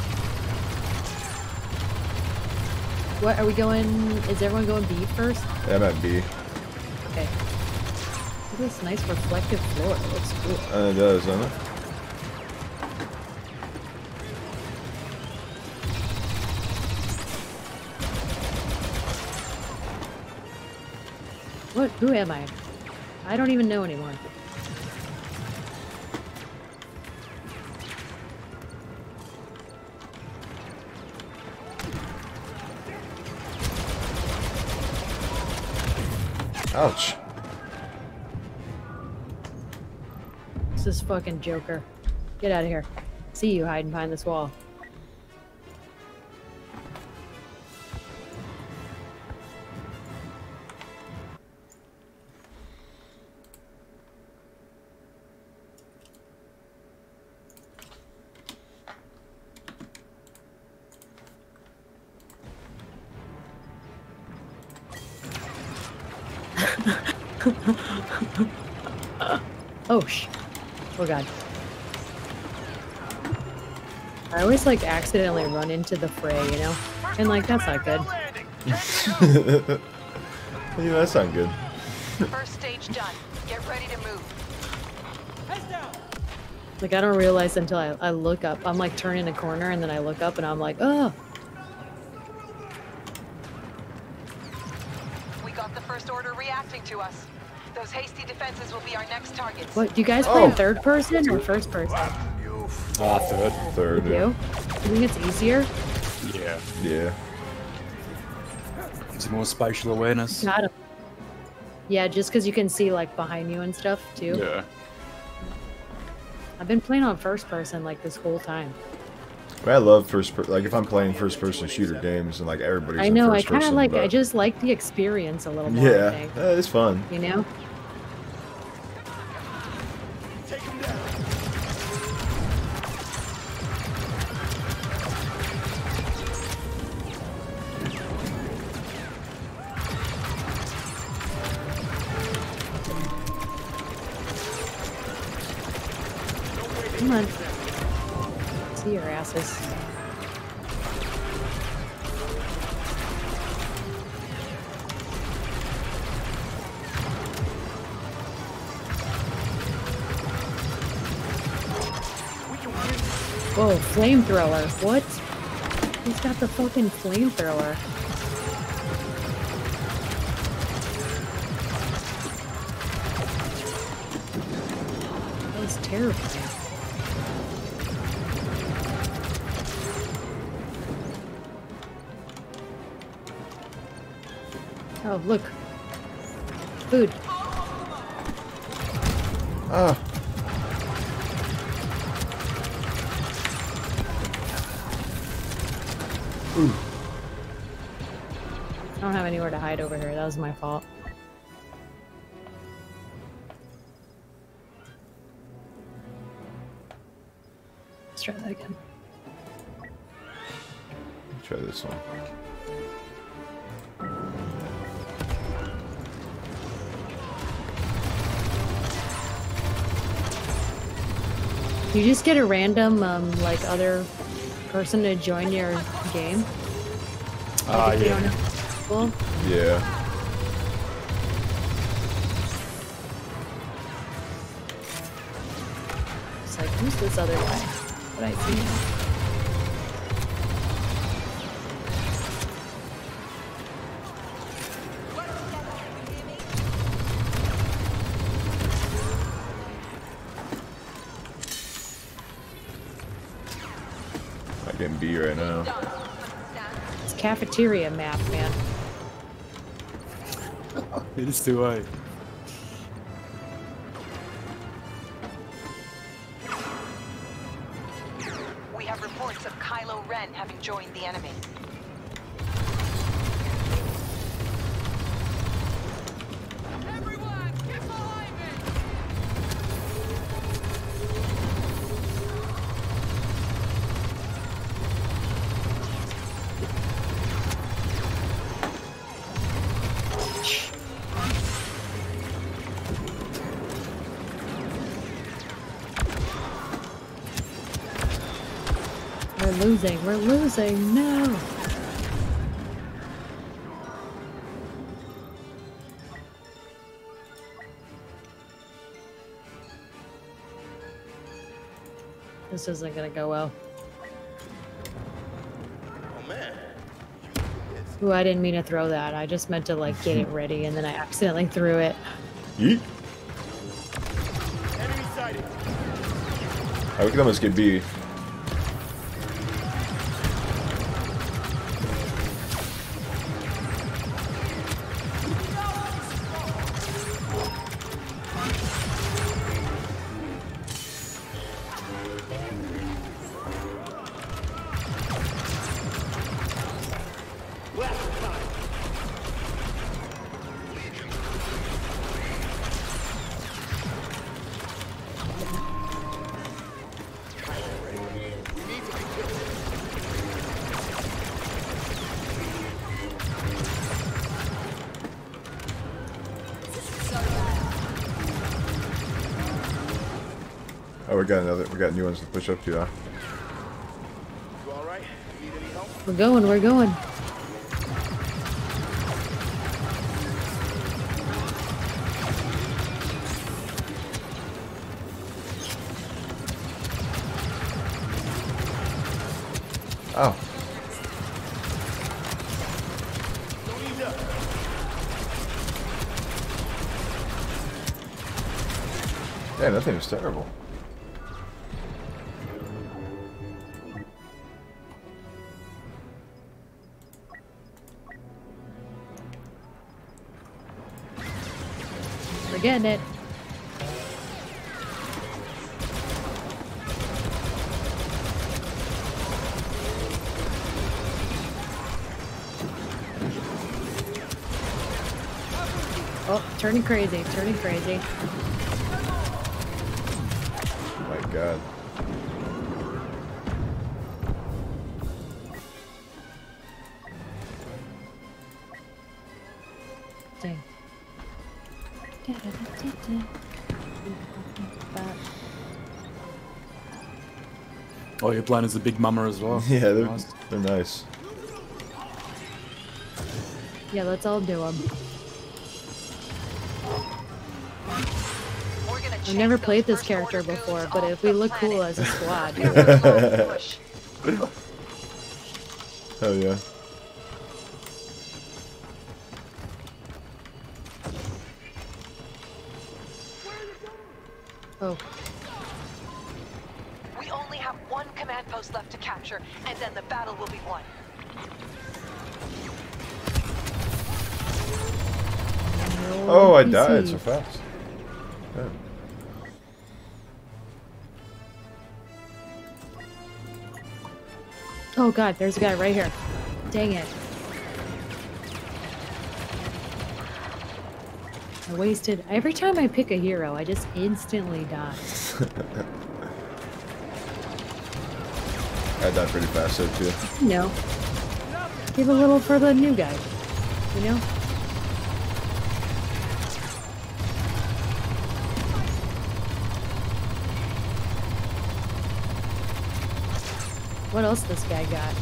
What are we going? Is everyone going B first? That might be. Okay. Look at this nice reflective floor. It looks cool. Uh, it does, doesn't it? What? Who am I? I don't even know anymore. Ouch. This is fucking Joker. Get out of here. See you hiding behind this wall. Oh sh! Oh god. I always like accidentally run into the fray, you know? And like, that's not good. Yeah, that sounds good. First stage done. Get ready to move. Like, I don't realize until I, I look up. I'm like turning a corner and then I look up and I'm like, oh! We got the first order reacting to us. The Those hasty defenses will be our next targets. What, do you guys play in Oh. third person or first person? Ah, third. Third. You? Yeah. You think it's easier? Yeah. Yeah. It's more spatial awareness. Got 'em. Yeah, just because you can see like behind you and stuff too. Yeah. I've been playing on first person like this whole time. I, mean, I love first per like if I'm playing first person shooter games and like everybody's I in know. I first kind of person, like. I but- just like the experience a little more. I Yeah, think. uh, it's fun. You know. Take him down. Come on. See your asses. Whoa, flamethrower. What? Who's got the fucking flamethrower? That was terrifying. Oh, look. Food. Ah. Ooh. I don't have anywhere to hide over here. That was my fault. Let's try that again. Try this one. You just get a random, um, like, other person to join your game. Ah, Like, if they yeah. don't have people. Yeah. It's like, who's this other guy that I see? I can B right now. It's cafeteria map, man. It is too late. We have reports of Kylo Ren having joined the enemy. Everyone, get behind me! We're losing. We're losing. No. This isn't gonna go well. Oh man. Ooh, I didn't mean to throw that. I just meant to like get it ready and then I accidentally threw it. Yeet. Enemy sighted. I we can almost get B. Oh, we got another. We got new ones to push up to. Huh? You all right? Need any help? We're going. We're going. Oh. Don't ease up. Damn, that thing was terrible. We're getting it. Oh, turning crazy, turning crazy. Oh my god. Dang. Oh, your plan is the big mama as well. Yeah, they're Nice. they're nice. Yeah, let's all do them. We're gonna I've chase never those played this first character order before, goons but off if we the look cool planet. as a squad, Push. Hell yeah. oh, We only have one command post left to capture, and then the battle will be won. Oh, I P died C. so fast. Yeah. Oh god, there's a guy right here. Dang it. I wasted every time I pick a hero, I just instantly die. I died pretty fast though too. You know. Give a little for the new guy. You know? What else this guy got?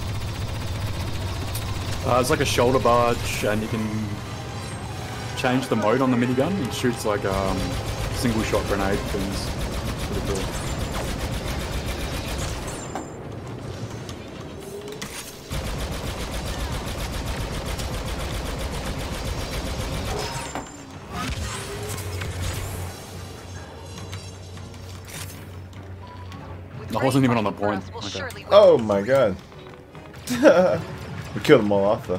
Uh, it's like a shoulder barge, and you can change the mode on the minigun. It shoots like um, single shot grenade things. It's pretty cool. With I wasn't great even on the fighting for point. us, we'll Okay. surely win. Oh my god. We killed them all off though.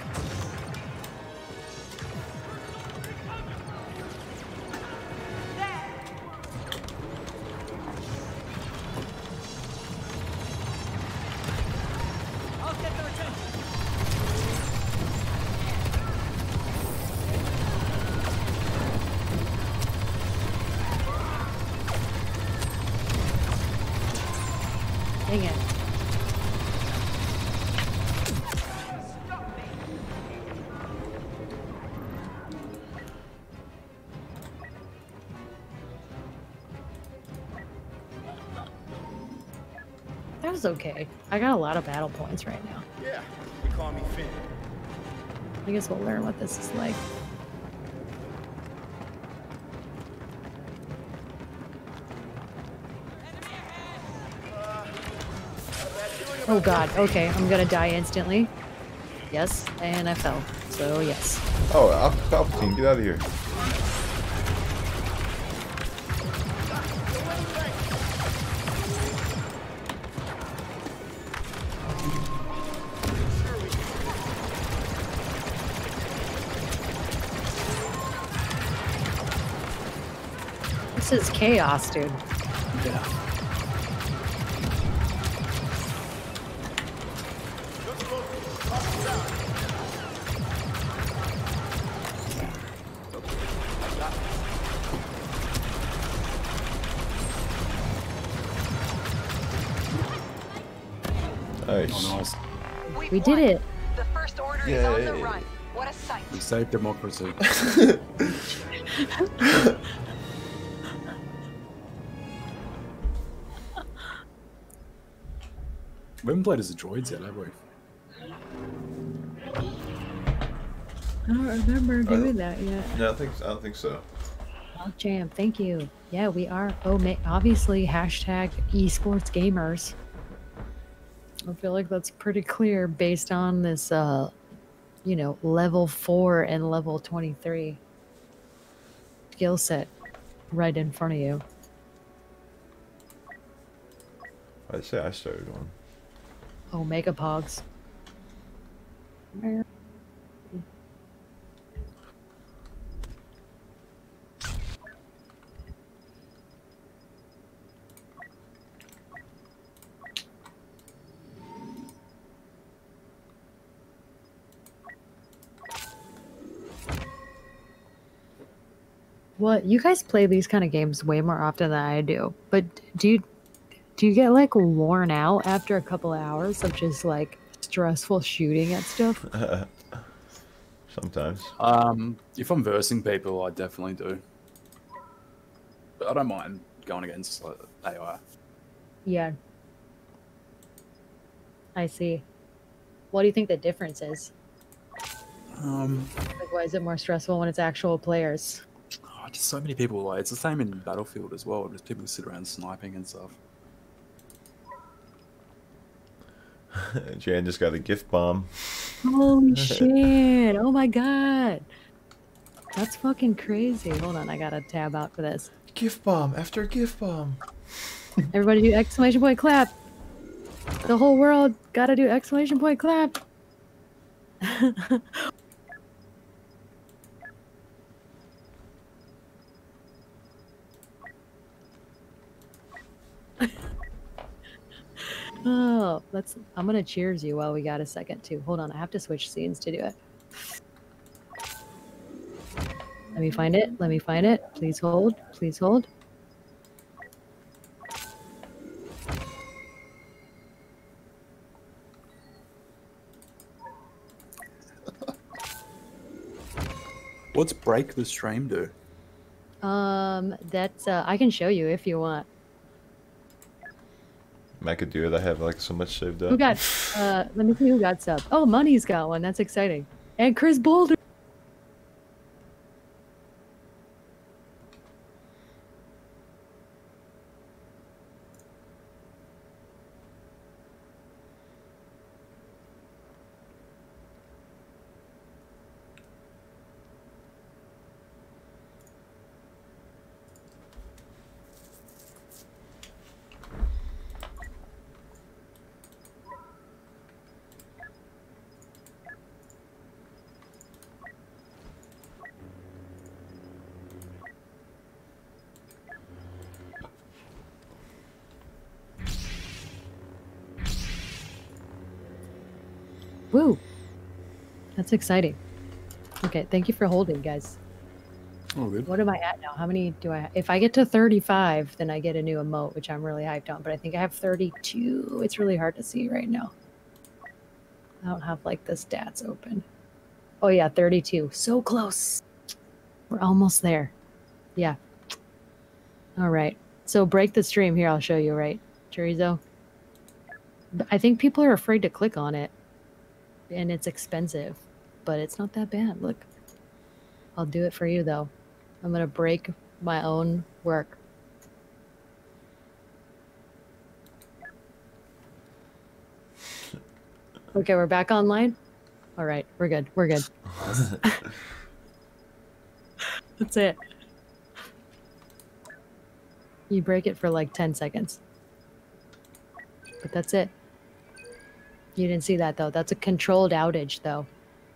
Dang it. That was okay. I got a lot of battle points right now. Yeah, they call me Finn. I guess we'll learn what this is like. Oh god, okay, I'm gonna die instantly. Yes, and I fell. So yes. Oh, Al- Palpatine, get out of here. This is chaos, dude. Yeah. Nice. Oh, nice. We've We did won. it. The first order is on the Yay. run. What a sight. We saved democracy. We haven't played as the droids yet, have we? I don't remember don't- doing that yet. No, I think I don't think so. Oh, Jam, thank you. Yeah, we are. Oh, ma- obviously, hashtag esports gamers. I feel like that's pretty clear based on this, uh, you know, level four and level twenty-three skill set right in front of you. I'd say I started one. Omega Pogs. What, you guys play these kind of games way more often than I do, but do you do you get like worn out after a couple of hours of just like stressful shooting at stuff? Sometimes. Um, if I'm versing people, I definitely do. But I don't mind going against like, A I. Yeah. I see. What do you think the difference is? Um, Like, why is it more stressful when it's actual players? oh, just so many people. Like it's the same in Battlefield as well. Just people sit around sniping and stuff. Jan just got a gift bomb. Holy shit! Oh my god! That's fucking crazy. Hold on, I gotta tab out for this. Gift bomb after gift bomb. Everybody do exclamation point clap! The whole world gotta do exclamation point clap! Oh, let's. I'm gonna cheers you while we got a second too. Hold on, I have to switch scenes to do it. Let me find it. Let me find it. Please hold. Please hold. What's break the stream do? Um, that's. Uh, I can show you if you want. I could do it. I have like so much saved up. Who got? Uh, let me see who got sub. Oh, Money's got one. That's exciting. And Chris Boulder. Woo! That's exciting. Okay, thank you for holding, guys. Oh, good. What am I at now? How many do I have? If I get to thirty-five, then I get a new emote, which I'm really hyped on. But I think I have thirty-two. It's really hard to see right now. I don't have, like, the stats open. Oh, yeah, thirty-two. So close. We're almost there. Yeah. All right. So break the stream here. I'll show you, right, Chorizo? I think people are afraid to click on it. And it's expensive. But it's not that bad. Look. I'll do it for you, though. I'm going to break my own work. Okay, we're back online? All right, we're good. We're good. That's it. You break it for like ten seconds. But that's it. You didn't see that, though. That's a controlled outage, though.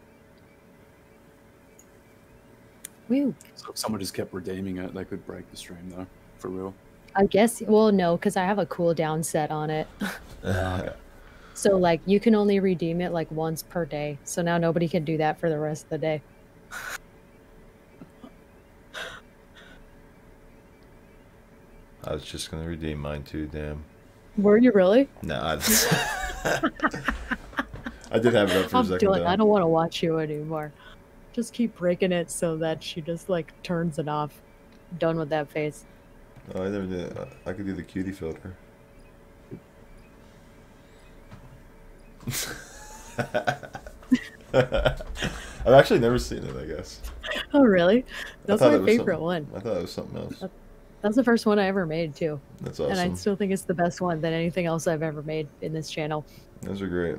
Woo. So if someone just kept redeeming it, they could break the stream though, for real. I guess, well, no, because I have a cooldown set on it. Okay. So, like, you can only redeem it, like, once per day. So now nobody can do that for the rest of the day. I was just gonna redeem mine too, damn. Were you really? No, I, I did have it up for I'm a second. done. Though. I don't want to watch you anymore. Just keep breaking it so that she just, like, turns it off. Done with that face. Oh, I never did. I could do the cutie filter. I've actually never seen it, I guess. Oh, really? That's my favorite something- one. I thought it was something else. That's the first one I ever made, too. That's awesome. And I still think it's the best one than anything else I've ever made in this channel. Those are great.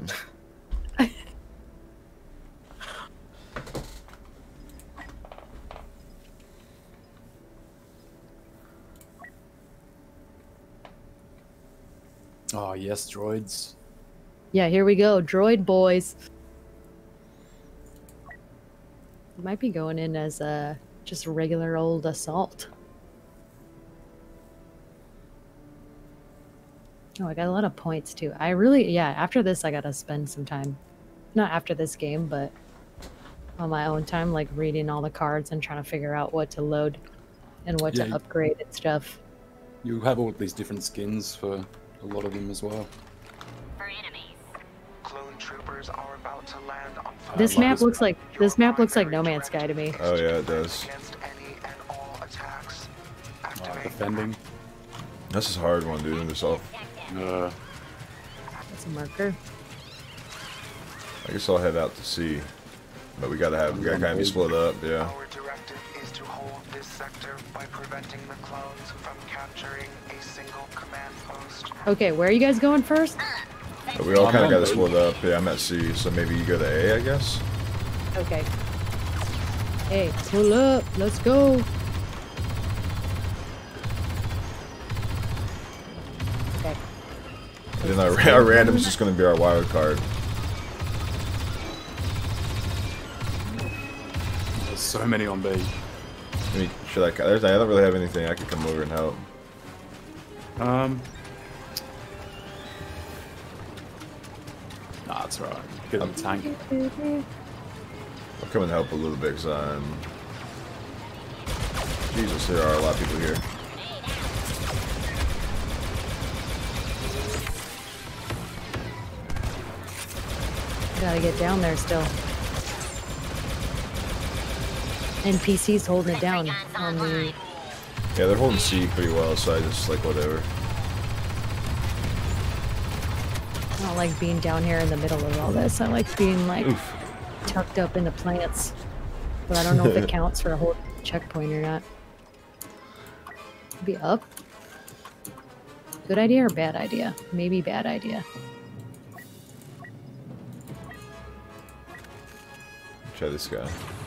Oh yes, droids. Yeah, here we go, droid boys. Might be going in as a just a regular old assault. Oh, I got a lot of points too. I really, yeah, after this I gotta spend some time. Not after this game, but on my own time, like reading all the cards and trying to figure out what to load and what Yeah, to you- upgrade and stuff. You have all these different skins for a lot of them as well. For enemies. Clone troopers are about to land on This love map this looks map. like this map looks like No Man's Sky to me. Oh yeah, it does. against any and all attacks. Uh, Activate. defending. This is a hard one, dude. This all. Uh, That's a marker. I guess I'll head out to sea, but we gotta have we gotta kind of be split up. Yeah. Our directive is to hold this sector by preventing the clones from capturing a single command post. Okay, where are you guys going first? But we all I'm kind of on gotta boat. split up. Yeah, I'm at C, so maybe you go to A, I guess. Okay. Hey, pull up. Let's go. Okay. And then our, our random is just gonna be our wild card. there's so many on B. I mean, should I? There's, I don't really have anything. I could come over and help. Um. Nah, it's alright. Get in the tank. I'll come and help a little bit, cause I'm. Jesus, there are a lot of people here. Gotta get down there still. N P C's holding it down on the. Yeah, they're holding C pretty well, so I just like whatever. I don't like being down here in the middle of all this. I like being like Oof. tucked up in the plants. But I don't know if it counts for a whole checkpoint or not. Be up. Good idea or bad idea? Maybe bad idea. Try this guy.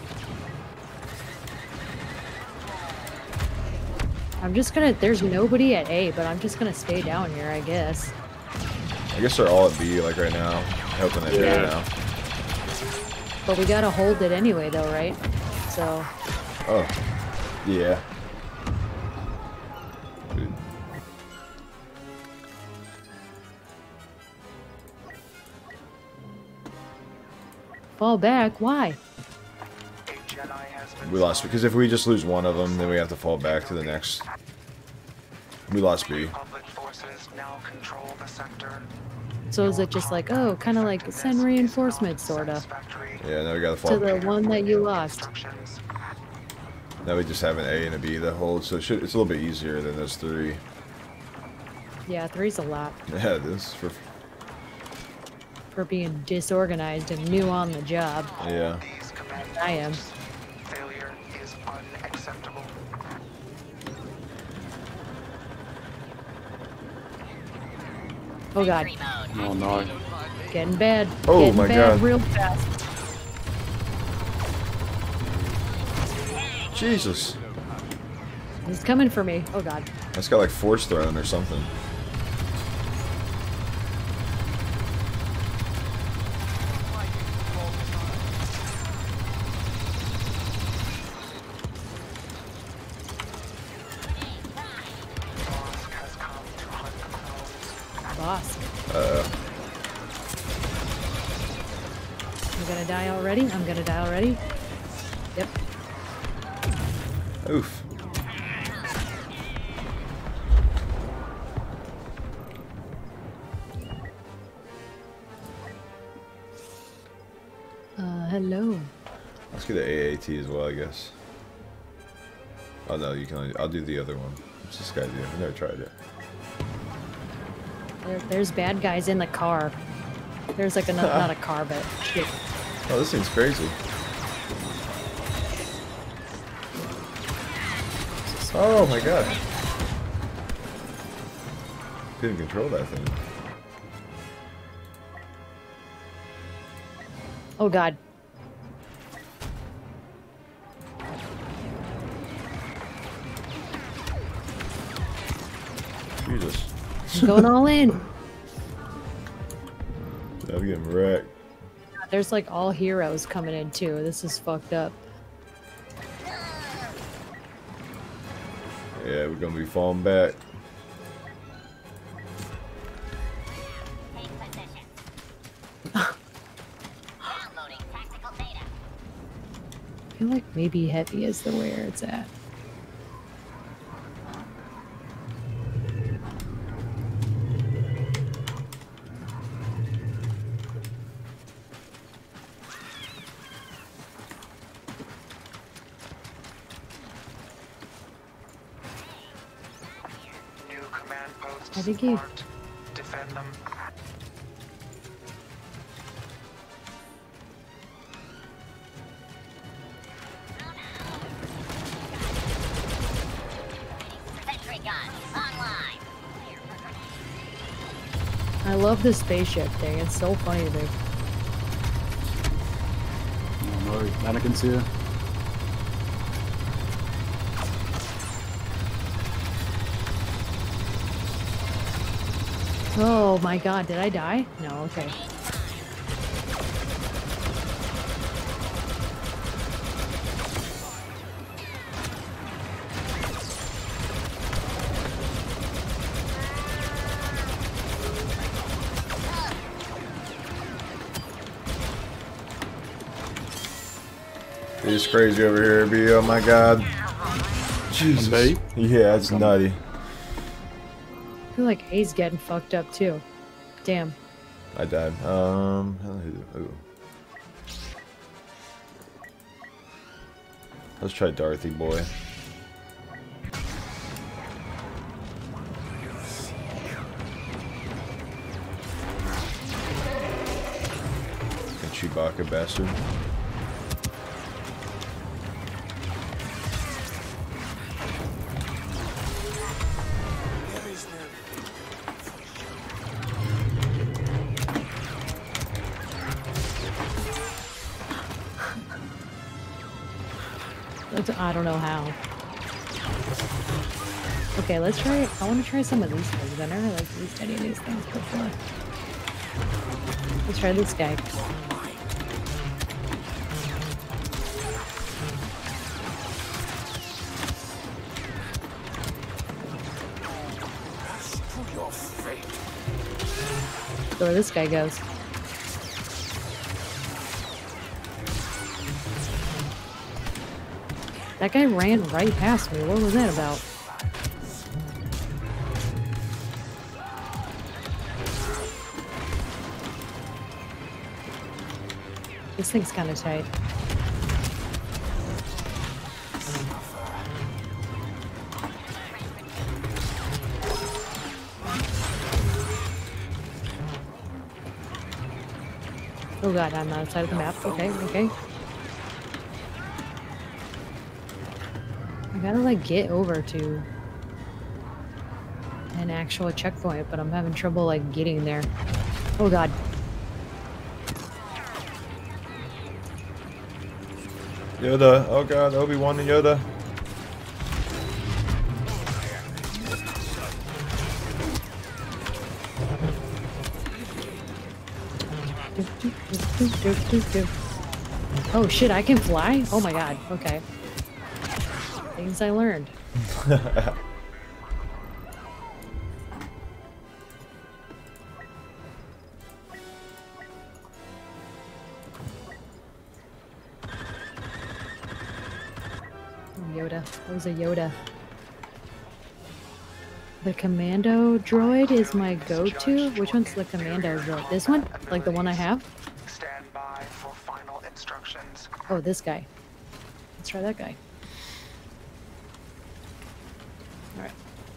I'm just gonna. There's nobody at A, but I'm just gonna stay down here, I guess. I guess they're all at B like right now. Helping at B Yeah. now. But we gotta hold it anyway, though, right? So. Oh, yeah. Dude. Fall back? Why? A Jedi has been We lost because if we just lose one of them, then we have to fall back to the next. We lost B. Public forces now control the sector. So is it just like, oh, kind of like send reinforcements, sorta, Satisfactory. Yeah, now we gotta fall to the back. one that you lost? Instructions. Now we just have an A and a B that hold, so it should, it's a little bit easier than those three. Yeah, three's a lot Yeah, it is. For, for being disorganized and new on the job. yeah. These command I am. posts. Failure is unacceptable. Oh god, Oh no. getting bad. Oh getting my bad God. real fast. Jesus. He's coming for me. Oh god. That's got like force thrown or something. Bosk has come to hunt the clones. Bosk. Uh, I'm gonna die already. I'm gonna die already. Yep. oof. Uh, hello. Let's get an A A T as well, I guess. Oh no, you can only, I'll do the other one. What's this guy do? I've never tried it. There, there's bad guys in the car. There's like another, not a car, but shit. Oh, this thing's crazy. Oh my god. Couldn't control that thing. Oh god. Jesus. I'm going all in. I'm getting wrecked. There's like all heroes coming in too. This is fucked up. Yeah, we're gonna be falling back. I feel like maybe heavy is the where it's at. New command posts I think he- marked. Defend them. Sentry gun online. I love the spaceship thing. It's so funny to me. Oh no, mannequins here. Oh my god, did I die? No, okay. It's crazy over here, B. Oh my god. Jesus. B? Yeah, it's nutty. I feel like A's getting fucked up too. Damn. I died. Um. Ooh. Let's try Dorothy boy. And Chewbacca bastard. That's- I don't know how. Okay, let's try. I want to try some of these things. I never like used any of these things before. Let's try this guy. So where this guy goes. That guy ran right past me. What was that about? This thing's kind of tight. Oh god, I'm outside of the map. Okay, okay. I gotta like get over to an actual checkpoint, but I'm having trouble like getting there. Oh god. Yoda. Oh god, Obi-Wan and Yoda. Oh shit, I can fly? Oh my god, okay. Things I learned. Yoda. That was a Yoda. The commando droid is my go-to. Which one's the commando droid? This one? Like the one I have? Stand by for final instructions. Oh, this guy. Let's try that guy. Alright.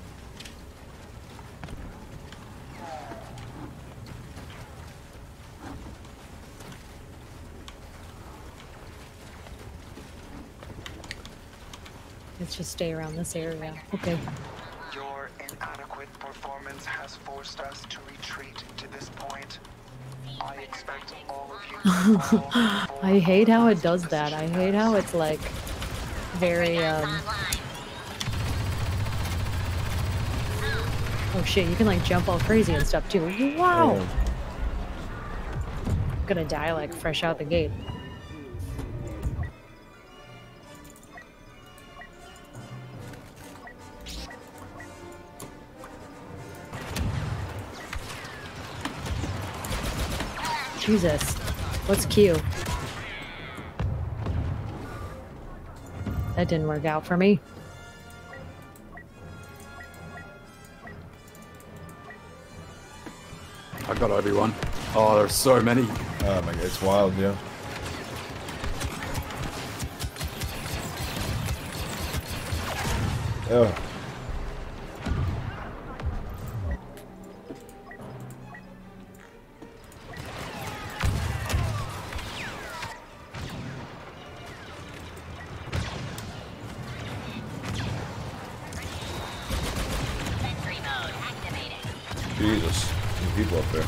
Let's just stay around this area. Okay. Your inadequate performance has forced us to retreat to this point. I expect all of you to follow I hate how it does that. I hate how it's like very um oh shit, you can like jump all crazy and stuff too. Wow. gonna die like fresh out the gate. Jesus. What's Q? That didn't work out for me. I got Obi-Wan. Oh, there's so many. Oh my god, it's wild, yeah. Oh. Jesus, there's people up there.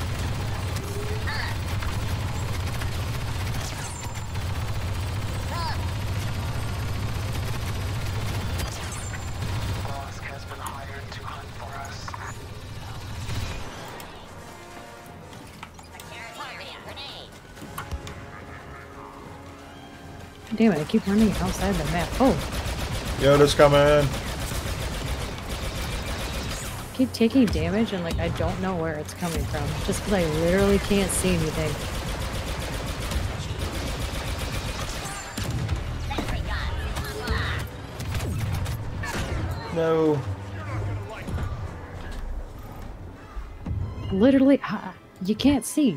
Damn it, I keep running outside the map. Oh! Yoda's coming! I keep taking damage and like I don't know where it's coming from. Just because I literally can't see anything. No. Literally, uh, you can't see.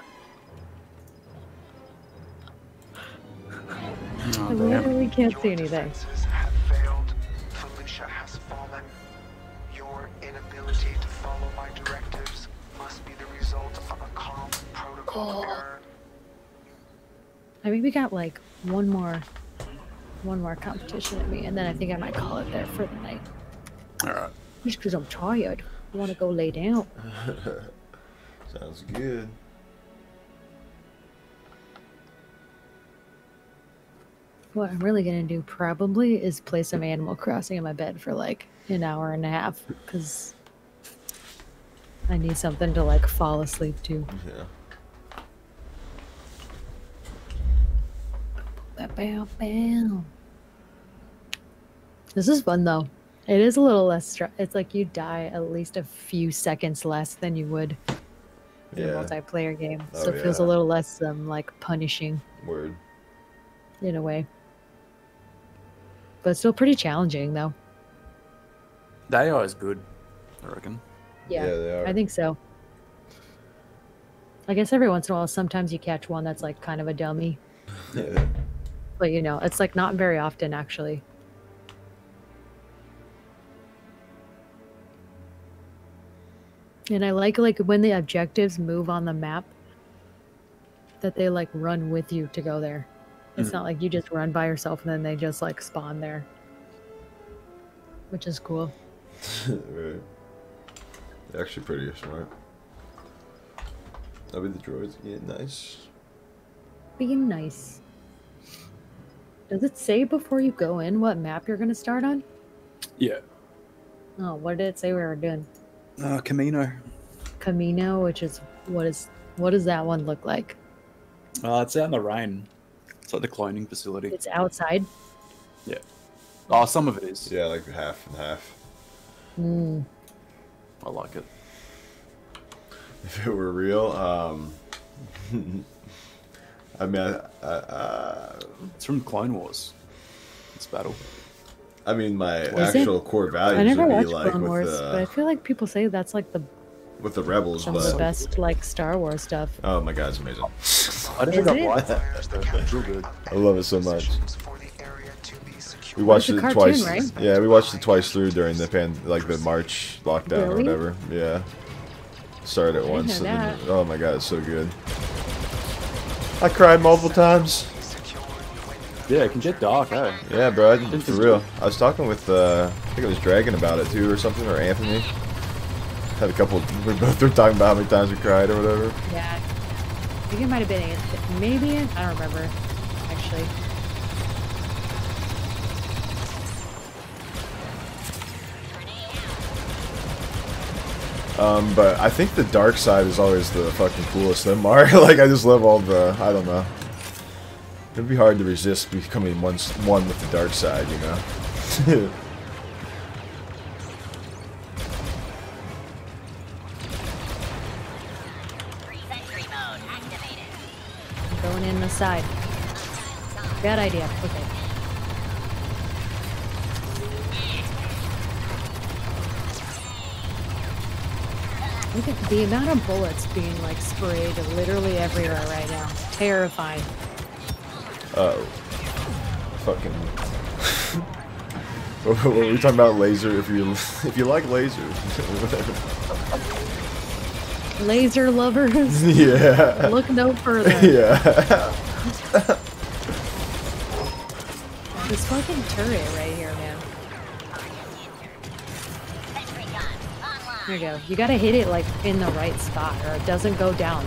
I literally can't see anything. Have failed. Felicia has fallen. Your inability to follow my directives must be the result of a calm protocol error. I think we got like one more, one more competition at me, and then I think I might call it there for the night. All right. Just because I'm tired, I want to go lay down. Sounds good. What I'm really gonna do probably is play some Animal Crossing in my bed for like an hour and a half because I need something to like fall asleep to. Yeah. Bow, bow, bow. This is fun though. It is a little less stress. It's like you die at least a few seconds less than you would in Yeah. a multiplayer game. Oh, So it feels a yeah. little less um, like punishing Word. in a way. But it's still pretty challenging though. The A I is good, I reckon. Yeah, Yeah, they are. I think so. I guess every once in a while, sometimes you catch one that's like kind of a dummy. Yeah. But you know, it's like not very often actually. And I like like when the objectives move on the map that they like run with you to go there. It's Mhm. not like you just run by yourself and then they just like spawn there. Which is cool. Right. They're actually pretty smart. That'll be the droids again. Nice. Being nice. Does it say before you go in what map you're gonna start on? Yeah. Oh, what did it say we were doing? Uh, Camino. Camino, which is what is what does that one look like? Uh, it's out in the rain. It's like the cloning facility. It's outside. Yeah. Oh, some of it is. Yeah, like half and half. Mm. I like it. If it were real, um, I mean, I, I, uh, It's from Clone Wars. It's battle. I mean, my Is it? actual core I values never would be watched like Clone with Wars, but I the feel like people say that's like the with the rebels, some of the but best like Star Wars stuff. oh my god, it's amazing. I never Is got it? why that. It's real good. I love it so much. For the area to be secure. We watched It's it a cartoon, twice. right? Yeah, we watched it twice through during the pan, like the March lockdown or Really? whatever. Yeah, started at didn't once. know And then, that. oh my god, it's so good. I cried multiple times. Yeah, it can get dark, eh? Yeah, bro, I, for real. I was talking with, uh, I think it was Dragon about it too, or something, or Anthony. Had a couple. We both were talking about how many times we cried or whatever. Yeah. I think it might have been Anth- maybe I don't remember actually. Um, but I think the dark side is always the fucking coolest M R. Like, I just love all the, I don't know. It'd be hard to resist becoming one, one with the dark side, you know? Going in the side. Bad idea. Okay. Look at the amount of bullets being like sprayed literally everywhere right now. Terrifying. Uh oh. Fucking. What were we talking about? Laser. If you if you like lasers, whatever. Laser lovers. Yeah. Look no further. Yeah. This fucking turret right here, man. There you go. You gotta hit it like in the right spot or it doesn't go down.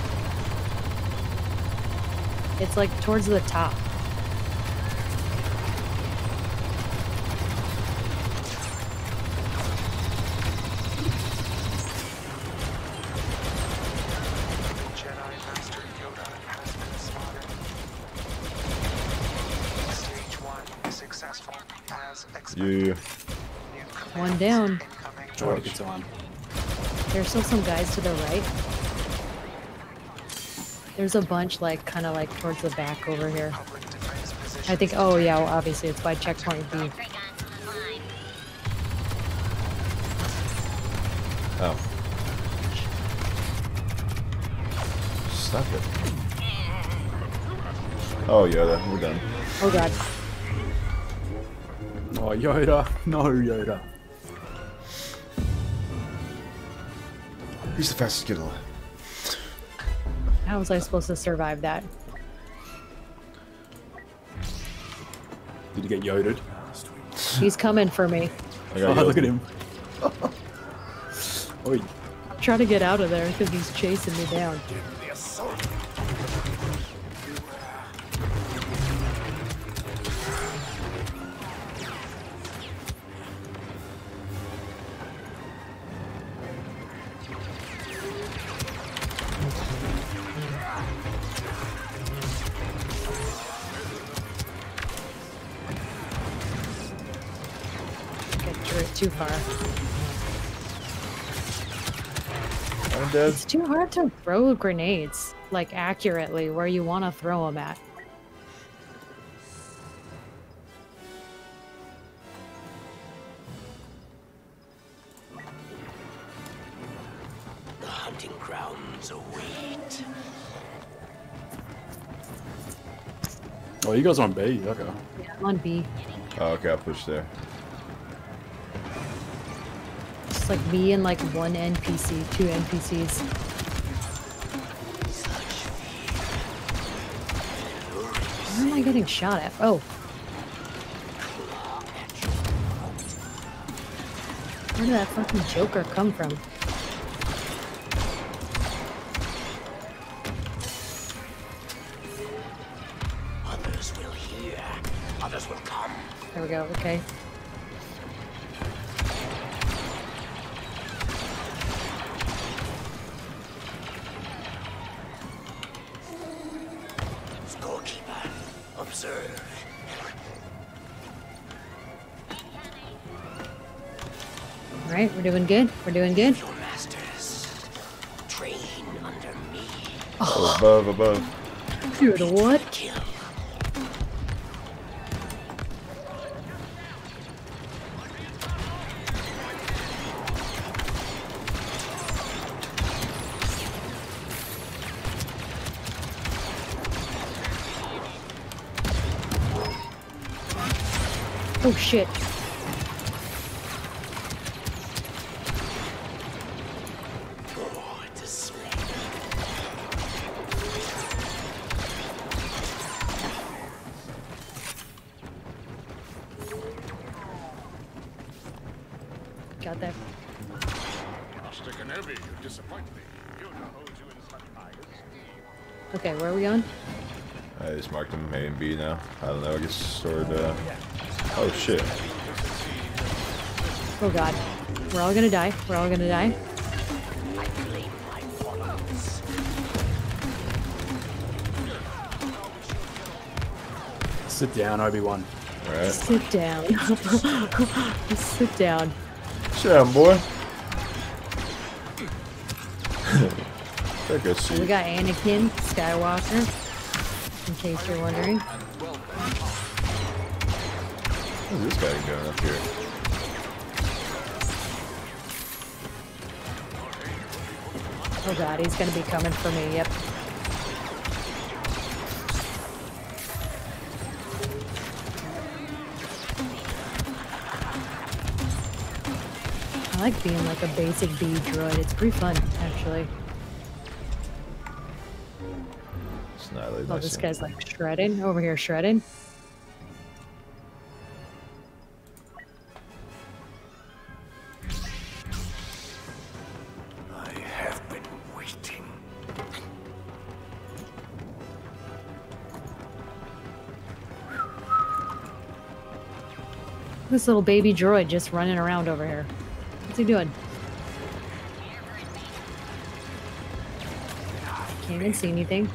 It's like towards the top. Jedi Master Yoda has been spotted. Stage one is successful as expected. Yeah. One down. Enjoy a good time. There's still some guys to the right. There's a bunch like kind of like towards the back over here. I think, oh yeah, well, obviously it's by checkpoint B. Oh. Stop it. Oh, Yoda, we're done. Oh god. Oh, Yoda. No, Yoda. He's the fastest kid alive. How was I supposed to survive that? Did you get Yoded? He's coming for me. I Oh, got look at Yoda. him. Oi. Try to get out of there because he's chasing me down. Get through it too far. I'm dead. It's too hard to throw grenades, like, accurately where you want to throw them at. The hunting grounds await. Oh, you guys are on B. Okay. Yeah, I'm on B. Oh, okay, I'll push there. It's like me and like one N P C, two N P Cs. Where am I getting shot at? Oh. Where did that fucking Joker come from? Others will hear. Others will come. There we go, okay. Scorekeeper, observe. Alright, we're doing good. We're doing good. Your masters train under me. Oh, above, above. Dude, what? Kill. Oh shit. Oh, to slay. Got that. Okay, where are we going? I just marked them A and B now. I don't know, I guess stored, uh... Oh, shit. Oh god. We're all gonna die. We're all gonna die. Sit down, Obi-Wan. Alright. Sit down. Just sit down. Sit down, boy. Take a We seat. got Anakin Skywalker, in case you're wondering. What's this guy doing up here? Oh god, he's gonna be coming for me, yep. I like being like a basic B droid, it's pretty fun, actually. It's not really Oh, nice this thing. guy's like shredding, over here shredding. I have been waiting. This little baby droid just running around over here. What's he doing? Can't even see anything.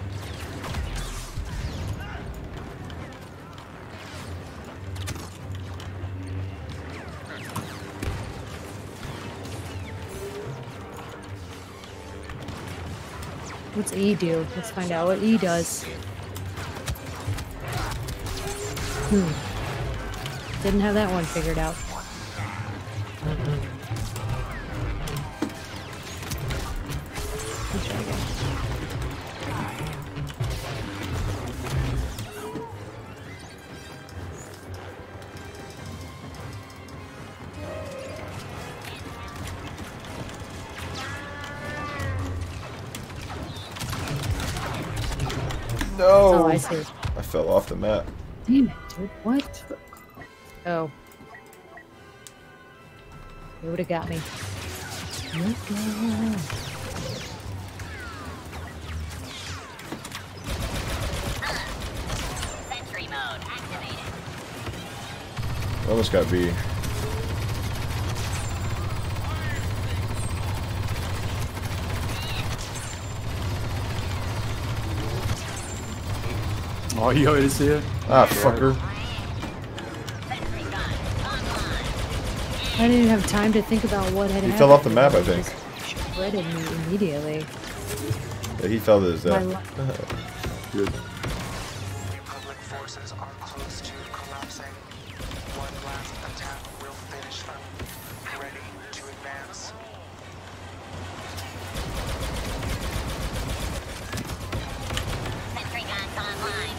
What's E do? Let's find out what E does. Hmm. Didn't have that one figured out. Let's try again. No! Oh, I see. I fell off the map. Damn it, dude. What? Oh. It would have got me. Sentry mode activated. Almost got B. Oh, Yoda's here. Ah, fucker. Sentry gun online. I didn't have time to think about what had He happened. fell off the map, I think. Just shredded me immediately. Yeah, he fell to his My death. li- Good. Republic forces are close to collapsing. One last attack will finish them. Ready to advance. Sentry guns online.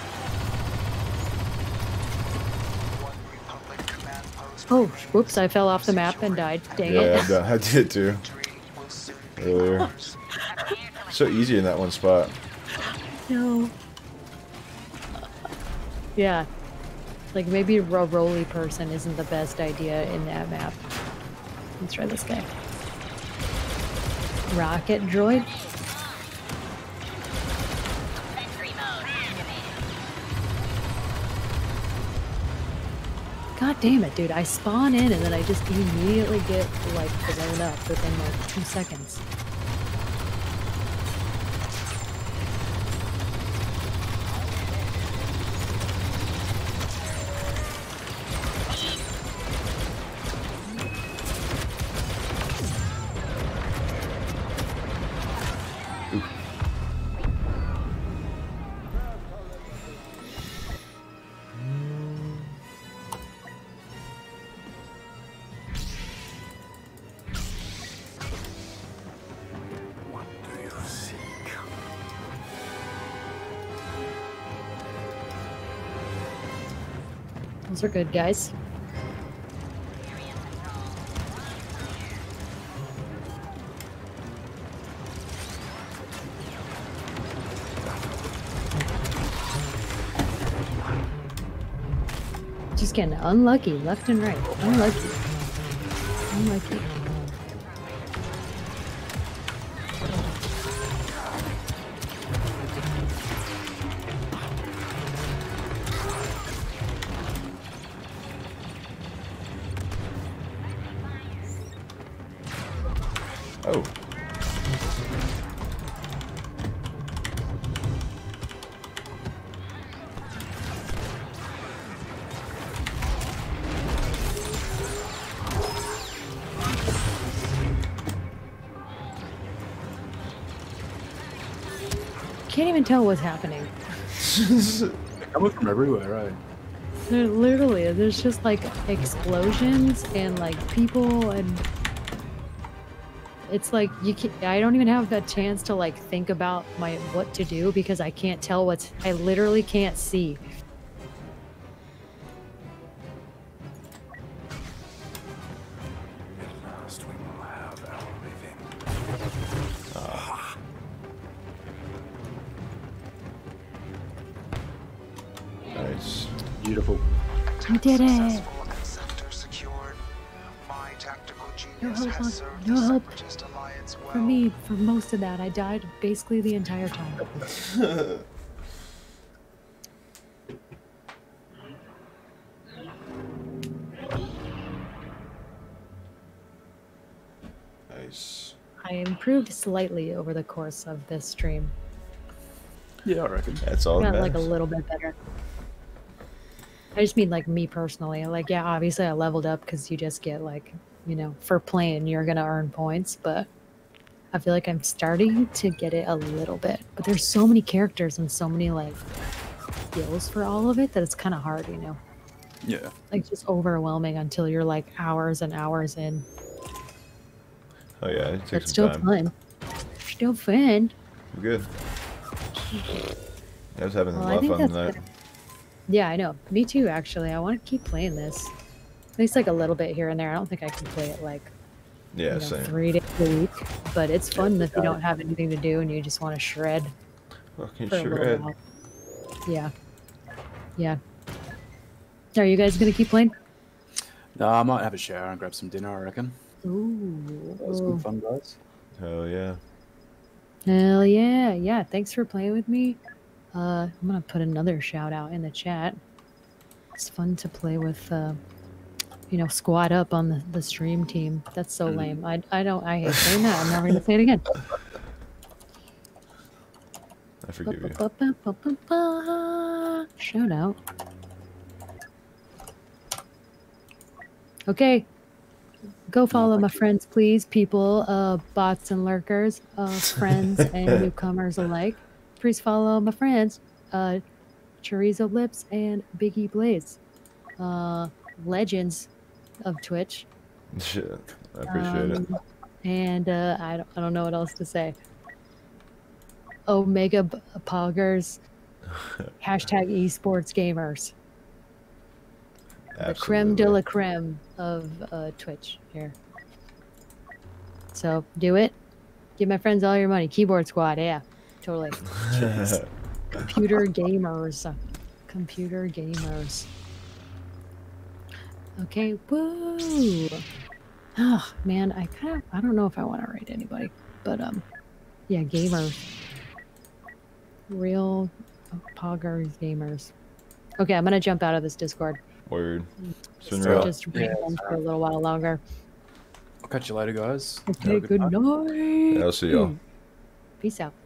One Republic command post. Oh, whoops, I fell off the map and died. Dang Yeah, it. I done- I did too. Victory will soon be Earlier. ours. So easy in that one spot. No. Yeah. Like maybe a roly person isn't the best idea in that map. Let's try this guy. Rocket droid? Sentry mode activated. God damn it, dude. I spawn in and then I just immediately get like blown up within like two seconds. What do you seek? Those are good guys. Just getting unlucky left and right. Unlucky. Unlucky. Oh. can't even tell what's happening. They're coming from everywhere, right? There literally, there's just like explosions and like people, and it's like you can I don't even have a chance to like think about my what to do because I can't tell what's. I literally can't see. Nice. Beautiful. You did it. Successful and sector secured. My tactical No genius help, has on- served no the help Separatist Alliance well. For me, for most of that, I died basically the entire time. Nice. I improved slightly over the course of this stream. Yeah, I reckon. That's all that Got like a matters. little bit better. I just mean like me personally. Like, yeah, obviously I leveled up because you just get like, you know, for playing, you're gonna earn points, but I feel like I'm starting to get it a little bit. But there's so many characters and so many like skills for all of it that it's kind of hard, you know. Yeah. Like it's just overwhelming until you're like hours and hours in. Oh yeah, it But takes still some time. fun. Still fun. I'm good. I was having Well, a I lot of think fun that's tonight. gonna- Yeah, I know. Me too, actually. I want to keep playing this. At least like a little bit here and there. I don't think I can play it like Yeah, you know, same. three days a week. But it's fun if you got don't have anything to do and you just want to shred Fucking for a little shred. while. Yeah. Yeah. Are you guys gonna keep playing? No, I might have a shower and grab some dinner, I reckon. Ooh. That was good fun, guys. Hell yeah. Hell yeah. Yeah. Thanks for playing with me. Uh, I'm gonna put another shout out in the chat. It's fun to play with, uh, you know, squad up on the, the stream team. That's so Mhm. lame. I, I don't, I hate saying that. I'm never gonna say it again. I forgive you. Ba-ba-ba-ba-ba-ba. Shout out. Okay. Go follow my friends, please, people, uh, bots and lurkers, uh, friends and newcomers alike. Please follow my friends, uh, Chorizo Lips and Biggie Blaze, uh, legends of Twitch. Shit. I appreciate it. Um, And uh, I don't, I don't know what else to say. Omega B- Poggers, hashtag esports gamers. The creme de la creme of uh, Twitch here. So do it. Give my friends all your money. Keyboard Squad, yeah, totally. Jeez. Computer gamers. Computer gamers. Okay, woo. Oh man, I kind of I don't know if I want to rate anybody, but um, yeah, gamers. Real poggers gamers. Okay, I'm gonna jump out of this Discord. Word. It's been So real. just ramble for a little while longer. I'll catch you later, guys. Have Okay, a good night. night. Yeah, I'll see y'all. Peace out.